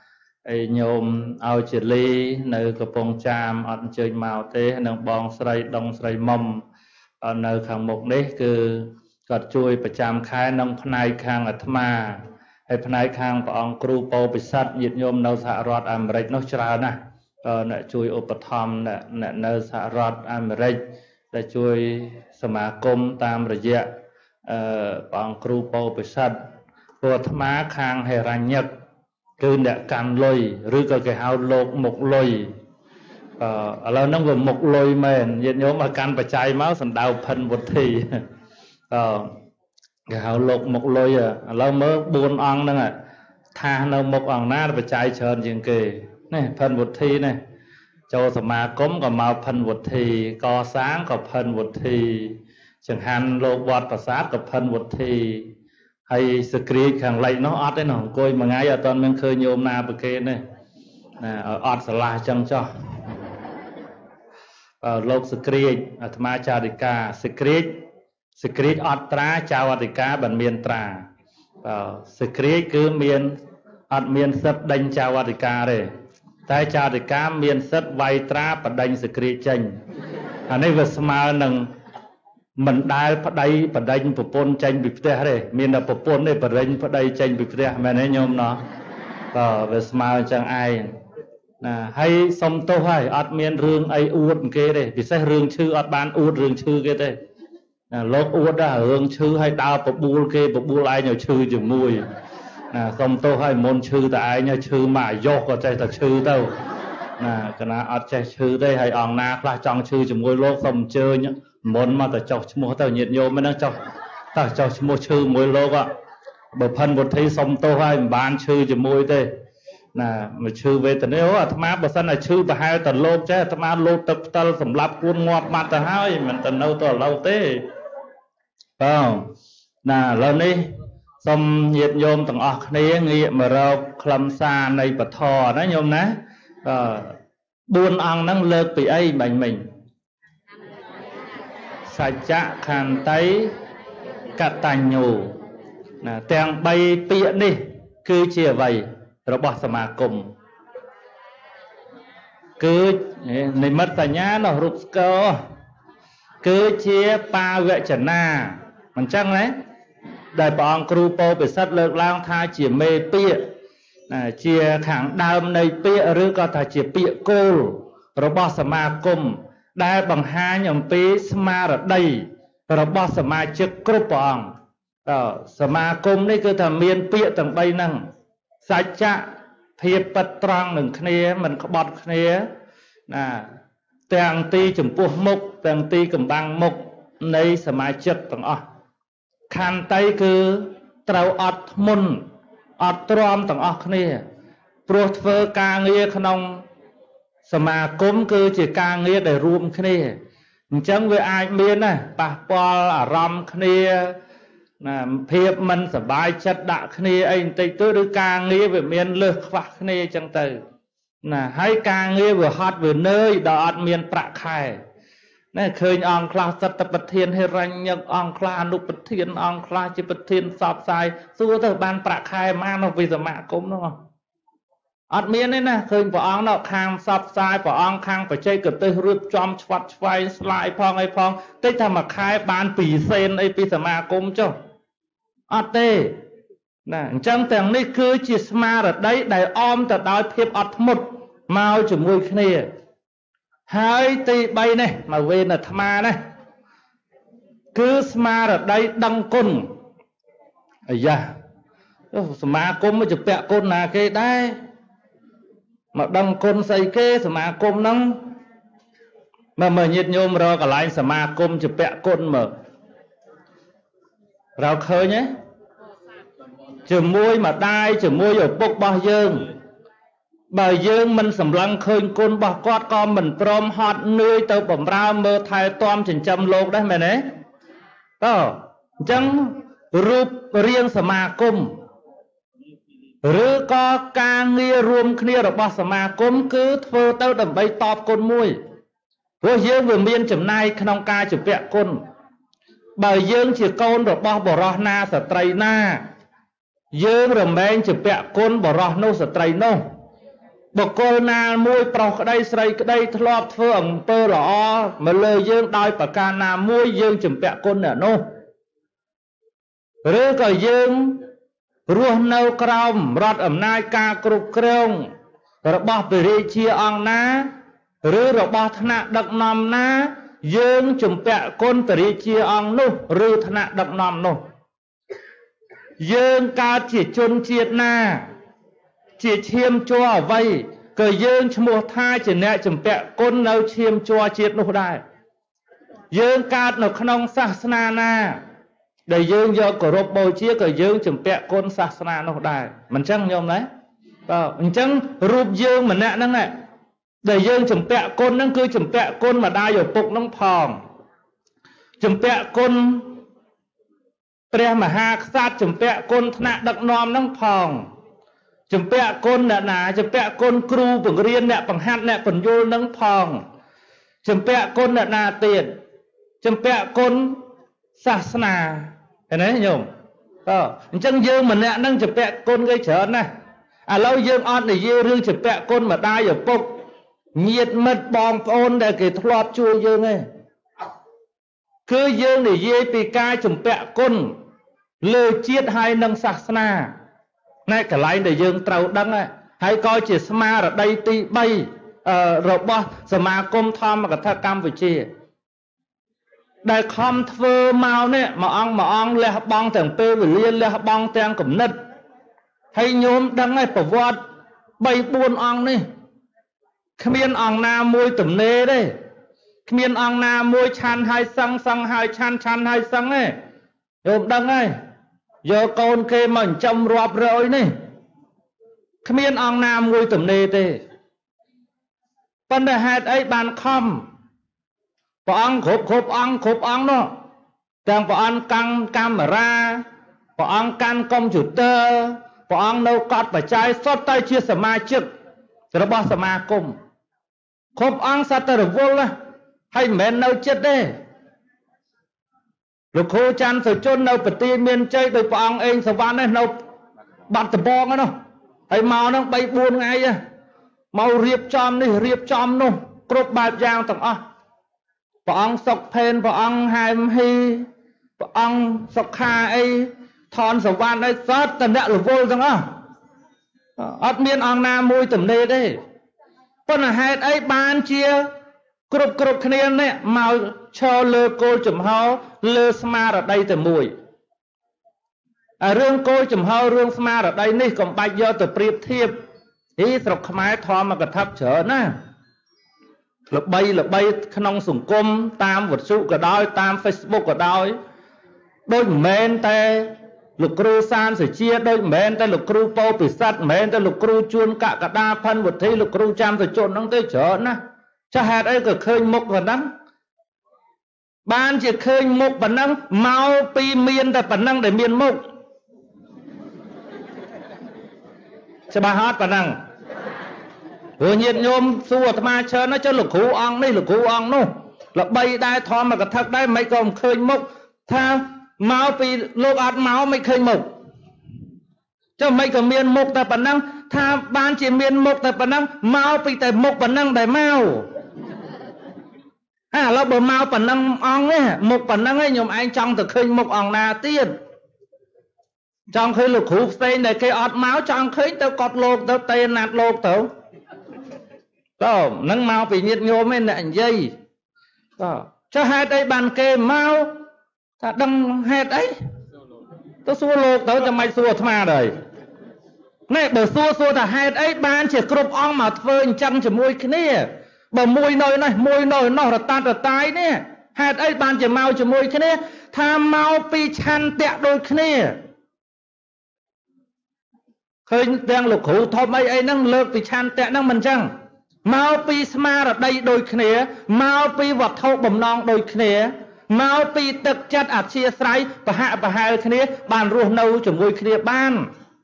S3: ấy nhôm ao chỉ ly nơi cái bông chàm ở chơi màu thế nâng bong sấy đông sấy mầm ở nơi khang mục đấy cứ gọt chuiประจำ khai nâng phai khang ở thma hay phai khang của ông kêu po Piseth nhiệt nhôm nâu xã rọt Americ nó chả nè nè chui Upatham nè nè nâu xã rọt Americ để chuiสมาคม តាមរយៈ ព្រះអង្គគ្រូពោធិពិសិដ្ឋ ព្រោះអាត្មាខាងហេរញ្ញិក គឺអ្នកកាន់លុយ ឬក៏គេហៅលោកមុខលុយ ឥឡូវហ្នឹងវាមុខលុយមែន ញាតិញោមឲ្យកាន់បច្ច័យមកសម្ដៅភិនវុទ្ធីគេហៅលោកមុខលុយ ឥឡូវមើល bốn អង្គហ្នឹងថានៅមុខអង្គណាបច្ច័យច្រើនជាងគេ នេះភិនវុទ្ធីនេះ ចូលសមាគមក៏មកភិនវុទ្ធីកសាងក៏ភិនវុទ្ធីចង្ហាន់លោកវត្តប្រាសាទក៏ភិនវុទ្ធីហើយសក្រាចខាងលិចនោះអត់ទេនោះអង្គុយមួយថ្ងៃអត់ទាន់មានឃើញញោមណាប្រគេនទេណាអត់ស្រឡះចឹងចុះលោកសក្រាចអាត្មាចារិកាសក្រាចសក្រាចអត់ត្រាចៅអធិការមិនមានត្រាសក្រាចគឺមានអត់មានសិទ្ធិដេញចៅអធិការទេតែចៅអធិការមានសិទ្ធិវាយត្រាបដិញសក្រាចចេញអានេះវាស្មើនឹងមិនដែលប្តីបដិញប្រពន្ធចេញពីផ្ទះទេមានតែប្រពន្ធទេបរិញប្តីចេញពីផ្ទះមែនទេញោមណោះក៏វាស្មើអញ្ចឹងឯងណាហើយសុំទោសហើយអត់មានរឿងអីអួតគេទេពិសេសរឿងឈឺអត់បានអួតរឿងឈឺគេទេណាលោកអួតដែររឿងឈឺហើយដើរបបួលគេបបួលឯងឲ្យឈឺជាមួយណាសុំទោសហើយមុនឈឺតែឯងឈឺមកអាយុក៏ចេះតែឈឺទៅណាកណាអត់ចេះឈឺទេហើយអង្គណាខ្លះចង់ឈឺជាមួយលោកសុំអញ្ជើញមុនមកតែចុះឈ្មោះទៅញាតិញោមហ្នឹងចុះតើចុះឈ្មោះឈឺមួយលោកបើភិនវុទ្ធីសុំទោសហើយមិនបានឈឺជាមួយទេណាមកឈឺវេទនាអូអាត្មាបើសិនតែឈឺប្រហែលតែលោកចេះអាត្មាលោតទឹកផ្តិលសម្រាប់គួនងាប់បាត់ទៅហើយមិនទៅនៅទៅឥឡូវទេបងណាឥឡូវនេះសូមញាតិញោមទាំងអស់គ្នាងាកមករកខ្លឹមសារនៃពធណាញោមណាអឺbốnអង្គហ្នឹងលើកពីអីបាញ់មិញសច្ចៈខន្តីកតញ្ញូណាទាំងបីពាក្យនេះគឺជាអ្វីរបស់សមាគមគឺនិមិត្តសញ្ញានោះរូបស្គរគឺជាបាវចនាមិនចឹងទេដែលព្រះអង្គគ្រូពោធិពិសិដ្ឋលើកឡើងថាជាមេពាក្យជាខាងដើមនៃពាក្យឬក៏ថាជាពាក្យគោលរបស់សមាគមដែលបង្ហាញអំពីស្មារតីរបស់សមាជិកគ្រប់ព្រះអង្គសមាគមនេះគឺថាមានពាក្យទាំងបីហ្នឹងសច្ចៈភាពពិតត្រង់នឹងគ្នាមិនក្បត់គ្នាណាទាំងទីចំពោះមុខទាំងទីកំបាំងមុខនៃសមាជិកទាំងអស់ខន្តីគឺត្រូវអត់ធ្មត់អត់ទ្រាំទាំងអស់គ្នាព្រោះធ្វើការងារក្នុងសមាគមគឺជាការងារដែលរួមគ្នាអញ្ចឹងវាអាចមានណាប៉ះពាល់អារម្មណ៍គ្នាណាភាពមិនសប្បាយចិត្តដាក់គ្នាអីបន្តិចទៅឬការងារវាមានលើសខ្វះគ្នាអញ្ចឹងទៅណាហើយការងារវាហត់វានឿយដល់អត់មានប្រាក់ខែណាឃើញអង្គខ្លះសត្វប្រធានហិរញ្ញិកអង្គខ្លះអនុប្រធានអង្គខ្លះជាប្រធានសពផ្សាយសួរទៅបានប្រាក់ខែប៉ុន្មាននោះពីសមាគមនោះអត់មានទេណាឃើញព្រះអង្គនោះខាងសពផ្សាយព្រះអង្គខាងបច្ចេកទេសរៀបចំឆ្វាត់ឆ្វៃស្លាយផងអីផងតិចថាមួយខែបានពីរសេនអីពីសមាគមចុះអត់ទេណាអញ្ចឹងទាំងនេះគឺជាស្មារតីដែលអមទៅដោយភាពអត់ធ្មត់មកជាមួយគ្នាហើយទីបីនេះមកវេនអាត្មាណាគឺស្មារតីដឹងគុណអាយ៉ាសមាគមជាពាក់គុណណាគេដែរមកដឹងគុណស្អីគេសមាគមហ្នឹងមកមើលញាតិញោមរកកន្លែងសមាគមជាពាក់គុណមើលរកឃើញទេជាមួយម្ដាយជាមួយឪពុករបស់យើងបើយើងមិនសម្លឹងឃើញគុណរបស់គាត់ក៏មិនព្រមហត់នឿយទៅបំរើមើលថែទាំចិញ្ចឹមលោកដែរមែនទេតើអញ្ចឹងរូបរាងសមាគមឬក៏ការងាររួមគ្នារបស់សមាគមគឺធ្វើទៅដើម្បីតបគុណមួយព្រោះយើងវាមានចំណាយក្នុងការជំពាក់គុណបើយើងជាកូនរបស់បរោះណាស្ត្រីណាយើងរមែងជំពាក់គុណបរោះនោះស្ត្រីនោះបុគ្គលណាមួយប្រុសក្តីស្រីក្តីធ្លាប់ធ្វើអំពើល្អមកលើយើងដោយប្រការណាមួយយើងជំពាក់គុណអ្នកនោះឬក៏យើងរស់នៅក្រោមរដ្ឋអំណាចការគ្រប់គ្រងរបស់ព្រះរាជាអង្គណាឬរបស់ថ្នាក់ដឹកនាំណាយើងជំពាក់គុណព្រះរាជាអង្គនោះឬថ្នាក់ដឹកនាំនោះយើងកើតជាជនជាតិណាជាឈាមជ័រអ្វីក៏យើងឈ្មោះថាជាអ្នកជំពាក់គុណនៅឈាមជ័រជាតិនោះដែរយើងកើតនៅក្នុងសាសនាណាដែលយើងយកគោរពបូជាក៏យើងជំពាក់គុណសាសនានោះដែរមិនអញ្ចឹងញោមណាបាទអញ្ចឹងរូបយើងម្នាក់ហ្នឹងដែលយើងជំពាក់គុណហ្នឹងគឺជំពាក់គុណម្ដាយឪពុកហ្នឹងផងជំពាក់គុណព្រះមហាក្សត្រជំពាក់គុណថ្នាក់ដឹកនាំហ្នឹងផងជំពាក់គុណអ្នកណាជំពាក់គុណគ្រូបង្រៀនអ្នកបង្ហាត់អ្នកបញ្យល់ហ្នឹងផងជំពាក់គុណអ្នកណាទៀតជំពាក់គុណសាសនាឃើញទេញោមតើអញ្ចឹងយើងម្នាក់ហ្នឹងជំពាក់គុណគេច្រើនណាស់ឥឡូវយើងអត់និយាយរឿងជំពាក់គុណម្ដាយឪពុកញាតិមិត្តបងប្អូនដែលគេធ្លាប់ជួយយើងទេគឺយើងនិយាយពីការជំពាក់គុណលើជាតិហើយនិងសាសនាណែកន្លែងដែលយើងត្រូវដឹងហើយក៏ជាស្មារតីទីបីរបស់សមាគមធម្មកថាកម្ពុជាដែលខំធ្វើមកនេះមួយអង្គមួយអង្គលះបង់ទាំងពេលវេលាលះបង់ទាំងគំនិតហើយញោមដឹងហើយប្រវត្តិបីបួនអង្គនេះគ្មានអង្គណាមួយទំនេរទេគ្មានអង្គណាមួយឆាន់ហើយសឹងសឹងហើយឆាន់ឆាន់ហើយសឹងទេញោមដឹងហើយយកកូនគេមកចិញ្ចឹមរាប់រយនេះគ្មានអង្គណាមួយទំនេរទេប៉ុន្តែហេតុអីបានខំព្រះអង្គគ្រប់គ្រប់អង្គគ្រប់អង្គនោះទាំងព្រះអង្គកាន់កាមេរ៉ាព្រះអង្គកាន់កុំព្យូទ័រព្រះអង្គនៅកត់បច្ច័យសុទ្ធតែជាសមាជិករបស់សមាគមគ្រប់អង្គសត្វតែរវល់ហើយមិនមែននៅចិត្តទេលោកគ្រូច័ន្ទសុជុននៅប្រទីមានជ័យដោយព្រះអង្គអេងសវណ្ណនេះនៅបាត់ដំបងហ្នឹងហើយមកហ្នឹងបីបួនថ្ងៃមករៀបចំនេះរៀបចំនោះគ្រប់បែបយ៉ាងទាំងអស់ព្រះអង្គសុកផេនព្រះអង្គហែមហ៊ីព្រះអង្គសុខាអីថនសវណ្ណអីសតតអ្នករវល់ទាំងអស់អត់មានអង្គណាមួយទំនេរទេប៉ុន្តែហេតុអីបានជាគ្រប់គ្រប់គ្នានេះមកឈរលើគោលចំហលើស្មារតីតែមួយហើយរឿងគោលចំហរឿងស្មារតីនេះកុំបាច់យកទៅប្រៀបធៀបអីស្រុកខ្មែរធម្មកថាច្រើនណាល្បីល្បីក្នុងសង្គមតាមវត្ថុក៏ដោយតាម Facebook ក៏ដោយដូចមិនមែនតែលោកគ្រូសានសុជាដូចមិនមែនតែលោកគ្រូពោពិសិដ្ឋមិនមែនតែលោកគ្រូជួនកកដាផិនវុធីលោកគ្រូចាំសុជនហ្នឹងទេច្រើនណាចាហេតុអីក៏ឃើញមុខប៉ុណ្ណឹងបានជាឃើញមុខប៉ុណ្ណឹងមកពីមានតែប៉ុណ្ណឹងដែលមានមុខច្បាស់អត់ប៉ុណ្ណឹងព្រោះញាតិញោមសួរអាត្មាច្រើនណាស់ចុះលោកគ្រូអង្គនេះលោកគ្រូអង្គនោះល្បីដែរធម្មកថាដែរមិនក៏មិនឃើញមុខថាមកពីលោកអត់មកមិនឃើញមុខចុះមិនក៏មានមុខតែប៉ុណ្ណឹងថាបានជាមានមុខតែប៉ុណ្ណឹងមកពីតែមុខប៉ុណ្ណឹងដែលមកអាឥឡូវបើមកប៉ុណ្ណឹងអង្គនេះមុខប៉ុណ្ណឹងឯងខ្ញុំឯងចង់ទៅឃើញមុខអង្គណាទៀតចង់ឃើញលោកគ្រូផ្សេងដែលគេអត់មកចង់ឃើញទៅកត់លោកទៅតេណាត់លោកទៅតើនឹងមកពីញាតិញោមឯអ្នកនិយាយតើចុះហេតុអីបានគេមកថាដឹងហេតុអីទៅសួរលោកទៅចាំមិនសួរអាត្មាដែរនេះបើសួរសួរថាហេតុអីបានជាគ្រប់អង្គមកធ្វើអញ្ចឹងជាមួយគ្នាបើមួយនៅនេះមួយនៅនោះរតាត់រតាយនេះហេតុអីបានជាមកជាមួយគ្នាថាមកពីឆន្ទៈដូចគ្នាឃើញទាំងលោកគ្រូធំអីអីហ្នឹងលើកពីឆន្ទៈហ្នឹងមិនអញ្ចឹងមកពីស្មារតីដូចគ្នាមកពីវត្ថុបំណងដូចគ្នាមកពីទឹកចិត្តអធ្យាស្រ័យប្រហាក់ប្រហែលគ្នាបានរស់នៅជាមួយគ្នាបាន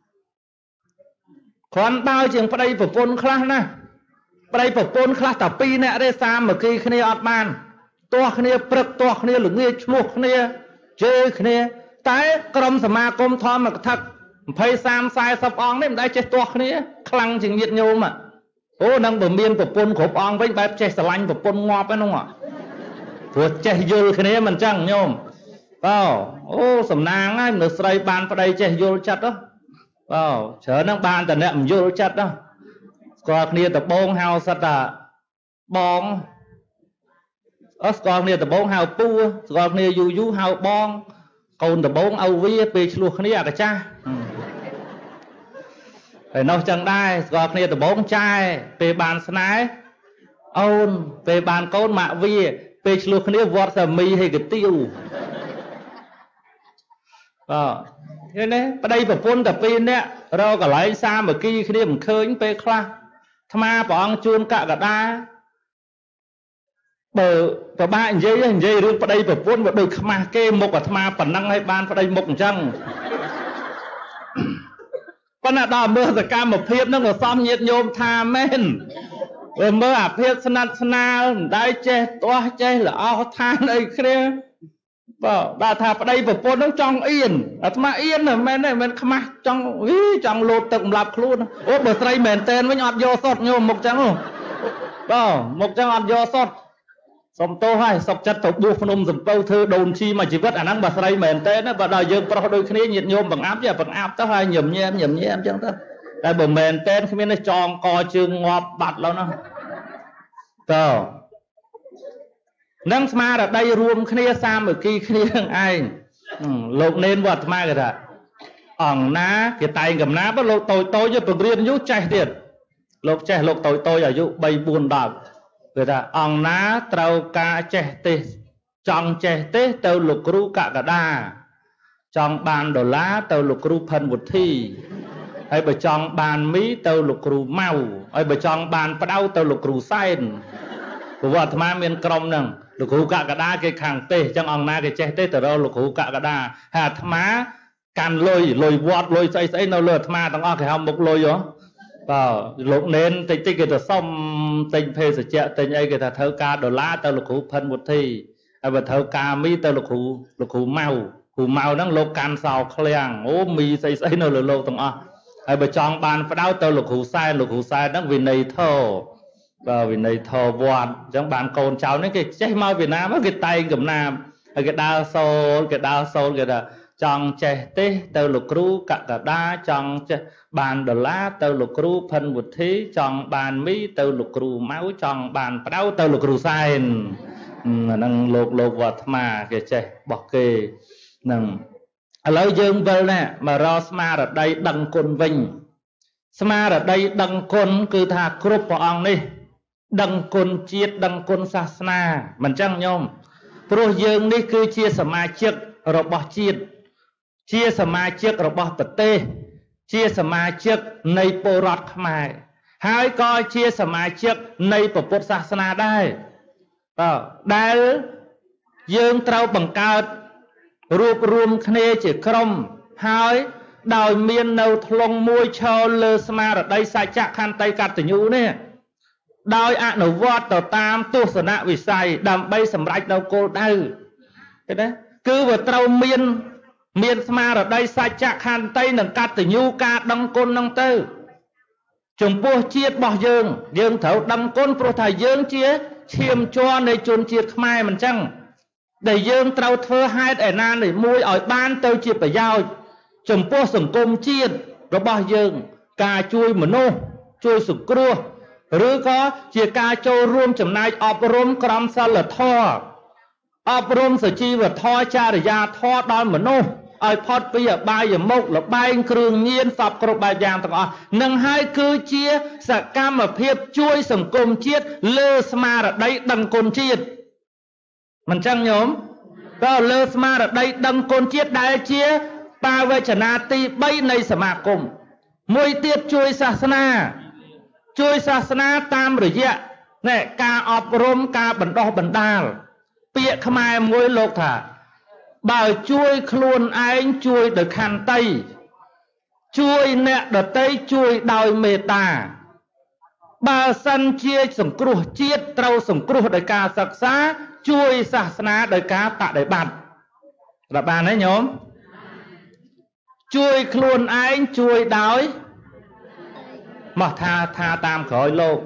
S3: គ្រាន់បើជាងប្តីប្រពន្ធខ្លះណាប្តីប្រពន្ធខ្លះតែពីរនាក់ទេសាមគ្គីគ្នាអត់បានទាស់គ្នាព្រឹកទាស់គ្នាល្ងាចឈ្មោះគ្នាជេរគ្នាតែក្រុមសមាគមធម្មកថា ยี่สิบ สาม สี่สิบអង្គនេះមិនដែលចេះទាស់គ្នាខ្លាំងជាងញាតិញោមអូនឹងបើមានប្រពន្ធគ្រប់អង្គវិញបែបចេះស្រឡាញ់ប្រពន្ធងាប់ហ្នឹងព្រោះចេះយល់គ្នាមិនចឹងញោមបើអូសំណាងហើយមនុស្សស្រីបានប្តីចេះយល់ចិត្តហ៎បើច្រើនហ្នឹងបានតែអ្នកមិនយល់ចិត្តហ៎ស្គាល់គ្នាដបងហៅសិតថាបងអត់ស្គាល់គ្នាដបងហៅពូស្គាល់គ្នាយូរយូរហៅបងកូនដបងឪវាពេលឆ្លោះគ្នាអាកាចាស់ហើយនោះចឹងដែរស្គាល់គ្នាដបងចែពេលបានស្នេហ៍អូនពេលបានកូនម៉ាក់វាពេលឆ្លោះគ្នាវត្តសាមីហើយកទៀវបាទឃើញទេប្តីប្រពន្ធតែពីរនាក់រកកន្លែងសាមគ្គីគ្នាមិនឃើញពេលខ្លះថ្មព្រះអង្គជួនកកដាបើប្របាក់និយាយនិយាយរឿងប្តីប្រពន្ធវាដូចខ្មាស់គេមុខអាត្មាប៉ុណ្ណឹងហើយបានប្តីមុខអញ្ចឹងប៉ុន្តែដល់មើលសកម្មភាពហ្នឹងក៏សមញាតិញោមថាមែនវាមើលអាភាពស្និទ្ធស្នាលមិនដែលចេះទាស់ចេះល្អឋានអីគ្នាបាទដល់ថាប្តីប្រពន្ធហ្នឹងចង់អៀនអាត្មាអៀនមិនមែនទេមិនខ្មាស់ចង់អីចង់លោតទឹកសម្លាប់ខ្លួនអូបើស្រីមែនតែនវិញអត់យកសុតញោមមុខចឹងបាទមុខចឹងអត់យកសុតសុំទោសហើយសុកចិត្តទៅបួសភ្នំសំពៅធ្វើដូនជីមួយជីវិតអាហ្នឹងបើស្រីមែនទេណាបើដល់យើងប្រុសដូចគ្នាញាតិញោមបង្អាប់ចេះបង្អាប់ទៅហើយញឹមញែមញឹមញែមអញ្ចឹងទៅតែបើមែនទេគ្មាននេះចងកជើងងាប់បាត់แล้วណាតើនឹងស្មារតីរួមគ្នាសាមគ្គីគ្នានឹងឯងលោកនេនវត្តអាត្មាគេថាអង្គណាគេតែងកំណាប់លោកតូចតូចពង្រៀនយុចេះទៀតលោកចេះលោកតូចតូចអាយុបីបួនដប់គេថាអង្គណាត្រូវការចេះទេសចង់ចេះទេសទៅលោកគ្រូកកដាចង់បានដុល្លារទៅលោកគ្រូផិនវុធីហើយបើចង់បានមីទៅលោកគ្រូម៉ៅហើយបើចង់បានផ្ដៅទៅលោកគ្រូសែនព្រោះអាត្មាមានក្រុមហ្នឹងលោកគ្រូកកដាគេខាងទេសអញ្ចឹងអង្គណាគេចេះទេសទៅរកលោកគ្រូកកដាហើយអាត្មាកាន់លុយលុយវត្តលុយស្អីស្អីនៅលើអាត្មាទាំងអស់គេហៅមុខលុយហ៎បាទលោកនេនតិចតិចគេទៅសុំទិញភេសជ្ជៈទិញអីគេថាត្រូវការដុល្លារទៅលោកគ្រូផិនវុធីហើយបើត្រូវការមីទៅលោកគ្រូលោកគ្រូម៉ៅគ្រូម៉ៅហ្នឹងលោកកាន់សោឃ្លាំងអូមីស្អីស្អីនៅលើលោកទាំងអស់ហើយបើចង់បានផ្ដៅទៅលោកគ្រូសែនលោកគ្រូសែនហ្នឹងវិន័យធរបាទវិន័យធរវត្តអញ្ចឹងបានកូនចៅនេះគេចេះមកវៀតណាមគេតែងកំណាមហើយគេដើរសូលគេដើរសូលគេថាចង់ចេះទេសទៅលោកគ្រូកកដាចង់ចេះបានដុល្លារទៅលោកគ្រូផិនវុធីចង់បានមីទៅលោកគ្រូម៉ៅចង់បានផ្ដៅទៅលោកគ្រូសែនអាហ្នឹងលោកលោកវត្តអាត្មាគេចេះបោះគេហ្នឹងឥឡូវយើងវិលណាមករកស្មារតីដឹងគុណវិញស្មារតីដឹងគុណគឺថាគ្រប់ព្រះអង្គនេះដឹងគុណជាតិដឹងគុណសាសនាមិនចឹងញោមព្រោះយើងនេះគឺជាសមាជិករបស់ជាតិជាសមាជិករបស់ប្រទេសជាសមាជិកនៃពលរដ្ឋខ្មែរហើយក៏ជាសមាជិកនៃពុទ្ធសាសនាដែរបាទដែលយើងត្រូវបង្កើតរួបរวมគ្នាជាក្រុមហើយដោយមាននៅធ្លុងមួយឈរលើស្មារតីសច្ចខន្តីកតញ្ញូនេះដោយអនុវត្តទៅតាមទស្សនវិស័យដើម្បីសម្រេចនៅគោលដៅឃើញទេគឺវាត្រូវមានមានស្មារតីសច្ចខន្តីនិងកតញ្ញូការដឹងគុណនឹងទៅចំពោះជាតិរបស់យើងយើងត្រូវដឹងគុណព្រោះថាយើងជាឈាមជ័រនៃជនជាតិខ្មែរមិនចឹងដែលយើងត្រូវធ្វើហេតុឯណានេះមួយឲ្យបានទៅជាប្រយោជន៍ចំពោះសង្គមជាតិរបស់យើងការជួយមនុស្សជួយសង្គ្រោះឬក៏ជាការចូលរួមចំណែកអប់រំក្រមសីលធម៌អប់រំសុជីវធម៌ចរិយាធម៌ដល់មនុស្សឲ្យផុតពីអបាយមុខលបែងគ្រឿងញៀនសពគ្រប់បែបយ៉ាងទាំងអស់នឹងហើយគឺជាសកម្មភាពជួយសង្គមជាតិលើស្មារតីដឹងគុណជាតិមិនចឹងញោមក៏លើស្មារតីដឹងគុណជាតិដែលជាបាវចនាទីបីនៃសមាគមមួយទៀតជួយសាសនាជួយសាសនាតាមរយៈណែការអប់រំការបណ្ដុះបណ្ដាលពាក្យខ្មែរមួយលោកថាបើជួយខ្លួនឯងជួយដោយខន្តីជួយអ្នកដទៃជួយដោយមេត្តាបើសិនជាសង្គ្រោះជាតិត្រូវសង្គ្រោះដោយការសិក្សាជួយសាសនាដោយការបដិបត្តិរាប់បានទេញោមជួយខ្លួនឯងជួយដោយមកថាថាតាមក្រោយលោក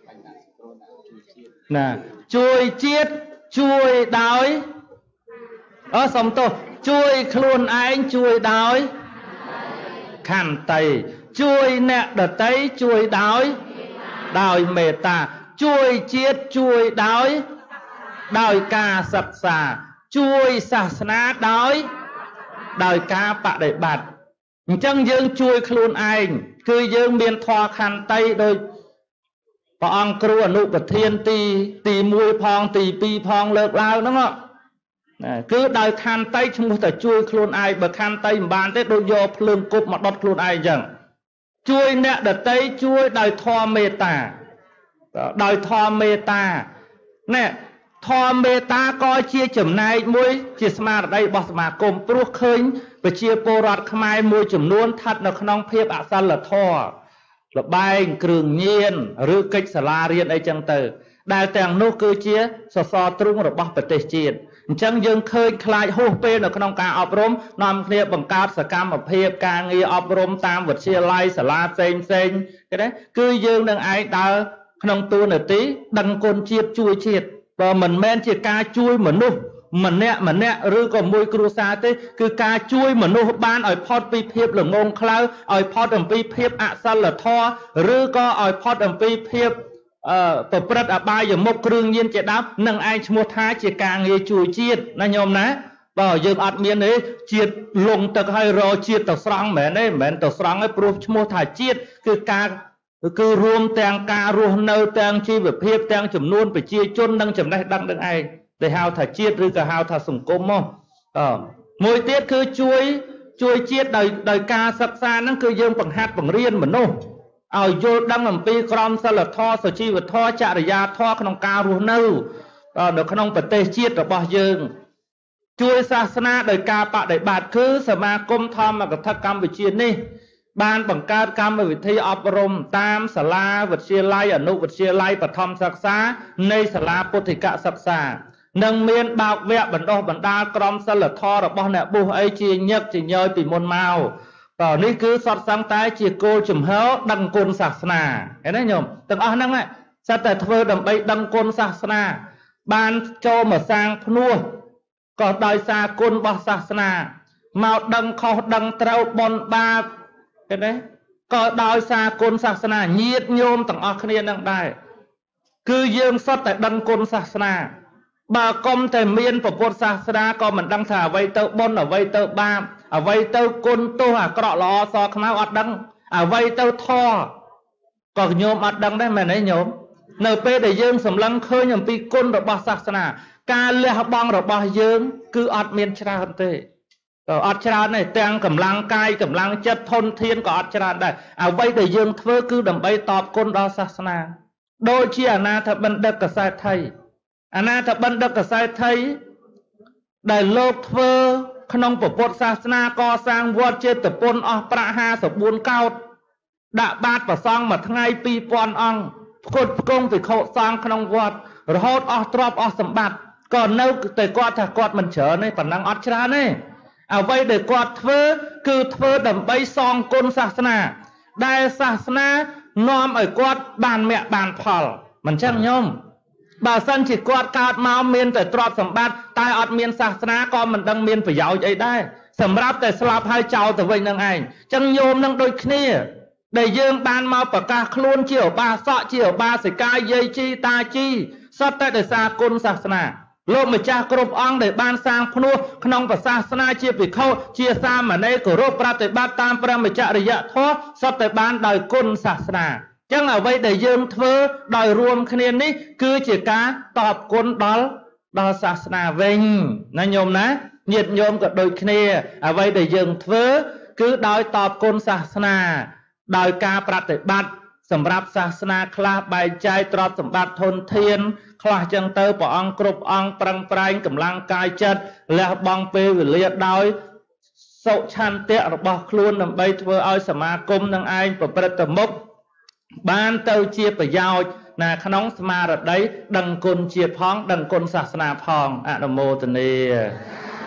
S3: ណាជួយជាតិជួយដោយអឺសំទោសជួយខ្លួនឯងជួយដោយខន្តីជួយអ្នកដទៃជួយដោយដោយមេត្តាជួយជាតិជួយដោយដោយការសិក្សាជួយសាសនាដោយដោយការបដិបត្តិអញ្ចឹងយើងជួយខ្លួនឯងគឺយើងមានធម៌ខន្តីដោយព្រះអង្គគ្រូអនុប្រធានទីទីមួយផងទីពីរផងលើកឡើងហ្នឹងគឺដោយខន្តីឈ្មោះតែជួយខ្លួនឯងបើខន្តីមិនបានទេដូចយកភ្លើងគប់មកដុតខ្លួនឯងអញ្ចឹងជួយអ្នកដទៃជួយដោយធម៌មេត្តាដោយធម៌មេត្តាណែធម៌មេត្តាក៏ជាចំណែកមួយជាស្មារតីរបស់សមាគមព្រោះឃើញប្រជាពលរដ្ឋខ្មែរមួយចំនួនស្ថិតនៅក្នុងភាពអសិលធម៌លបែងគ្រឿងញៀនឬកិច្ចសាលារៀនអីចឹងទៅដែលទាំងនោះគឺជាសសរទ្រូងរបស់ប្រទេសជាតិអញ្ចឹងយើងឃើញខ្លាចហួសពេលនៅក្នុងការអប់រំនាំគ្នាបង្កើតសកម្មភាពការងារអប់រំតាមវិទ្យាល័យសាលាផ្សេងផ្សេងគេណាគឺយើងនឹងឯងដើរក្នុងទូនាទីដឹងគុណជាតិជួយជាតិបើមិនមែនជាការជួយមនុស្សម្នាក់ម្នាក់ឬក៏មួយគ្រួសារទេគឺការជួយមនុស្សបានឲ្យផុតពីភាពល្ងងខ្លៅឲ្យផុតអំពីភាពអសិលធម៌ឬក៏ឲ្យផុតអំពីភាពអឺប្រព្រឹត្តអបាយមុខគ្រឿងញៀនជាដើមនឹងឯងឈ្មោះថាជាការងារជួយជាតិណាញោមណាបើយើងអត់មានទេជាតិលងទឹកឲ្យរជាតិទៅស្រង់មែនទេមិនមែនទៅស្រង់ទេព្រោះឈ្មោះថាជាតិគឺការគឺរួមទាំងការរស់នៅទាំងជីវភាពទាំងចំនួនប្រជាជននិងចំណេះដឹងនឹងឯងដែលហៅថាជាតិឬក៏ហៅថាសង្គមមកអឺមួយទៀតគឺជួយជួយជាតិដោយដោយការសិក្សាហ្នឹងគឺយើងបង្ហាត់បង្រៀនមនុស្សឲ្យយល់ដឹងអំពីក្រមសីលធម៌សុជីវធម៌ចរិយាធម៌ក្នុងការរស់នៅនៅក្នុងប្រទេសជាតិរបស់យើងជួយសាសនាដោយការបដិបត្តិគឺសមាគមធម្មកថាកម្ពុជានេះបានបង្កើតកម្មវិធីអប់រំតាមសាលាវិទ្យាល័យអនុវិទ្យាល័យបឋមសិក្សានៃសាលាពុទ្ធិកសិក្សានិងមានបោកវគ្គបណ្ដុះបណ្ដាលក្រមសីលធម៌របស់អ្នកបុស្សអីជាញឹកជាញយពីមុនមកតើនេះគឺសតសង្ឃតែជាគោលជំហរដឹងគុណសាសនាឃើញទេញោមទាំងអស់ហ្នឹងសិតតែធ្វើដើម្បីដឹងគុណសាសនាបានចូលមកសាងភ្នោះក៏ដោយសារគុណរបស់សាសនាមកដឹងខុសដឹងត្រូវបន់បាបឃើញទេក៏ដោយសារគុណសាសនាញាតិញោមទាំងអស់គ្នានឹងដែរគឺយើងសុទ្ធតែដឹងគុណសាសនាបើកុំតែមានពុទ្ធសាសនាក៏មិនដឹងថាអ្វីទៅបុណ្យអ្វីទៅបាបអ្វីទៅគុណទោសអាក្រក់ល្អសខ្មៅអត់ដឹងអ្វីទៅធម៌ក៏ញោមអត់ដឹងដែរមែនទេញោមនៅពេលដែលយើងសម្លឹងឃើញអំពីគុណរបស់សាសនាការលះបង់របស់យើងគឺអត់មានច្រើនទេក៏អត់ច្រើនទេទាំងកម្លាំងកាយកម្លាំងចិត្តធនធានក៏អត់ច្រើនដែរអ្វីដែលយើងធ្វើគឺដើម្បីតបគុណដល់សាសនាដូចជាអនាថបណ្ឌិតកសែតថៃអនាថបណ្ឌិតកសែតថៃដែលលោកធ្វើក្នុងពុទ្ធសាសនាកសាងវត្តចេតពុនអស់ប្រាក់ห้าสิบสี่កោដដាក់បាតប្រសង់មួយថ្ងៃពីរពាន់អង្គផ្គត់ផ្គង់ភិក្ខុសង្ឃក្នុងវត្តរហូតអស់ទ្រព្យអស់សម្បត្តិក៏នៅតែគាត់ថាគាត់មិនច្រើនទេប៉ុណ្ណឹងអត់ច្រើនទេអ្វីដែលគាត់ធ្វើគឺធ្វើដើម្បីសងគុណសាសនាដែលសាសនានាំឲ្យគាត់បានមគ្គបានផលមិនចឹងញោមបើសិនជាគាត់កើតមកមានតែទ្រព្យសម្បត្តិតែអត់មានសាសនាក៏មិនដឹងមានប្រយោជន៍អីដែរសម្រាប់តែស្លាប់ហើយចោលទៅវិញនឹងឯងចឹងញោមនឹងដូចគ្នាដែលយើងបានមកប្រកាសខ្លួនជាឧបាសកជាឧបាសិកាយាយជីតាជីសុទ្ធតែដោយសារគុណសាសនាលោកម្ចាស់គ្រប់អង្គដែលបានសាងភ្នោះក្នុងព្រះសាសនាជាភិក្ខុជាសាមណេរគោរពប្រតិបត្តិតាមព្រហ្មចរិយធម៌សុទ្ធតែបានដោយគុណសាសនាចឹងអ្វីដែលយើងធ្វើដោយរួមគ្នានេះគឺជាការតបគុណដល់ដល់សាសនាវិញណាញោមណាញាតិញោមក៏ដូចគ្នាអ្វីដែលយើងធ្វើគឺដោយតបគុណសាសនាដោយការប្រតិបត្តិសម្រាប់សាសនាខ្លះបែងចែកទ្រព្យសម្បត្តិធនធានខ្លះចឹងទៅព្រះអង្គគ្រប់អង្គប្រឹងប្រែងកម្លាំងកាយចិត្តលះបង់ពេលវេលាដោយសុឆន្ទៈរបស់ខ្លួនដើម្បីធ្វើឲ្យសមាគមនឹងឯងប្រព្រឹត្តទៅមុខបានទៅជាប្រយោជន៍ណាក្នុងស្មារតីដឹងគុណជាតិផងដឹងគុណសាសនាផងអនុមោទនា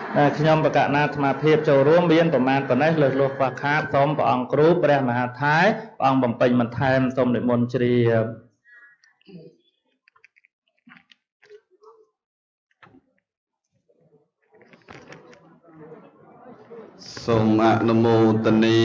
S3: ខ្ញុំបកណាអាត្មាភាពចូលរួមមានប្រមាណប៉ុណ្ណេះលើកលោះខ្វះខាតសូមព្រះអង្គគ្រូព្រះមហាថាយព្រះអង្គបំពេញបន្ថែមសូមនិមន្តជ្រាប
S1: សូមអនុមោទនា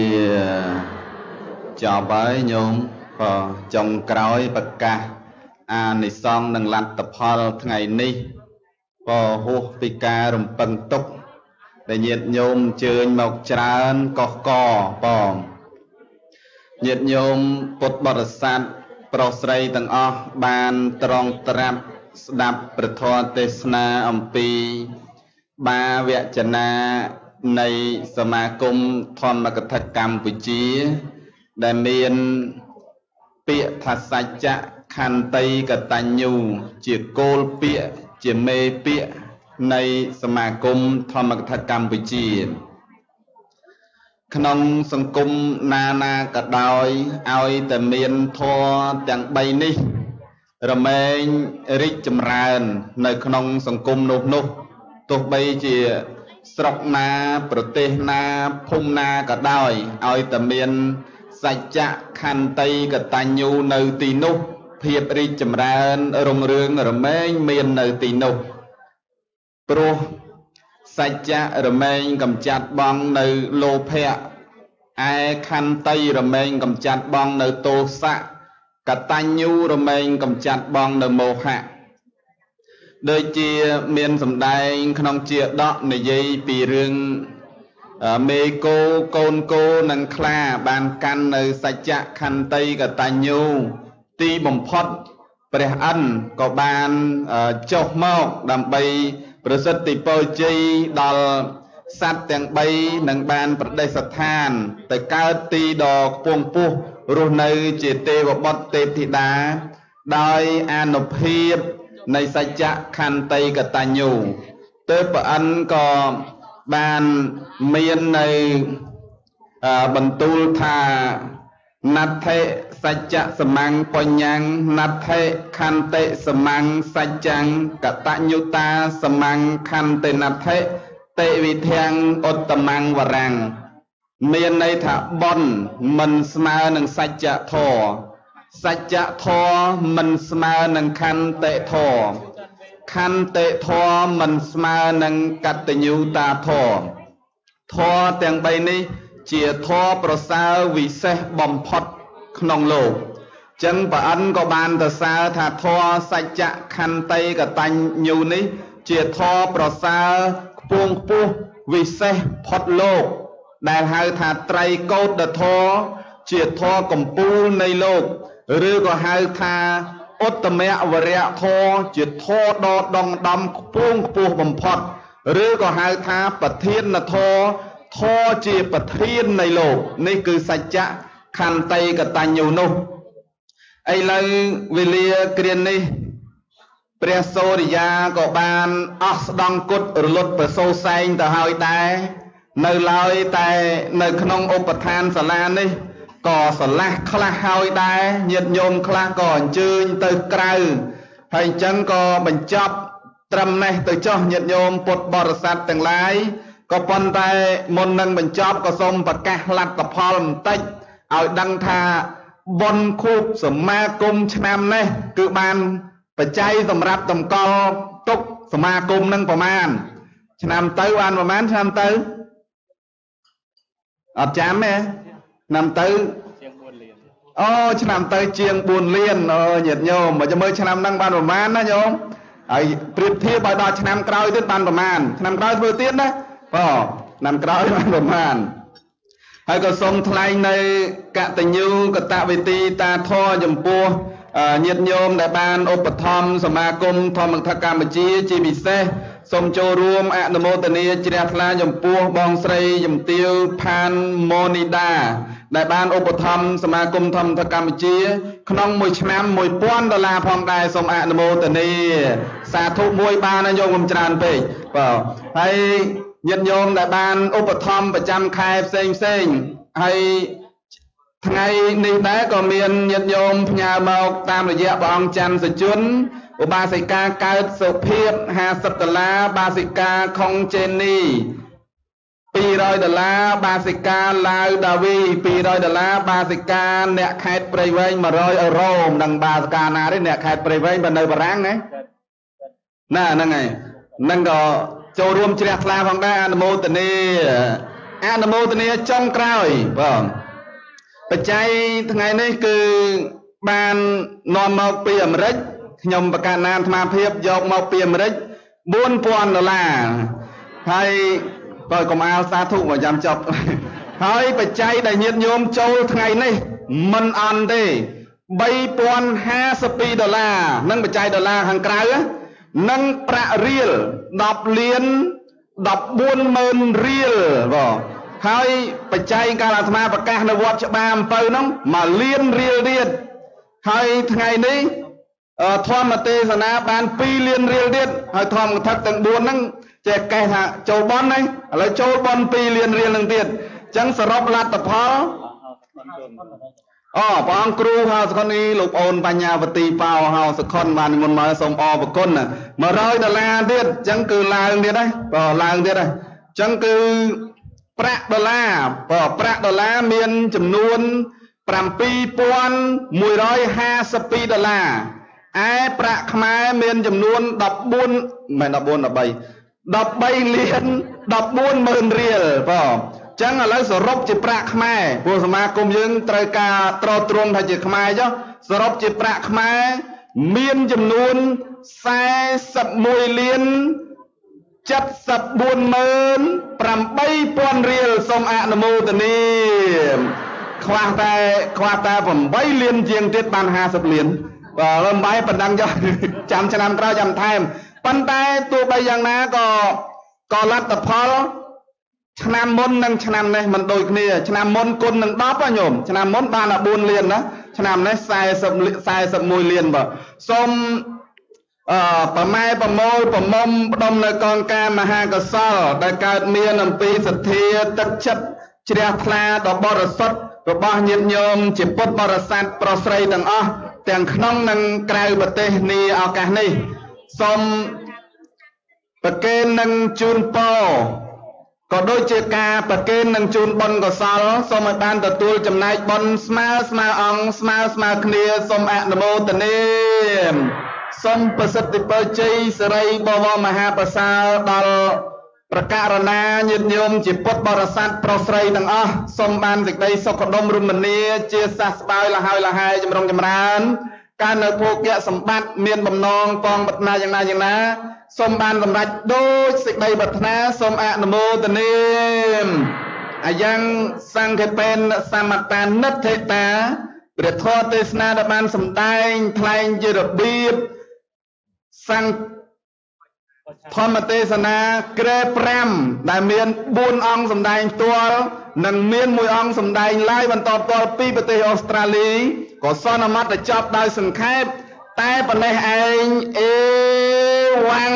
S1: ចប់ហើយញោមក៏ចុងក្រោយប្រកាសអានិសង្ឃនិងលទ្ធផលថ្ងៃនេះក៏ហួសពីការរំពឹងទុកដែលញាតិញោមអញ្ជើញមកច្រើនកកកបងញាតិញោមពុទ្ធបរិស័ទប្រុសស្រីទាំងអស់បានត្រង់ត្រាប់ស្ដាប់ព្រះធម៌ទេសនាអំពីបាវចនានៃសមាគមធម្មកថាកម្ពុជាដែលមានពាក្យថាសច្ចៈខន្តីកតញ្ញូជាគោលពាក្យជាមេពាក្យនៃសមាគមធម្មកថាកម្ពុជាក្នុងសង្គមណាណាក៏ដោយឲ្យតែមានធម៌ទាំងបីនេះរមែងរីកចម្រើននៅក្នុងសង្គមនោះនោះទោះបីជាស្រុកណាប្រទេសណាភូមិណាក៏ដោយឲ្យតែមានសច្ចៈខន្តីកតញ្ញូនៅទីនោះភាពរីកចម្រើនរុងរឿងរមែងមាននៅទីនោះព្រោះសច្ចៈរមែងកំចាត់បងនៅលោភៈឯខន្តីរមែងកំចាត់បងនៅទោសៈកតញ្ញូរមែងកំចាត់បងនៅមោហៈដូចជាមានសម្ដែងក្នុងជាដកនិយាយពីរឿងមេគោកូនគោនិងខ្លាបានកាន់នៅសច្ចៈខន្តីកតញ្ញូទីបំផុតព្រះអិនក៏បានចុះមកដើម្បីប្រសិទ្ធិពរជ័យដល់សត្វទាំងបីនឹងបានប្រទេសស្ថានទៅកើតទីដ៏ខ្ពង់ខ្ពស់រស់នៅជាទេវបុត្រទេពធីតាដោយអានុភាពនៃសច្ចៈខន្តីកតញ្ញូទើបព្រះអិនក៏បានមាននៅបន្ទូលថាណដ្ឋិសច្ចៈសមੰបញ្ញੰណដ្ឋិខន្តិសមੰសច្ចੰកតញ្ញុតាសមੰខន្តិណដ្ឋិតិវិធាំងឧត្តមੰវរាំងមានន័យថាបុណ្យមិនស្មើនឹងសច្ចៈធម៌សច្ចៈធម៌មិនស្មើនឹងខន្តិធម៌ខន្តិធម៌មិនស្មើនឹងកតញ្ញុតាធម៌ធម៌ទាំងបីនេះជាធម៌ប្រសើរវិសេសបំផុតក្នុងលោកចឹងព្រះអិនក៏បានទៅសើថាធម៌សច្ចៈខន្តីកតញ្ញូនេះជាធម៌ប្រសើរខ្ពង់ខ្ពស់វិសេសផុតលោកដែលហៅថាត្រៃកោដធម៌ជាធម៌កំពូលនៃលោកឬក៏ហៅថាឧត្តមវរៈធម៌ជាធម៌ដ៏ដងដំខ្ពង់ខ្ពស់បំផុតឬក៏ហៅថាប្រធានធម៌ធម៌ជាប្រធាននៃលោកនេះគឺសច្ចៈខន្តីកតញ្ញូនោះឥឡូវវេលាគ្រានេះព្រះសូរិយាក៏បានអស់ស្ដង់គុតរលត់ប្រសូរសែងទៅហើយដែរនៅឡើយតែនៅក្នុងឧបដ្ឋានសាលានេះក៏ស្រឡះខ្លះហើយដែរញាតិញោមខ្លះក៏អញ្ជើញទៅក្រៅហើយអញ្ចឹងក៏បញ្ចប់ត្រឹមនេះទៅចុះញាតិញោមពុទ្ធបរិស័ទទាំងឡាយក៏ប៉ុន្តែមុននឹងបញ្ចប់ក៏សូមប្រកាសលទ្ធផលបន្តិចឲ្យដឹងថាបុណ្យខួបសមាគមឆ្នាំនេះគឺបានបច្ច័យសម្រាប់តម្កល់ទុកសមាគមនឹងប្រមាណឆ្នាំទៅបានប្រមាណឆ្នាំទៅអត់ចាំទេឆ្នាំទៅជាងបួនលានអូឆ្នាំទៅជាងបួនលានអូញាតិញោមមកមើលឆ្នាំហ្នឹងបានប្រមាណណាញោមហើយប្រៀបធៀបឲ្យដល់ឆ្នាំក្រោយទៀតបានប្រមាណឆ្នាំក្រោយធ្វើទៀតណាបាទឆ្នាំក្រោយបានប្រមាណហើយក៏សូមថ្លែងនៅកតញ្ញូកតវេទីតាធរចំពោះញាតិញោមដែលបានឧបត្ថម្ភសមាគមធម្មថកម្ពុជាជាពិសេសសូមចូលរួមអនុមោទនាជ្រះថ្លាចំពោះបងស្រីជំទាវផានម៉ូនីដាដែលបានឧបត្ថម្ភសមាគមធម្មថកម្ពុជាក្នុងមួយឆ្នាំមួយពាន់ដុល្លារផងដែរសូមអនុមោទនាសាធុមួយបានណាញោមខ្ញុំច្រើនពេកបាទហើយញាតិញោមដែលបានឧបត្ថម្ភប្រចាំខែផ្សេងផ្សេងហើយថ្ងៃនេះដែរក៏មានញាតិញោមផ្ញើមកតាមរយៈព្រះអង្គច័ន្ទសជុនឧបាសិកាកើតសុភាពห้าสิบដុល្លារបាសិកាខុងចេនីពីររយដុល្លារបាសិកាឡាវដាវីពីររយដុល្លារបាសិកាអ្នកខេត្តព្រៃវែងមួយរយអឺរ៉ូមិនដឹងបាសិកាណាទេអ្នកខេត្តព្រៃវែងបើនៅបារាំងណាណាហ្នឹងហើយហ្នឹងក៏ចូលរួមជ្រះថ្លាផងដែរអនុមោទនាអនុមោទនាចុងក្រោយបងបច្ច័យថ្ងៃនេះគឺបាននាំមកពីអាមេរិកខ្ញុំប្រកាសណានអាត្មាភាពយកមកពីអាមេរិកបួនពាន់ដុល្លារហើយបើកុំអាលសាធុមកចាំចប់ហើយបច្ច័យដែលញាតិញោមចូលថ្ងៃនេះមិនអន់ទេបីពាន់ห้าสิบពីរដុល្លារនឹងបច្ច័យដុល្លារខាងក្រៅនឹងប្រាក់រៀលដប់លានដប់បួនម៉ឺនរៀលបងហើយបច្ច័យកាលអាត្មាប្រកាសនៅវត្តច្បារអំពៅហ្នឹងមួយលានរៀលទៀតហើយថ្ងៃនេះធម្មទេសនាបានពីរលានរៀលទៀតហើយធម្មកថាទាំងបួនហ្នឹងចេះកេះថាចូលបន់ហ្នឹងឥឡូវចូលបន់ពីរលានរៀលហ្នឹងទៀតអញ្ចឹងសរុបលទ្ធផលអូព្រះអង្គគ្រូហៅសខុននេះលោកអូនបញ្ញាវទីប៉ោហៅសខុនបានមុនមកសូមអរប្រគុណមួយរយដុល្លារទៀតអញ្ចឹងគឺឡើងទៀតហើយបើឡើងទៀតហើយអញ្ចឹងគឺប្រាក់ដុល្លារបើប្រាក់ដុល្លារមានចំនួនប្រាំពីរពាន់មួយរយห้าสิบពីរដុល្លារឯប្រាក់ខ្មែរមានចំនួនដប់បួនមិនដប់បួនដប់បីដប់បីលានដប់បួនម៉ឺនរៀលបងចឹងឥឡូវសរុបជាប្រាក់ខ្មែរព្រោះសមាគមយើងត្រូវការត្រទ្រង់ថាជាខ្មែរចុះសរុបជាប្រាក់ខ្មែរមានចំនួនសែសិបមួយលានเจ็ดสิบสี่หมื่นแปดพันរៀលសូមអនុមោទនាខ្វះតែខ្វះតែแปดលានជាងទៀតបានห้าสิบលានបើលំបាយប៉ុណ្ណឹងចុះចាំឆ្នាំក្រោយចាំថែមប៉ុន្តែទោះបីយ៉ាងណាក៏ក៏លទ្ធផលឆ្នាំមុននិងឆ្នាំនេះមិនដូចគ្នាឆ្នាំមុនគុណនឹងដប់ញោមឆ្នាំមុនបានតែបួនលានណាឆ្នាំនេះសែសិប សែសិបមួយលានបាទសូមអឺប្រម៉ែប្រមូលប្រមុំផ្ដុំនៅកងការមហាកុសលដែលកើតមានអំពីសទ្ធាទឹកចិត្តជ្រះថ្លាដ៏បរិសុទ្ធរបស់ញាតិញោមជាពុទ្ធបរិស័ទប្រុសស្រីទាំងអស់ទាំងក្នុងនិងក្រៅប្រទេសនាឱកាសនេះសូមប្រគេននឹងជូនពរក៏ដូចជាការប្រគេននឹងជូនបុណ្យកុសលសូមឲ្យបានទទួលចំណែកបុណ្យស្មើស្មើអង្គស្មើស្មើគ្នាសូមអនុមោទនាសូមប្រសិទ្ធិពរជ័យសិរីបវរមហាប្រសើរដល់ប្រការណាញាតិញោមជាពុទ្ធបរិស័ទប្រុសស្រីទាំងអស់សូមបានសេចក្តីសុខដុមរមនាជាសះស្បើយលហើយលហើយចម្រុងចម្រើនការនៅភោគៈសម្បត្តិមានបំណងពងប្រាថ្នាយ៉ាងណាយ៉ាងណាសូមបានសម្រេចដូចសេចក្តីប្រាថ្នាសូមអនុមោទនាអាយ៉ាងសង្ឃពេនសមតានិទ្ធិតាព្រះធម៌ទេសនាដែលបានសម្ដែងថ្លែងជារបៀបសង្ឃធម្មទេសនាក្រែប្រាំដែលមានបួនអង្គសម្ដែងផ្ទាល់និងមានមួយអង្គសម្ដែងឡាយបន្តផ្ទាល់ពីប្រទេសអូស្ត្រាលីក៏សន្មតចប់ដោយសង្ខេបតែប៉ុណ្ណេះឯងអេវ៉ាំង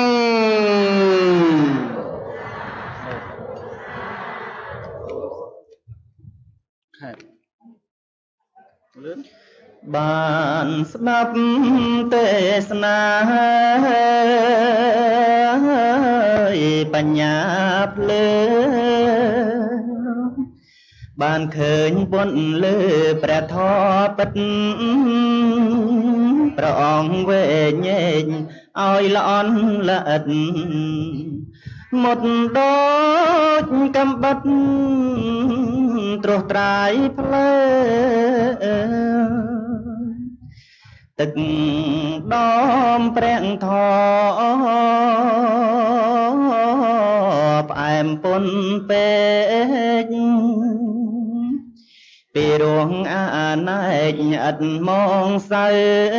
S4: បានស្ដាប់ទេសនាបញ្ញាភ្លើបានឃើញបុណ្យលើព្រះធម៌ពិតព្រះអង្គវែងញែកឲ្យល្អន់ល្អិតមុតដូចកំបិតត្រួសត្រាយផ្លែទឹកដំប្រាំងធផ្អែមពុនពេកពីរងអាណែកឥតមងសៅ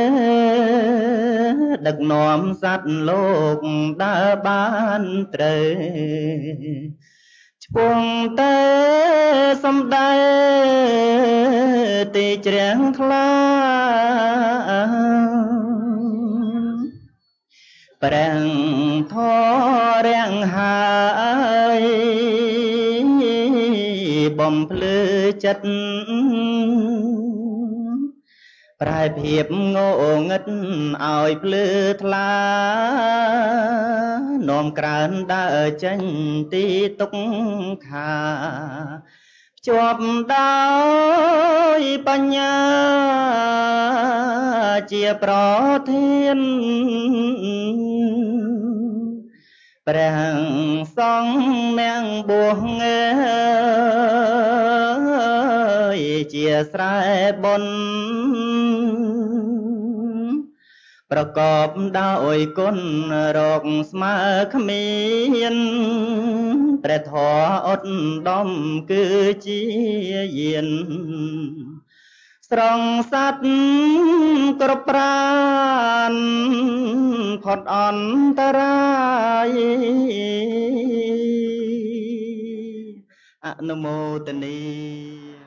S4: ដឹកនាំសត្វលោកដើរបានត្រូវឆ្ពងតែសំដែទីជ្រាំងថ្លាប្រាំងធរាំងហើយបំភ្លឺចិត្តប្រែភាពងងឹតឲ្យភ្លឺថ្លានាំក្រើនដើរចេញទីទុកខាជាប់ដោយបញ្ញាជាប្រធានព្រះសង្ឃនាងបួសងើយជាស្រែបុណ្យប្រកបដោយគុណរកស្មើគ្មានព្រះធម៌ឧត្តមគឺជាយានស្រង់សត្វគ្រប់ប្រានផុតអន្តរាយអនុមោទនី